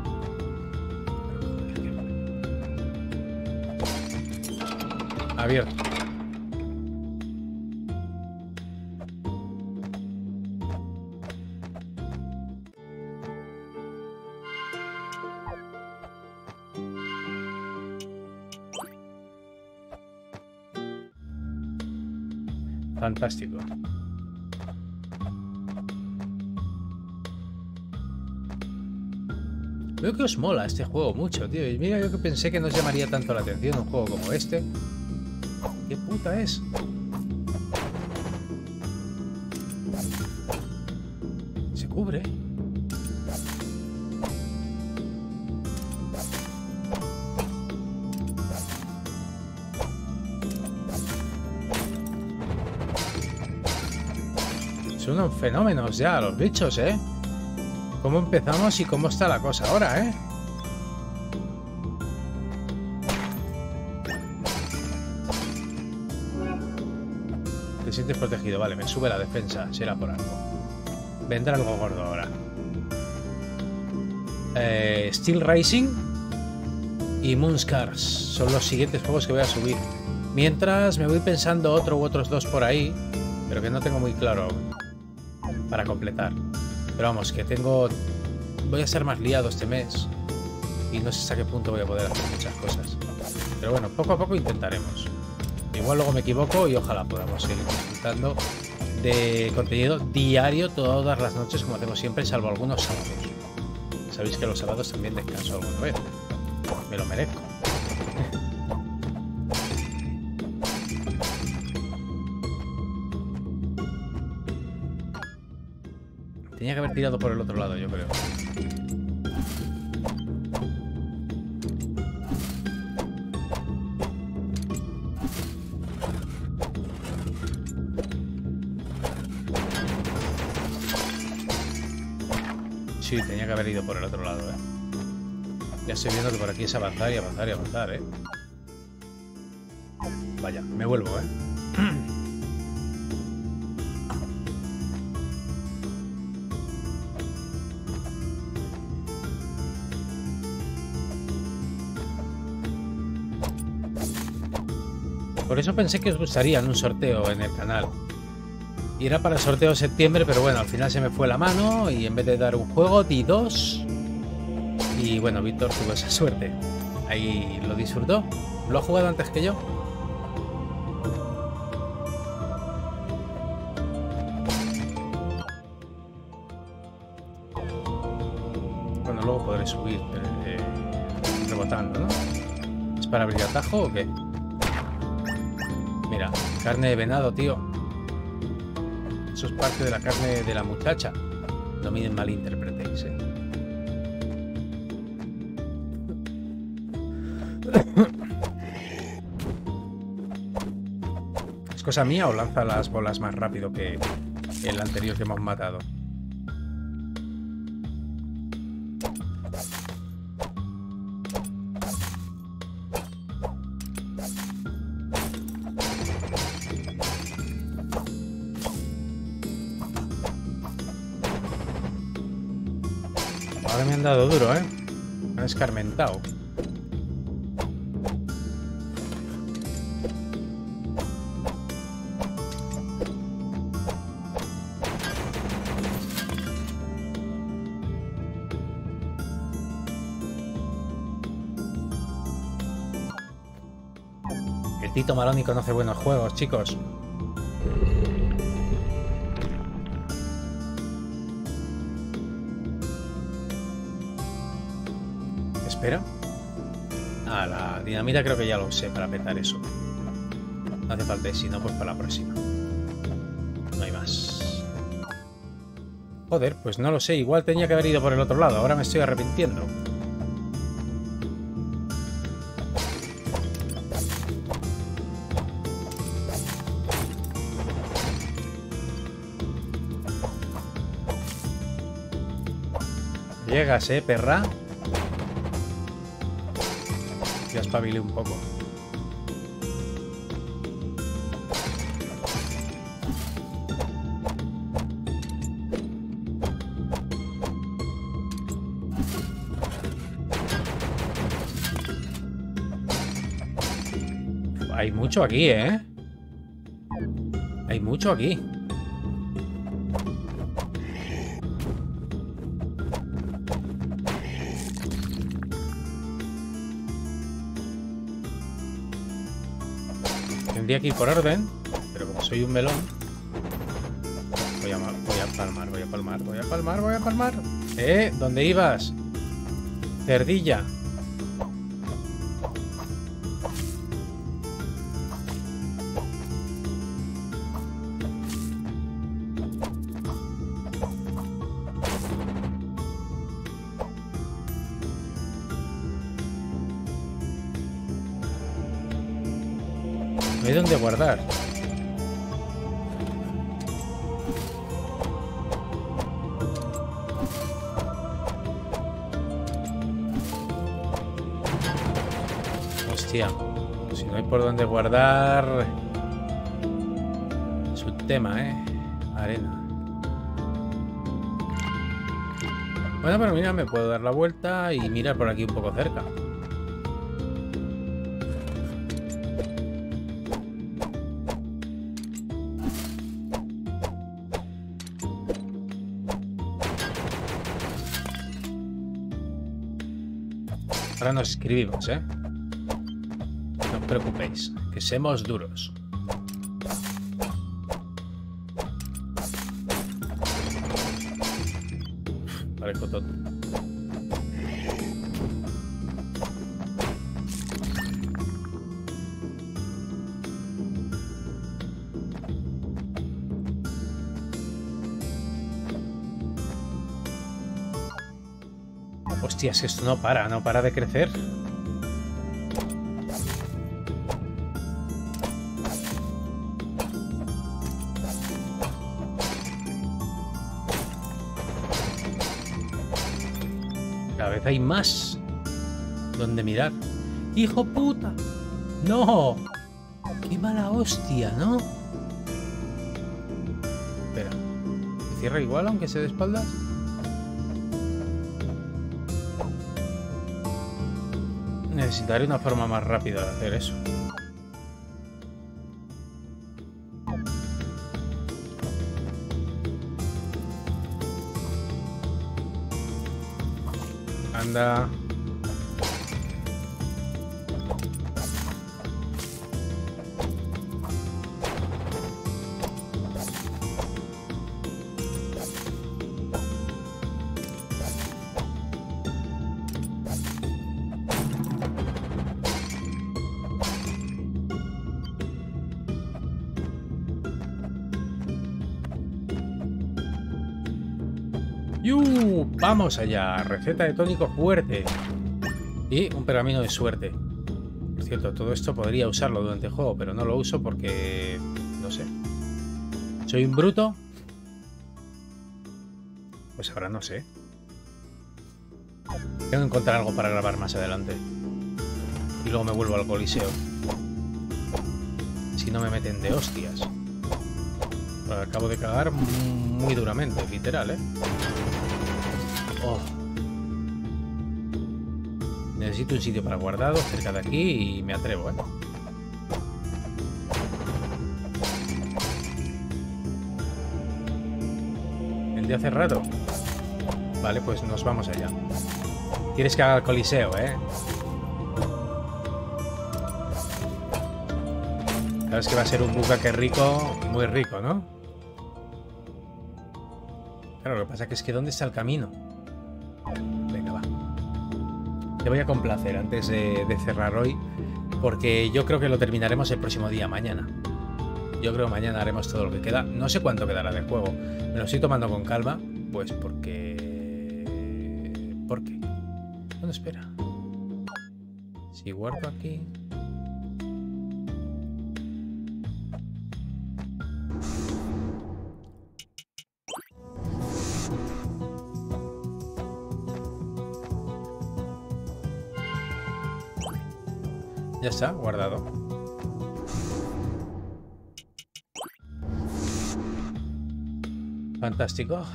Abierto. Fantástico. Veo que os mola este juego mucho, tío. Y mira, yo que pensé que no os llamaría tanto la atención un juego como este. ¿Qué puta es? Se cubre. Son unos fenómenos ya, los bichos, ¿eh? ¿Cómo empezamos y cómo está la cosa ahora, eh? Te sientes protegido, vale, me sube la defensa, será por algo. Vendrá algo gordo ahora. Steel Racing y Moonscars son los siguientes juegos que voy a subir. Mientras me voy pensando otro u otros dos por ahí, pero que no tengo muy claro para completar. Pero vamos, que tengo... Voy a ser más liado este mes y no sé hasta qué punto voy a poder hacer muchas cosas. Pero bueno, poco a poco intentaremos. Igual luego me equivoco y ojalá podamos seguir disfrutando de contenido diario todas las noches como hacemos siempre, salvo algunos sábados. Sabéis que los sábados también descanso alguna vez. Me lo merezco. Tenía que haber tirado por el otro lado, yo creo. Sí, tenía que haber ido por el otro lado, ¿eh? Ya estoy viendo que por aquí es avanzar y avanzar y avanzar, ¿eh? Vaya, me vuelvo, ¿eh? Por eso pensé que os gustaría un sorteo en el canal. Y era para el sorteo de septiembre, pero bueno, al final se me fue la mano y en vez de dar un juego, di dos. Y bueno, Víctor tuvo esa suerte. Ahí lo disfrutó. ¿Lo ha jugado antes que yo? Bueno, luego podré subir rebotando, ¿no? ¿Es para abrir atajo o qué? Mira, carne de venado, tío. Eso es parte de la carne de la muchacha. No me malinterpretéis, ¿eh? ¿Es cosa mía o lanza las bolas más rápido que el anterior que hemos matado? Ahora me han dado duro, ¿eh? Me han escarmentado. El Tito Maroni conoce buenos juegos, chicos. Espera. Ah, la dinamita creo que ya lo sé para petar eso. No hace falta, y si no, pues para la próxima. No hay más. Joder, pues no lo sé. Igual tenía que haber ido por el otro lado. Ahora me estoy arrepintiendo. Llegas, perra. Ya espabilé un poco. Hay mucho aquí, ¿eh? Hay mucho aquí. Tendría que ir por orden, pero como soy un melón, voy a palmar. ¿Dónde ibas? Cerdilla. No hay dónde guardar. Hostia. Si no hay por dónde guardar... Es un tema, Arena. Bueno, pero mira, me puedo dar la vuelta y mirar por aquí un poco cerca. Ahora nos escribimos, No os preocupéis, que seamos duros. Vale, Cotot. Hostias, esto no para de crecer. Cada vez hay más donde mirar. ¡Hijo puta! ¡No! ¡Qué mala hostia!, ¿no? Espera. ¿Se cierra igual aunque sea de espaldas? Necesitaré una forma más rápida de hacer eso. Anda. Vamos allá. Receta de tónico fuerte. Y un pergamino de suerte. Por cierto, todo esto podría usarlo durante el juego, pero no lo uso porque... no sé. ¿Soy un bruto? Pues ahora no sé. Tengo que encontrar algo para grabar más adelante. Y luego me vuelvo al Coliseo. Si no me meten de hostias. Pero acabo de cagar muy duramente, literal, Oh. Necesito un sitio para guardado cerca de aquí y me atrevo, El de hace rato. Vale, pues nos vamos allá. Quieres que haga el Coliseo, Sabes que va a ser un bucaque rico, muy rico, ¿no? Claro, lo que pasa es que ¿dónde está el camino? Venga, va. Te voy a complacer antes de cerrar hoy, porque yo creo que lo terminaremos el próximo día, mañana. Yo creo que mañana haremos todo lo que queda. No sé cuánto quedará de juego. Me lo estoy tomando con calma, pues porque... ¿Por qué? Bueno, espera. Si guardo aquí... Ya está, guardado. Fantástico.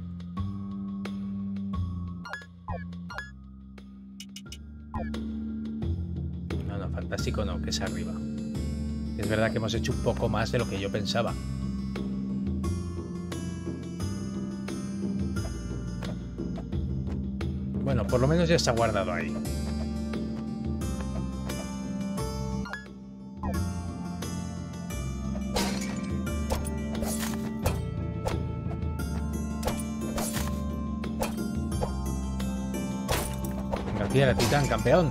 No, fantástico no, que es arriba. Es verdad que hemos hecho un poco más de lo que yo pensaba. Bueno, por lo menos ya está guardado ahí. Fiera, Titán, campeón.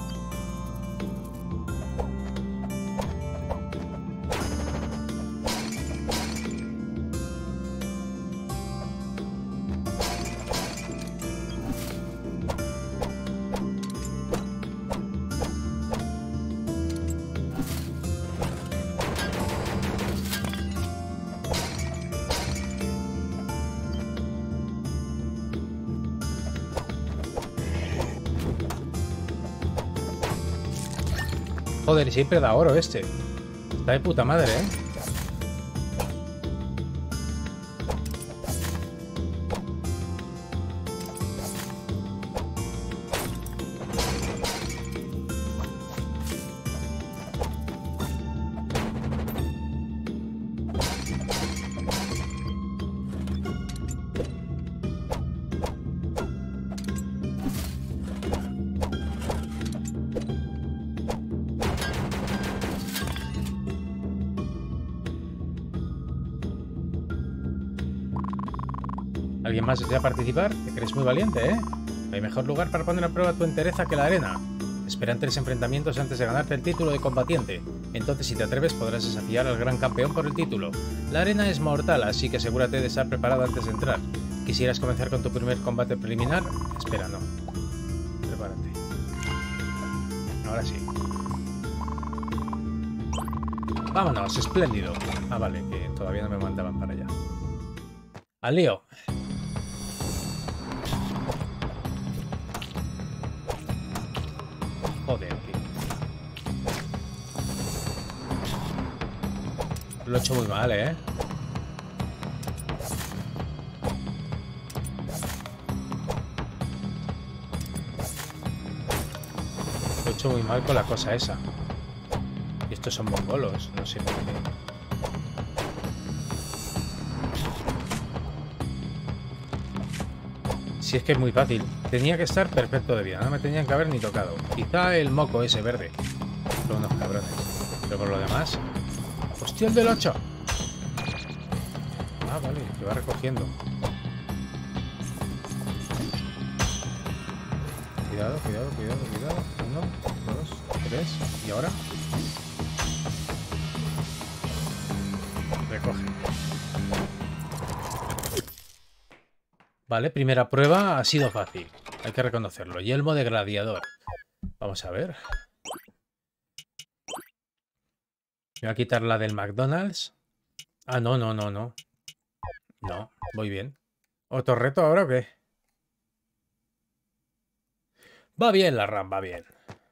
Joder, siempre da oro este. Está de puta madre, ¿eh? ¿Alguien más desea participar? Te crees muy valiente, ¿eh? No hay mejor lugar para poner a prueba tu entereza que la arena. Esperan 3 enfrentamientos antes de ganarte el título de combatiente. Entonces, si te atreves, podrás desafiar al gran campeón por el título. La arena es mortal, así que asegúrate de estar preparado antes de entrar. ¿Quisieras comenzar con tu primer combate preliminar? Espera, no. Prepárate. Ahora sí. Vámonos, espléndido. Ah, vale, que todavía no me mandaban para allá. ¡Al lío! Joder, tío. Lo he hecho muy mal, ¿eh? Lo he hecho muy mal con la cosa esa. Y estos son mongolos, no sé por qué. Si es que es muy fácil. Tenía que estar perfecto de vida. No me tenían que haber ni tocado. Quizá el moco ese verde. Son unos cabrones. Pero por lo demás... ¡Hostia, el del 8! Ah, vale. Que va recogiendo. Cuidado, cuidado, cuidado, cuidado. 1, 2, 3. ¿Y ahora? Recoge. Vale, primera prueba ha sido fácil. Hay que reconocerlo. Yelmo de gladiador. Vamos a ver. Me voy a quitar la del McDonald's. Ah, no, no, no, no. No, voy bien. ¿Otro reto ahora o qué? Va bien la RAM, va bien.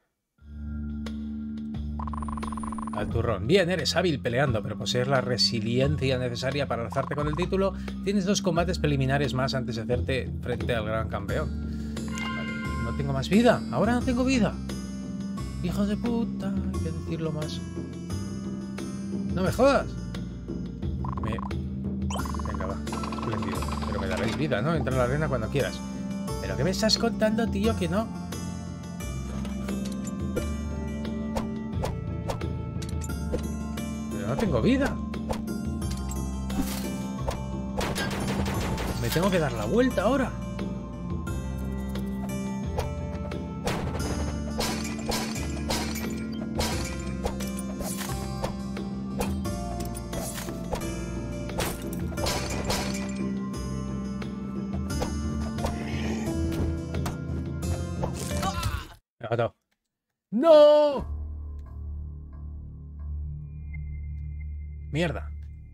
Al turrón. Bien, eres hábil peleando, pero posees la resiliencia necesaria para alzarte con el título. Tienes 2 combates preliminares más antes de hacerte frente al gran campeón. Vale, no tengo más vida. Ahora no tengo vida. Hijo de puta, hay que decirlo más. No me jodas. Venga, va. Espléndido. Pero me daréis vida, ¿no? Entra a la arena cuando quieras. ¿Pero qué me estás contando, tío? Que no. No tengo vida. Me tengo que dar la vuelta ahora. matado. ¡No! Mierda.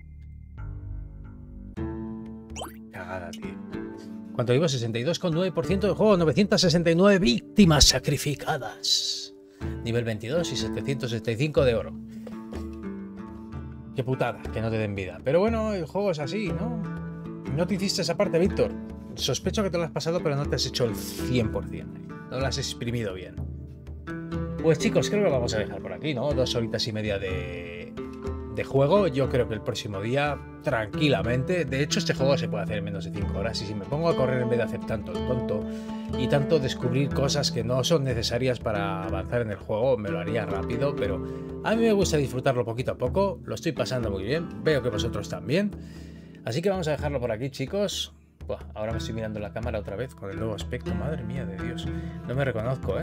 Cagada, tío. ¿Cuánto digo? 62,9% del juego, 969 víctimas sacrificadas. Nivel 22 y 775 de oro. Qué putada, que no te den vida. Pero bueno, el juego es así, ¿no? No te hiciste esa parte, Víctor. Sospecho que te lo has pasado, pero no te has hecho el 100%. No lo has exprimido bien. Pues chicos, creo que lo vamos a dejar por aquí, ¿no? 2 horitas y media de juego. Yo creo que el próximo día, tranquilamente. De hecho, este juego se puede hacer en menos de 5 horas. Y si me pongo a correr en vez de hacer tanto el tonto y tanto descubrir cosas que no son necesarias para avanzar en el juego, me lo haría rápido. Pero a mí me gusta disfrutarlo poquito a poco. Lo estoy pasando muy bien. Veo que vosotros también. Así que vamos a dejarlo por aquí, chicos. Buah, ahora me estoy mirando la cámara otra vez con el nuevo aspecto. Madre mía de Dios. No me reconozco, ¿eh?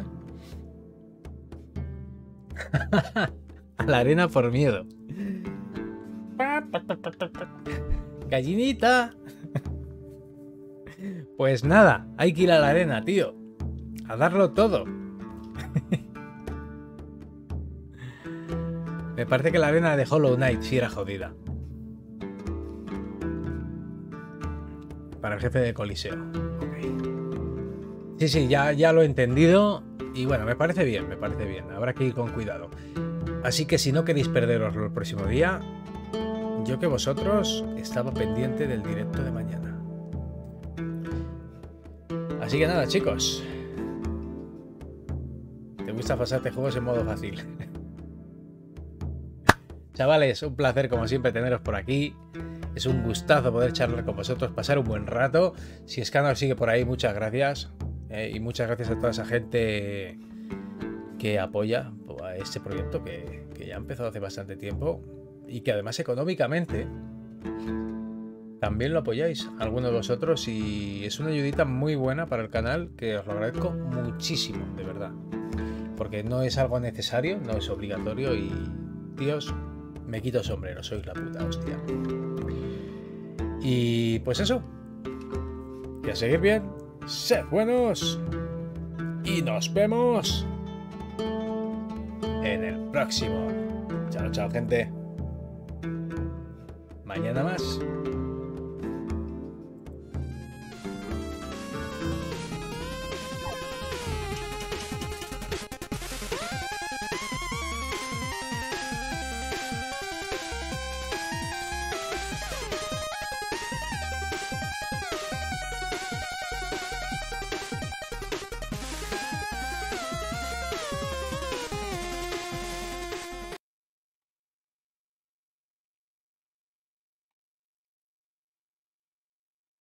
A la arena por miedo. Gallinita. Pues nada, hay que ir a la arena, tío. A darlo todo. Me parece que la arena de Hollow Knight sí era jodida. Para el jefe de Coliseo. Okay. Sí, ya lo he entendido. Y bueno, me parece bien, me parece bien. Habrá que ir con cuidado. Así que si no queréis perderoslo el próximo día, yo que vosotros estaba pendiente del directo de mañana. Así que nada, chicos. ¿Te gusta pasarte juegos en modo fácil? Chavales, un placer como siempre teneros por aquí. Es un gustazo poder charlar con vosotros, pasar un buen rato. Si Scanner sigue por ahí, muchas gracias. Y muchas gracias a toda esa gente que apoya a este proyecto que ya empezó hace bastante tiempo y que además económicamente también lo apoyáis, algunos de vosotros, y es una ayudita muy buena para el canal que os lo agradezco muchísimo, de verdad, porque no es algo necesario, no es obligatorio y, tíos, me quito sombrero, sois la puta hostia. Y pues eso, que a seguir bien, sed buenos y nos vemos en el próximo. Chao, chao, gente. Mañana más.